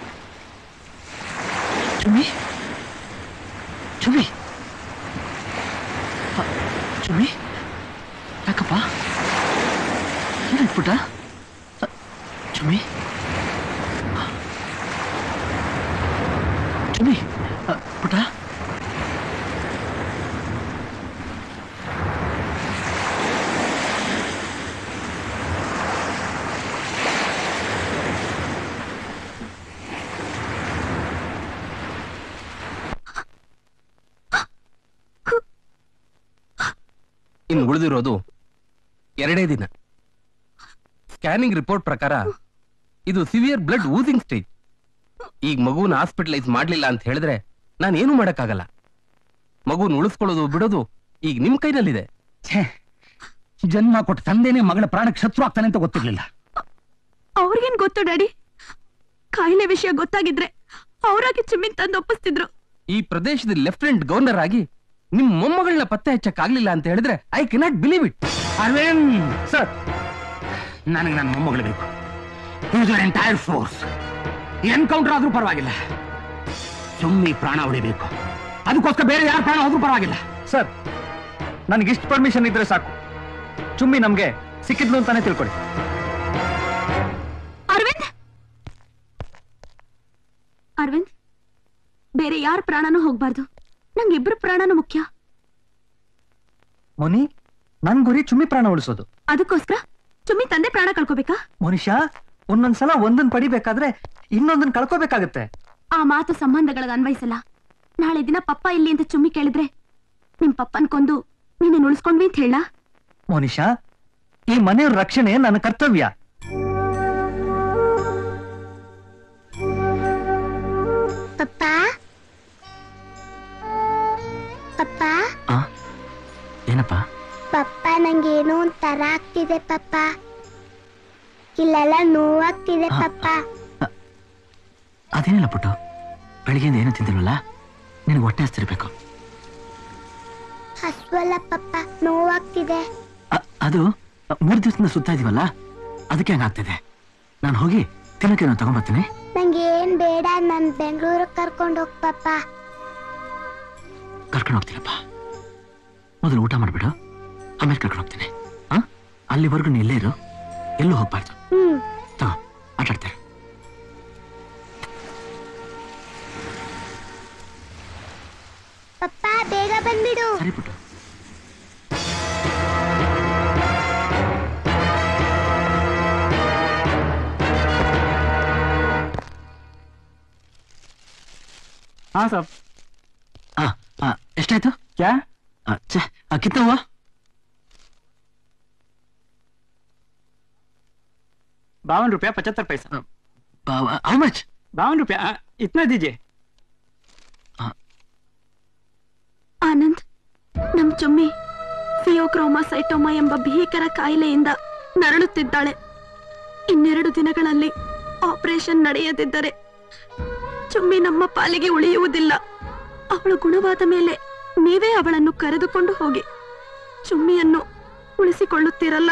ಚುಮ್ಮಿ ಚುಮ್ಮಿ ಹ, ಚುಮ್ಮಿ ಯಾಕಪ್ಪ ಏನಾಯ್ತು ಪುಟ್ಟ ಹ, ಚುಮ್ಮಿ ಹ. ಚುಮ್ಮಿ ಹ, ಪುಟ್ಟ ಇನ್ನು ಉಳಿದಿರೋದು ಎರಡೇ ದಿನ. ಸ್ಕ್ಯಾನಿಂಗ್ ರಿಪೋರ್ಟ್ ಪ್ರಕಾರ ಇದು ಸಿವಿಯರ್ ಬ್ಲಡ್ ಊಸಿಂಗ್ ಸ್ಟೇಜ್. ಈಗ ಮಗುನ ಹಾಸ್ಪಿಟಲೈಸ್ ಮಾಡ್ಲಿಲ್ಲ ಅಂತ ಹೇಳಿದ್ರೆ ನಾನೇನು ಮಾಡಕ್ಕಾಗಲ್ಲ. ಮಗುನ ಉಳಿಸ್ಕೊಳ್ಳೋದು ಬಿಡೋದು ಈಗ ನಿಮ್ ಕೈನಲ್ಲಿದೆ. ಜನ್ಮ ಕೊಟ್ಟ ತಂದೆನೇ ಮಗಳ ಪ್ರಾಣಕ್ಕೆ ಶತ್ರು ಆಗ್ತಾನೆ ಅಂತ ಗೊತ್ತಿರ್ಲಿಲ್ಲ. ಅವ್ರಿಗೇನ್ ಗೊತ್ತು ಡ್ಯಾಡಿ? ಕಾಯಿಲೆ ವಿಷಯ ಗೊತ್ತಾಗಿದ್ರೆ ಅವರಾಗಿ ಚಿಮ್ಮಿನ್ ತಂದು ಒಪ್ಪಿಸ್ತಿದ್ರು. ಈ ಪ್ರದೇಶದ ಲೆಫ್ಟಿನೆಂಟ್ ಗವರ್ನರ್ ಆಗಿ ನಿಮ್ ಮೊಮ್ಮಗಳನ್ನ ಪತ್ತೆ ಹಚ್ಚಕ್ಕಾಗ್ಲಿಲ್ಲ ಅಂತ ಹೇಳಿದ್ರೆ I cannot believe it. Arvind sir, ನನಗೆ ನನ್ನ ಮೊಮ್ಮಗಳು ಬೇಕು. ಎಂಟೈರ್ ಫೋರ್ಸ್ ಎನ್ಕೌಂಟರ್ ಆದ್ರೂ ಪರವಾಗಿಲ್ಲ, ಸುಮ್ಮನೆ ಪ್ರಾಣ ಉಳಿಬೇಕು. ಅದಕ್ಕೋಸ್ಕರ ಬೇರೆ ಯಾರು ಪ್ರಾಣ ಹೋದ್ರೂ ಪರವಾಗಿಲ್ಲ. ಸರ್, ನನಗಿಷ್ಟು ಪರ್ಮಿಷನ್ ಇದ್ರೆ ಸಾಕು. ಚುಮ್ಮಿ ನಮ್ಗೆ ಸಿಕ್ಕಿದ್ಲು ಅಂತಾನೆ ತಿಳ್ಕೊಳ್ಳಿ. ಅರವಿಂದ್ ಅರವಿಂದ್ ಬೇರೆ ಯಾರ ಪ್ರಾಣನೂ ಹೋಗ್ಬಾರ್ದು. ನಂಗೆ ಇಬ್ರು ಪ್ರಾಣನೂ ಮುಖ್ಯ. ಮೋನಿ, ನನ್ ಗುರಿ ಚುಮ್ಮಿ ಪ್ರಾಣ ಉಳಿಸೋದು. ಅದಕ್ಕೋಸ್ಕರ ಚುಮ್ಮಿ ತಂದೆ ಪ್ರಾಣ ಕಳ್ಕೋಬೇಕಾ? ಮನುಷ್ಯ ಒಂದೊಂದ್ಸಲ ಒಂದನ್ ಪಡಿಬೇಕಾದ್ರೆ ಇನ್ನೊಂದನ್ ಕಳ್ಕೋಬೇಕಾಗತ್ತೆ. ಆ ಮಾತು ಸಂಬಂಧಗಳಿಗೆ ಅನ್ವಯಿಸಲ್ಲ. ನಾಳೆ ದಿನ ಪಪ್ಪ ಇಲ್ಲಿ ಅಂತ ಚುಮ್ಮಿ ಕೇಳಿದ್ರೆ ನಿಮ್ ಪಪ್ಪನ್ ಕೊಂದು ನೀನು ಉಳಿಸ್ಕೊಂಡ್ವಿ ಅಂತ ಹೇಳ? ಮನುಷ್ಯ, ಈ ಮನೆಯವ್ರ ರಕ್ಷಣೆ ನನ್ನ ಕರ್ತವ್ಯ. ಪಪ್ಪ ಪಪ್ಪ ಏನಪ್ಪ? ಪಪ್ಪ ನಂಗೇನೋ ಒಂಥರ ಆಗ್ತಿದೆ ಪಪ್ಪ. ಇಲ್ಲೆಲ್ಲ ನೋವಾಗ್ತಿದೆ ಪಪ್ಪ. ಅದೇನಿಲ್ಲ ಪುಟ್ಟು, ಬೆಳಿಗ್ಗೆಯಿಂದ ಏನು ತಿಂದಿಲ್ವಲ್ಲ, ನಿನಗೆ ಹೊಟ್ಟೆ ಹಸ್ತಿರ್ಬೇಕು. ಹಸ್ವಲ್ಲ ಪಪ್ಪ, ನೋವಾಗ್ತಿದೆ. ಅದು ಮೂರು ದಿವಸದಿಂದ ಸುತ್ತಾ ಇದೀವಲ್ಲ, ಅದಕ್ಕೆ ಹಂಗಾಗ್ತಿದೆ. ನಾನು ಹೋಗಿ ತಿನ್ನಕ್ಕೆ ನಾನು ತಗೊಂಡ್ಬರ್ತೀನಿ. ನಂಗೆ ಏನ್ ಬೇಡ, ನನ್ ಬೆಂಗಳೂರಿಗೆ ಕರ್ಕೊಂಡು ಹೋಗ್ ಪಪ್ಪ. ಕರ್ಕೊಂಡು ಹೋಗ್ತೀನಪ್ಪ. ಮೊದಲು ಊಟ ಮಾಡ್ಬಿಡು, ಆಮೇಲೆ ಕರ್ಕೊಂಡು ಹೋಗ್ತೀನಿ. ಆ ಅಲ್ಲಿವರೆಗೂ ನೀ ಇಲ್ಲೇ ಇರು, ಎಲ್ಲೂ ಹೋಗ್ಬಾರ್ದು. ತಗೋ, ಆಟಾಡ್ತಾರೆ. ಪಪ್ಪ ಬೇಗ ಬಂದ್ಬಿಡು. ಸರಿ ಪುಟ್ಟು. हाँ साहब। हाँ हाँ एष्टाಯ್ತು? क्या? अच्छा कितना हुआ? बावन रुपया पचहत्तर पैसा। How much? बावन रुपया इतना दीजिए। ಆನಂದ್, ನಮ್ ಚುಮ್ಮಿ ಫಿಯೋಕ್ರೋಮಾಸೈಟೋಮಾ ಎಂಬ ಭೀಕರ ಕಾಯಿಲೆಯಿಂದ ನರಳುತ್ತಿದ್ದಾಳೆ. ಇನ್ನೆರಡು ದಿನಗಳಲ್ಲಿ ಆಪರೇಷನ್ ನಡೆಯದಿದ್ದರೆ ಚುಮ್ಮಿ ನಮ್ಮ ಪಾಲಿಗೆ ಉಳಿಯುವುದಿಲ್ಲ. ಅವಳು ಗುಣವಾದ ಮೇಲೆ ನೀವೇ ಅವಳನ್ನು ಕರೆದುಕೊಂಡು ಹೋಗಿ ಚುಮ್ಮಿಯನ್ನು ಉಳಿಸಿಕೊಳ್ಳುತ್ತೀರಲ್ಲ?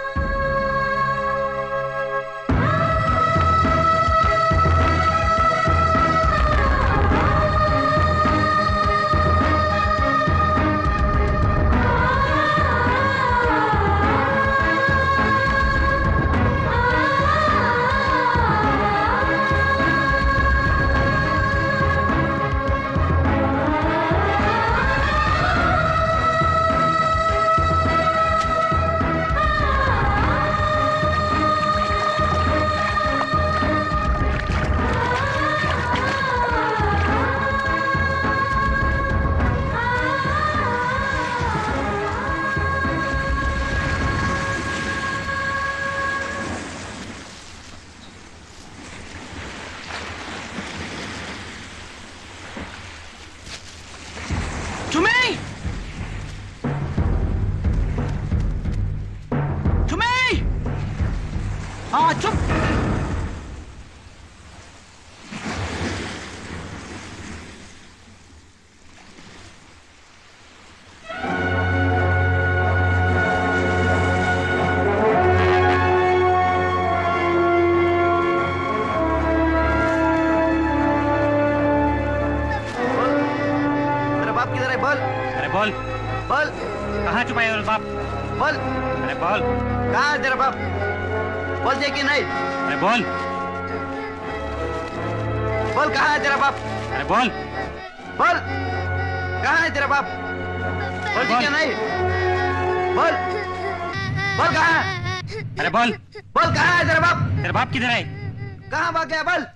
बोल बोल कहाँ छुपा है बाप? बोल अरे बोल कहाँ है तेरा बाप? बोल दे कि नहीं? अरे बोल बोल कहाँ है तेरा बाप? अरे बोल बोल कहाँ है तेरा बाप? बोल दे कि नहीं? बोल बोल कहाँ है? अरे बोल बोल कहाँ है तेरा बाप? तेरा बाप किधर है? कहाँ भाग गया? बोल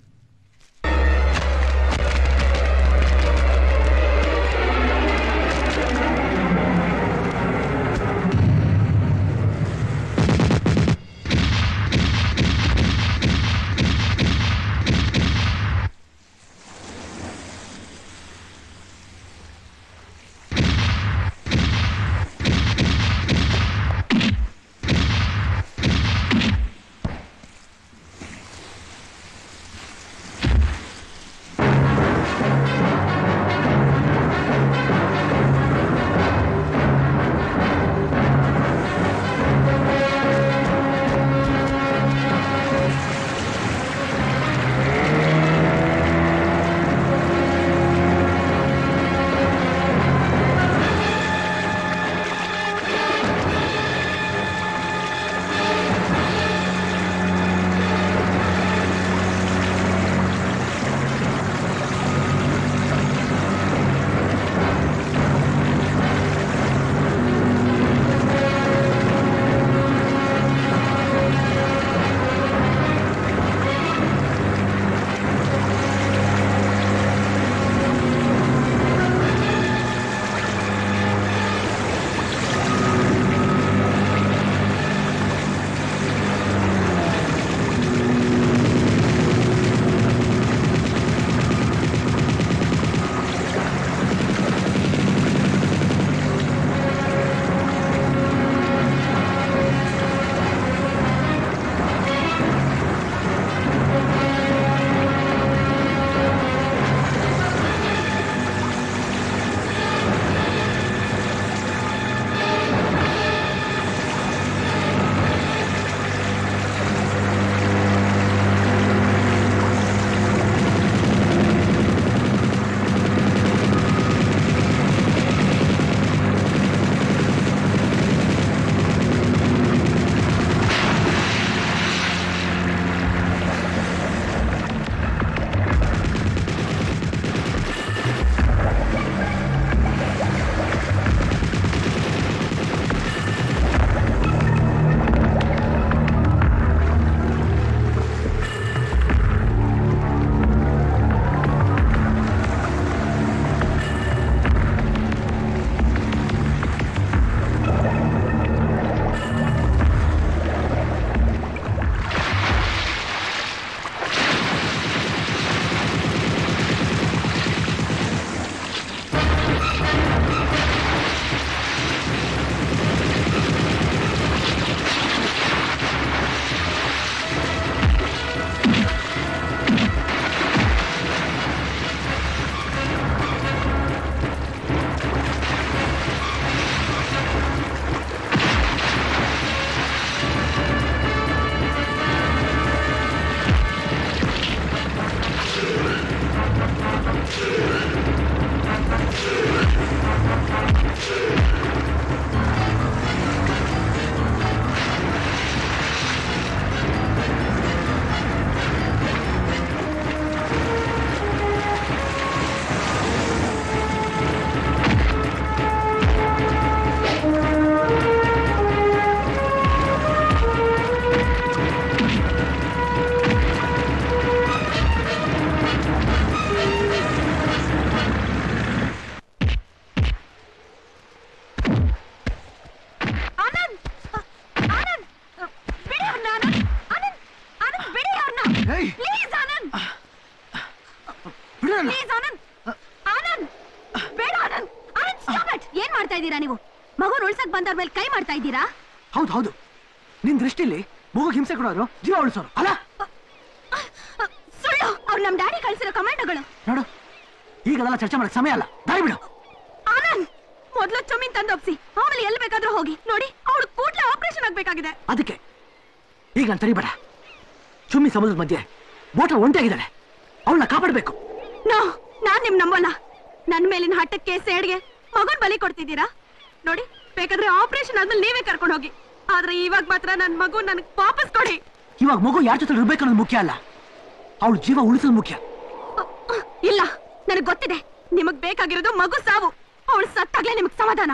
ಮಾಡ್ತಾ ಇದ್ದೀರಾ ನೀವು? ಮಗು ಉಳ್ಸಕ್ ಬಂದವ್ರ ಮೇಲೆ ಕೈ ಮಾಡ್ತಾ ಇದ್ದೀರಾ? ಹೌದು ಹೌದು, ನಿನ್ ದೃಷ್ಟಿಲಿ ಮಗು ಹಿಂಸೆ ಕೊಡೋರು ಜೀವ ಉಳಿಸೋರು ಅಲ್ಲ? ಸುಳ್ಳು. ಅವ್ರು ನಮ್ ಡ್ಯಾಡಿ ಕಳ್ಸಿರೋ ಕಮಾಂಡೋಗಳು. ನೋಡು, ಈಗದೆಲ್ಲ ಚರ್ಚೆ ಮಾಡಕ್ ಸಮಯ ಅಲ್ಲ, ದಾರಿ ಬಿಡು. ಆನಂದ್, ಮೊದ್ಲು ಚುಮ್ಮಿನ್ ತಂದೊಪ್ಸಿ, ಆಮೇಲೆ ಎಲ್ಲಿ ಬೇಕಾದ್ರೂ ಹೋಗಿ. ನೋಡಿ, ಅವಳು ಕೂಡ್ಲೆ ಆಪರೇಷನ್ ಆಗ್ಬೇಕಾಗಿದೆ. ಅದಕ್ಕೆ ಈಗ ನಾನು ತರಿಬೇಡ. ಚುಮ್ಮಿ ಸಮುದ್ರದ ಮಧ್ಯೆ ಬೋಟ ಒಂಟಿಯಾಗಿದ್ದಾಳೆ, ಅವಳನ್ನ ಕಾಪಾಡ್ಬೇಕು. ನೋ, ನಾನ್ ನಿಮ್ ನಂಬಲ್ಲ. ನನ್ ಮೇಲಿನ ಹಠಕ್ಕೆ ಸೇಡ್ಗೆ ಮಗನ್ ಬಲಿ ಕೊಡ್ತಿದ್ದೀರಾ? ನೋಡಿ, ಬೇಕಾದ್ರೆ ಆಪರೇಷನ್ ಆದ್ಮೇಲೆ ನೀವೇ ಕರ್ಕೊಂಡು ಹೋಗಿ. ಆದ್ರೆ ಇವಾಗ ಮಾತ್ರ ನನ್ ಮಗು ನನಗ್ ವಾಪಸ್ ಕೊಡಿ. ಇವಾಗ ಮಗು ಯಾರ ಜೊತೆ ಇರ್ಬೇಕು ಅನ್ನೋದು ಮುಖ್ಯ ಅಲ್ಲ, ಅವಳು ಜೀವ ಉಳಿಸೋದು ಮುಖ್ಯ. ಇಲ್ಲ, ನನಗ್ ಗೊತ್ತಿದೆ. ನಿಮಗ್ ಬೇಕಾಗಿರೋದು ಮಗು ಸಾವು. ಅವಳು ಸತ್ತಾಗ್ಲೇ ನಿಮಗ್ ಸಮಾಧಾನ.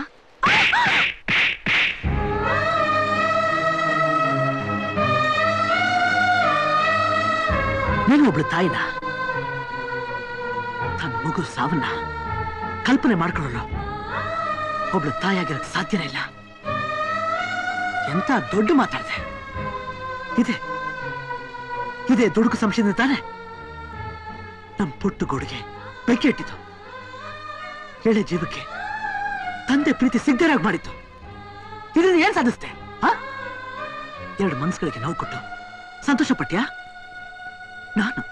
ನೀನು ಒಬ್ಳು ತಾಯಿನ ತನ್ನ ಮಗು ಸಾವನ್ನ ಕಲ್ಪನೆ ಮಾಡ್ಕೊಳ್ಳಲು ಒಬ್ಳು ತಾಯಿಯಾಗಿರಕ್ ಸಾಧ್ಯನೇ ಇಲ್ಲ. ಎಂತ ದೊಡ್ಡ ಮಾತಾಡಿದೆ. ಇದೆ ಇದೇ ದುಡುಕು ಸಂಶಯದಿಂದ ತಾನೆ ನಮ್ ಪುಟ್ಟು ಗೋಡಿಗೆ ಬೆಂಕಿ ಇಟ್ಟಿದ್ದು. ಎಳೆ ಜೀವಕ್ಕೆ ತಂದೆ ಪ್ರೀತಿ ಸಿಗ್ದರಾಗಿ ಮಾಡಿತ್ತು. ಇದರಿಂದ ಏನ್ ಸಾಧಿಸ್ತೆ? ಎರಡು ಮನಸ್ಸುಗಳಿಗೆ ನೋವು ಕೊಟ್ಟು ಸಂತೋಷ ಪಟ್ಯಾ? ನಾನು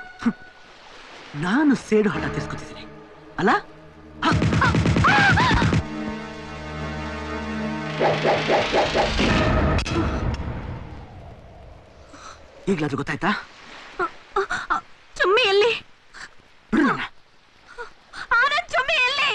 ನಾನು ಸೇಡು ಹಠ ತೀರ್ಸ್ಕೊತಿದ್ದೀನಿ ಅಲ್ಲ? ಈಗ್ಲಾದ್ರೂ ಗೊತ್ತಾಯ್ತಾ? ಚುಮ್ಮಿ ಎಲ್ಲಿ? ಬಿಡು. ಆನಂದ್, ಚುಮ್ಮಿ ಎಲ್ಲಿ?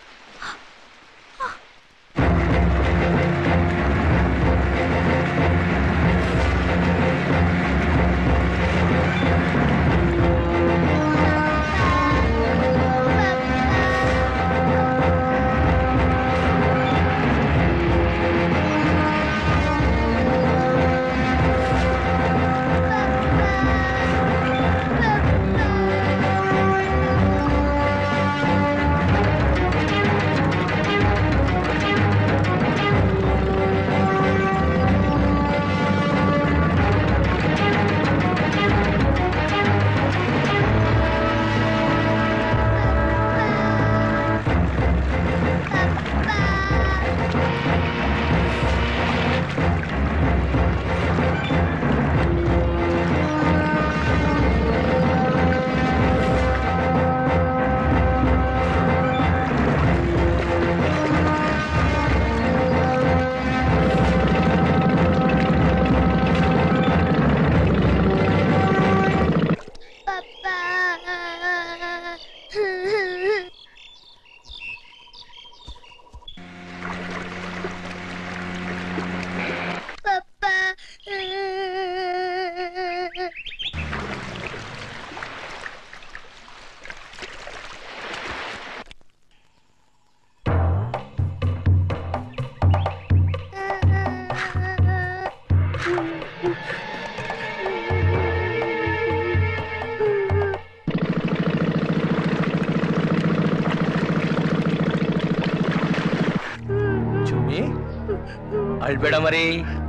ಅಳ್ಬೇಡ ಮರಿ,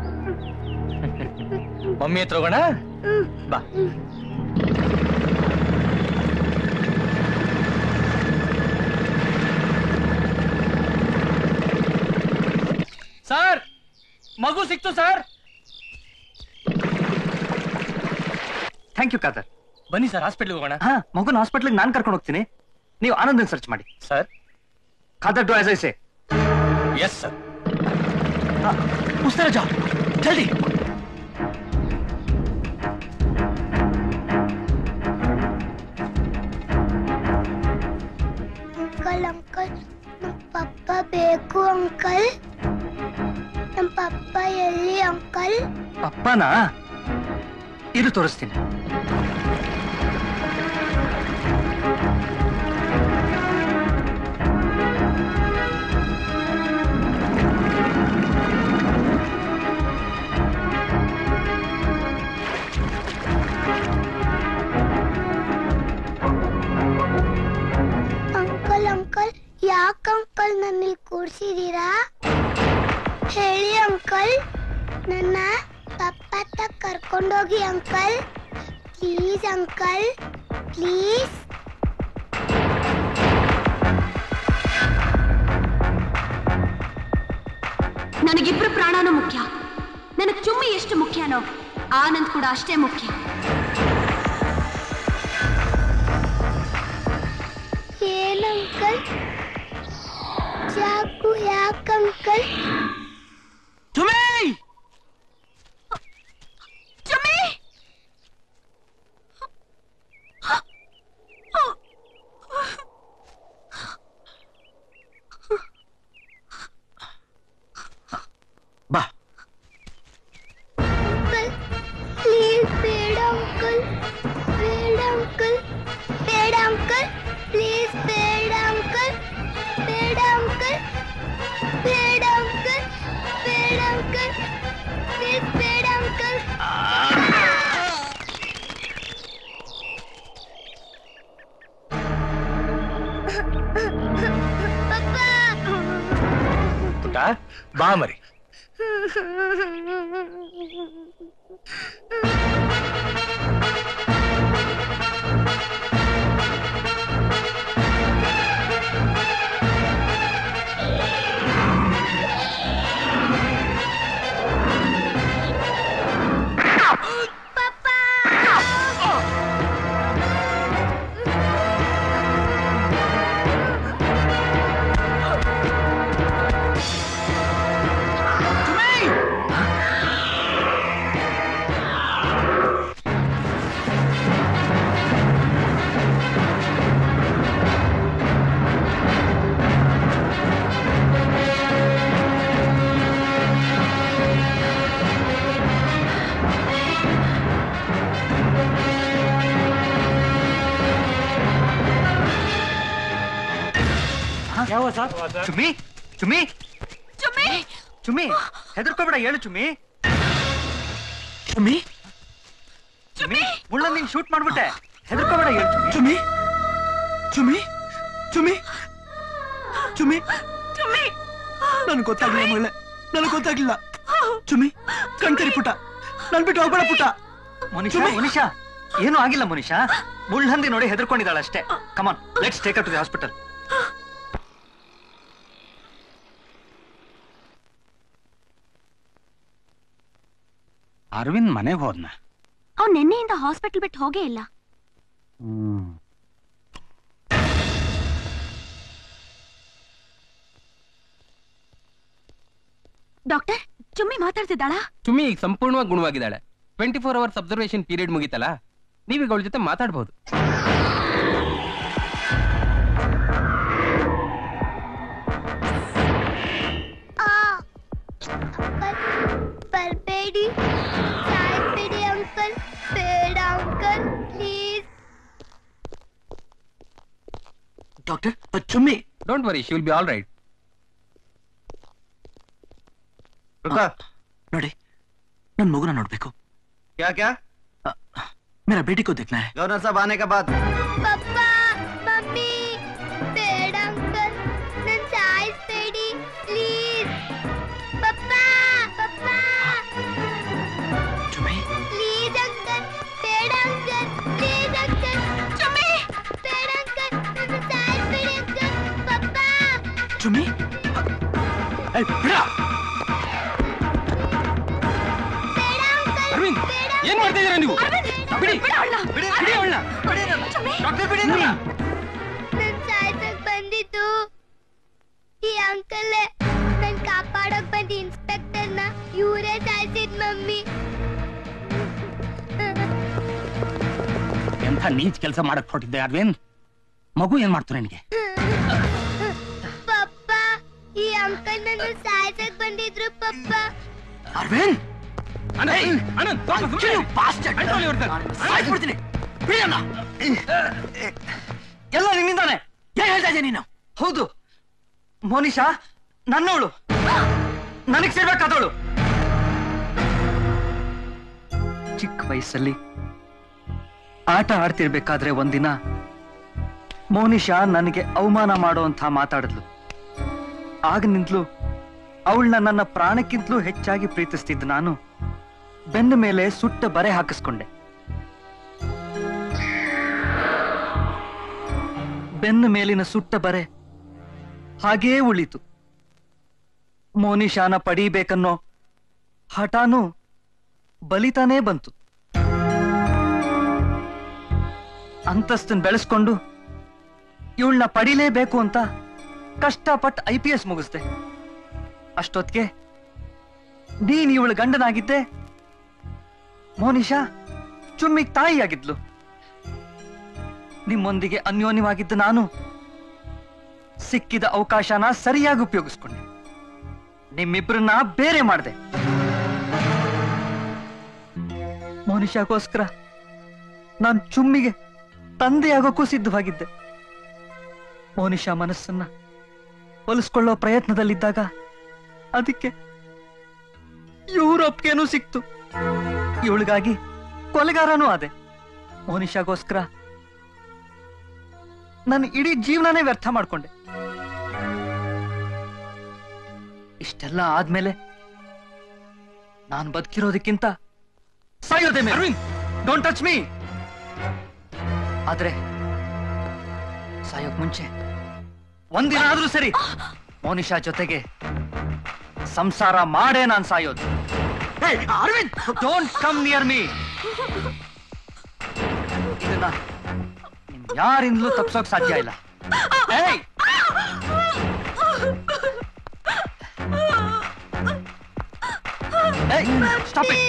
ಮಮ್ಮಿ ಹತ್ರ ಹೋಗೋಣ ಬಾ. ಸರ್, ಮಗು ಸಿಕ್ತು ಸರ್. Thank you Khader. ಬನ್ನಿ ಸರ್, ಹಾಸ್ಪಿಟ್ಲ್ಗೆ ಹೋಗೋಣ. ಹಾ, ಮಗುನ ಹಾಸ್ಪಿಟ್ಲಿಗೆ ನಾನು ಕರ್ಕೊಂಡು ಹೋಗ್ತೀನಿ. ನೀವು ಆನಂದನ್ ಸರ್ಚ್ ಮಾಡಿ. Sir, Khader do as I say. Yes sir. उस तरह जाओ, जल्दी। अंकल अंकल नम पापा ಬೇಕು अंकल ನಮ್ ಪಪ್ಪ ಎಲ್ಲಿ ಅಂಕಲ್? ಪಪ್ಪನಾ? ಇರು ತೋರಿಸ್ತೀನಿ. ಅಂಕಲ್ ಅಂಕಲ್ ಯಾಕೆ ಅಂಕಲ್ ನನ್ನ ಇಲ್ಲಿ ಕೂರಿಸಿದೀರಾ? ಹೇಳಿ ಅಂಕಲ್, ನನ್ನ ಪಪ್ಪ ಹತ್ರ ಕರ್ಕೊಂಡೋಗಿ ಅಂಕಲ್, ಪ್ಲೀಸ್ ಅಂಕಲ್, ಪ್ಲೀಸ್. ಎಷ್ಟು ಮುಖ್ಯನೋ ಆನಂದ್ ಕೂಡ ಅಷ್ಟೇ ಮುಖ್ಯ. ಏನಂಕಲ್ ಚಾಕು ಯಾಕಂಕಲ್? ಚುಮ್ಮಿ ಚುಮ್ಮಿ ಬಾ. ಪ್ಲೀಸ್ ಬೇಡ ಅಂಕಲ್, ಬೇಡ ಅಂಕಲ್, ಬೇಡ ಅಂಕಲ್, ಪ್ಲೀಸ್ ಬೇಡ ಅಂಕಲ್, ಬೇಡ ಅಂಕಲ್, ಬೇಡ ಅಂಕಲ್, ಬೇಡ ಅಂಕಲ್, ಪ್ಲೀಸ್ ಬೇಡ ಅಂಕಲ್. ಪುಟ್ಟ ಬಾ ಮರಿ. ಯಾವ ಸರ್? ಚುಮ್ಮಿ ಚುಮ್ಮಿ ಚುಮ್ಮಿ ಚುಮ್ಮಿ ಹೆದರ್ಕೋಬೇಡ, ಹೇಳು ಚುಮ್ಮಿ. ಚುಮ್ಮಿ ಚುಮ್ಮಿ ಮುಳ್ಳ ನೀನ್ ಶೂಟ್ ಮಾಡ್ಬಿಟ್ಟೆ, ಹೆದರ್ಕೋಬೇಡ, ಹೇಳು ಚುಮ್ಮಿ. ಚುಮ್ಮಿ ಚುಮ್ಮಿ ಚುಮ್ಮಿ ಚುಮ್ಮಿ ನನ್ಗೆ ಗೊತ್ತಾಗ್ಲಿಲ್ಲ ಮುಳ್ಳೆ, ನನಗೆ ಗೊತ್ತಾಗ್ಲಿಲ್ಲ. ಚುಮ್ಮಿ ಕಣ್ಕರಿ ಪುಟ, ನನ್ ಬಿಟ್ಟು ಹೋಗ್ಬೇಡ ಪುಟ. ಮುನಿಷಾ ಮುನಿಷಾ ಏನೂ ಆಗಿಲ್ಲ ಮುನಿಷಾ, ಮುಳ್ಳಂದಿ ನೋಡಿ ಹೆದರ್ಕೊಂಡಿದ್ದಾಳೆ ಅಷ್ಟೇ. Come on let's take her to the hospital. Arvind ಮನೆಗೆ ಹೋದ್ನ? ಅವ್ನು ನಿನ್ನೆಯಿಂದ ಹಾಸ್ಪಿಟಲ್ ಬಿಟ್ಟು ಹೋಗೇ ಇಲ್ಲ. ಹ್ಮ್ ಡಾಕ್ಟರ್, ಚುಮ್ಮಿ ಮಾತಾಡ್ತಿದ್ದಾಳಾ? ಚುಮ್ಮಿ ಈಗ ಸಂಪೂರ್ಣವಾಗಿ ಗುಣವಾಗಿದ್ದಾಳೆ. Twenty four hours observation period ಮುಗಿತಲ್ಲ, ನೀವೀಗ ಅವಳ ಜೊತೆ ಮಾತಾಡ್ಬೋದು. ಬರ್ಬೇಡಿ, ಸಾಯ್ಬೇಡಿ ಅಂಕಲ್, ಬೇಡ uncle, please. Doctor Chummi. Don't worry, she will be all right. ನೋಡಿ, ನನ್ ಮಗುನ ನೋಡ್ಬೇಕು. क्या क्या? मेरा बेटी को देखना है. गवर्नर साहब आने के बाद. ಪಪ್ಪಾ, ಮಮ್ಮಿ, ಬೇಡ ಅಂಕಲ್, ನನ್ ಸಾಯಿಸ್ಬೇಡಿ ಪ್ಲೀಸ್. ಪಪ್ಪಾ, ಪಪ್ಪಾ, ಚುಮ್ಮಿ ಪ್ಲೀಸ್ ಅಂಕಲ್, ಬೇಡ ಅಂಕಲ್, ಪ್ಲೀಸ್ ಅಂಕಲ್, ಚುಮ್ಮಿ, ಬೇಡ ಅಂಕಲ್, ನನ್ ಸಾಯಿಸ್ಬೇಡಿ ಅಂಕಲ್, ಪಪ್ಪಾ. ಚುಮ್ಮಿ ಏಯ್ ಬಿಡ. ಅರವಿಂದ್, ಏನ್ ಮಾಡ್ತಾ ಇದೀರಾ ನೀವು? ಬಿಡಿ ಬಿಡಿ ಅವಳನ್ನ. ಡಾಕ್ಟರ್ ಬಿಡಿ. ನನ್ ಸಾಯ್ಸಕ್ ಬಂದಿದ್ದು ಈ ಅಂಕಲ್ ನನ್ ಕಾಪಾಡಕ್ ಬಂದ ಇನ್ಸ್ಪೆಕ್ಟರ್ ನ ಇವರೇ ಸಾಯ್ಸಿದ್ ಮಮ್ಮಿ. ಎಂಥ ನೀಚ್ ಕೆಲಸ ಮಾಡಕ್ ಹೊರಟಿದ್ದೆ ಅರವಿಂದ್. ಮಗು ಏನ್ ಮಾಡ್ತು ನಿನಗೆ? ಪಪ್ಪ, ಈ ಅಂಕಲ್ ನನ್ನ ಸಾಯ್ಸಕ್ ಬಂದಿದ್ರು ಪಪ್ಪ. ಅರವಿಂದ್, ಎಲ್ಲ ನಿನ್ನಿಂದಾನೆ. ಏನ್ ಹೇಳ್ತಾ ಇದ್ದೆ ನೀನು? ಹೌದು, ಮೋನಿಶಾ ನನ್ನವಳು, ನನಗ್ ಸೇರ್ಬೇಕಾದವಳು. ಚಿಕ್ಕ ವಯಸ್ಸಲ್ಲಿ ಆಟ ಆಡ್ತಿರ್ಬೇಕಾದ್ರೆ ಒಂದಿನ ಮೋನಿಶಾ ನನಗೆ ಅವಮಾನ ಮಾಡುವಂತ ಮಾತಾಡಿದ್ಲು. ಆಗನಿಂದಲೂ ಅವಳನ್ನ ನನ್ನ ಪ್ರಾಣಕ್ಕಿಂತಲೂ ಹೆಚ್ಚಾಗಿ ಪ್ರೀತಿಸ್ತಿದ್ದ ನಾನು ಬೆನ್ನ ಮೇಲೆ ಸುಟ್ಟ ಬರೆ ಹಾಕಿಸ್ಕೊಂಡೆ. ಬೆನ್ನ ಮೇಲಿನ ಸುಟ್ಟ ಬರೆ ಹಾಗೇ ಉಳಿತು. ಮೋನಿಶಾನ ಪಡೀಬೇಕನ್ನೋ ಹಠಾನು ಬಲಿತಾನೇ ಬಂತು. ಅಂತಸ್ತನ್ ಬೆಳೆಸ್ಕೊಂಡು ಇವಳನ್ನ ಪಡಿಲೇಬೇಕು ಅಂತ ಕಷ್ಟಪಟ್ಟು ಐ ಪಿ ಎಸ್ ಮುಗಿಸ್ದೆ. ಅಷ್ಟೊತ್ತಿಗೆ ನೀನ್ ಇವಳ ಗಂಡನಾಗಿದ್ದೆ, ಮೋನಿಶಾ ಚುಮ್ಮಿಗ್ ತಾಯಿಯಾಗಿದ್ಲು. ನಿಮ್ಮೊಂದಿಗೆ ಅನ್ಯೋನ್ಯವಾಗಿದ್ದ ನಾನು ಸಿಕ್ಕಿದ ಅವಕಾಶನ ಸರಿಯಾಗಿ ಉಪಯೋಗಿಸ್ಕೊಂಡೆ. ನಿಮ್ಮಿಬ್ರನ್ನ ಬೇರೆ ಮಾಡಿದೆ. ಮೋನಿಶಾಗೋಸ್ಕರ ನಾನ್ ಚುಮ್ಮಿಗೆ ತಂದೆಯಾಗೋಕ್ಕೂ ಸಿದ್ಧವಾಗಿದ್ದೆ. ಮೋನಿಶಾ ಮನಸ್ಸನ್ನ ಹೊಲಿಸ್ಕೊಳ್ಳೋ ಪ್ರಯತ್ನದಲ್ಲಿದ್ದಾಗ ಅದಕ್ಕೆ ಯುರೋಪ್ಗೇನೂ ಸಿಕ್ತು. ಇವಳಿಗಾಗಿ ಕೊಲೆಗಾರನೂ ಆದೆ. ಮೋನಿಶಾಗೋಸ್ಕರ ನನ್ನ ಇಡೀ ಜೀವನನೇ ವ್ಯರ್ಥ ಮಾಡ್ಕೊಂಡೆ. ಇಷ್ಟೆಲ್ಲ ಆದ್ಮೇಲೆ ನಾನ್ ಬದುಕಿರೋದಕ್ಕಿಂತ ಸಾಯೋದೆ ಮೇಲೆ. Don't touch me. ಆದ್ರೆ ಸಾಯೋಕ್ ಮುಂಚೆ ಒಂದಿನ ಆದ್ರೂ ಸರಿ ಮೋನಿಶಾ ಜೊತೆಗೆ ಸಂಸಾರ ಮಾಡೇ ನಾನ್ ಸಾಯೋದು. Arvind, don't come near me. ಇದನ್ನ ಯಾರಿಂದಲೂ ತಪ್ಸೋಕ್ ಸಾಧ್ಯ ಇಲ್ಲ. ಏಯ್, ಏಯ್, ಸ್ಟಾಪ್ ಇಟ್.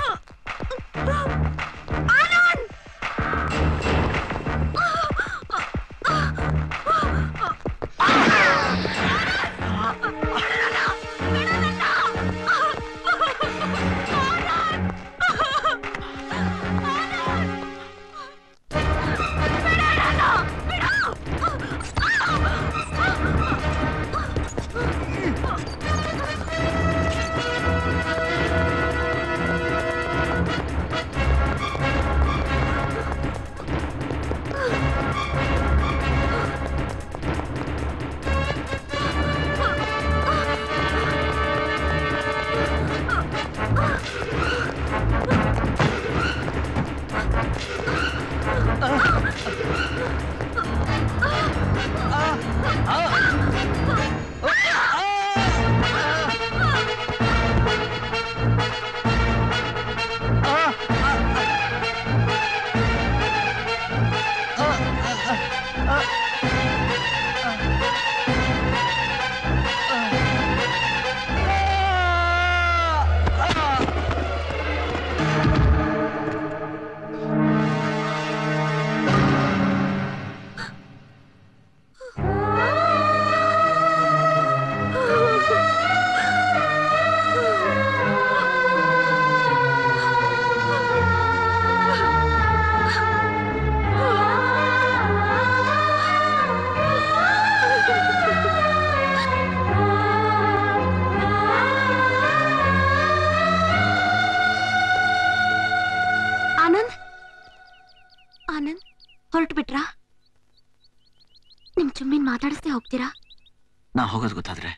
ಮಾತಾಡಿಸ್ದೆ ಹೋಗ್ತೀರಾ? ನಾ ಹೋಗೋದು ಗೊತ್ತಾದ್ರೆ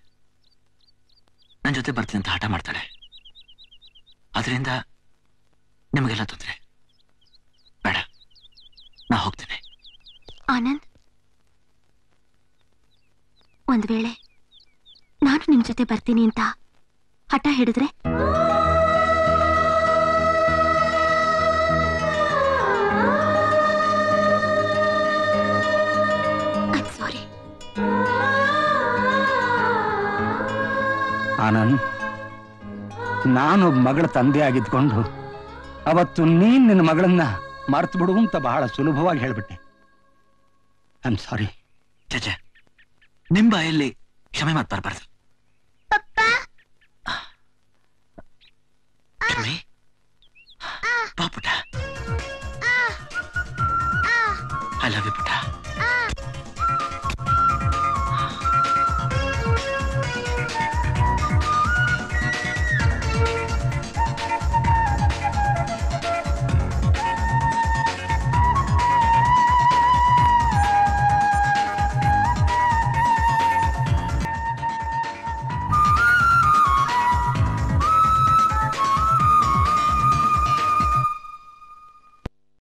ನನ್ನ ಜೊತೆ ಬರ್ತೀನಿ ಅಂತ ಹಠ ಮಾಡ್ತಾಳೆ. ಅದರಿಂದ ನಿಮಗೆಲ್ಲ ತೊಂದರೆ ಬೇಡ, ನಾ ಹೋಗ್ತೇನೆ. ಆನಂದ್, ಒಂದ್ ವೇಳೆ ನಾನು ನಿಮ್ ಜೊತೆ ಬರ್ತೀನಿ ಅಂತ ಹಠ ಹಿಡಿದ್ರೆ ಸಾರಿ. ಆನಂದ್, ನಾನೊಬ್ಬ ಮಗಳ ತಂದೆ ಆಗಿದ್ಕೊಂಡು ಅವತ್ತು ನೀನ್ ನಿನ್ನ ಮಗಳನ್ನ ಮರ್ತು ಬಿಡು ಅಂತ ಬಹಳ ಸುಲಭವಾಗಿ ಹೇಳ್ಬಿಟ್ಟೆ. ಐ ಆಮ್ ಸಾರಿ. ಚಚೆ, ನಿಮ್ ಬಾಯಲ್ಲಿ ಕ್ಷಮೆ ಮಾತು ಬರಬಾರ್ದು. ಬಾ ಪುಟ್ಟ, ಐ ಲವ್ ಯು ಪುಟ್ಟ.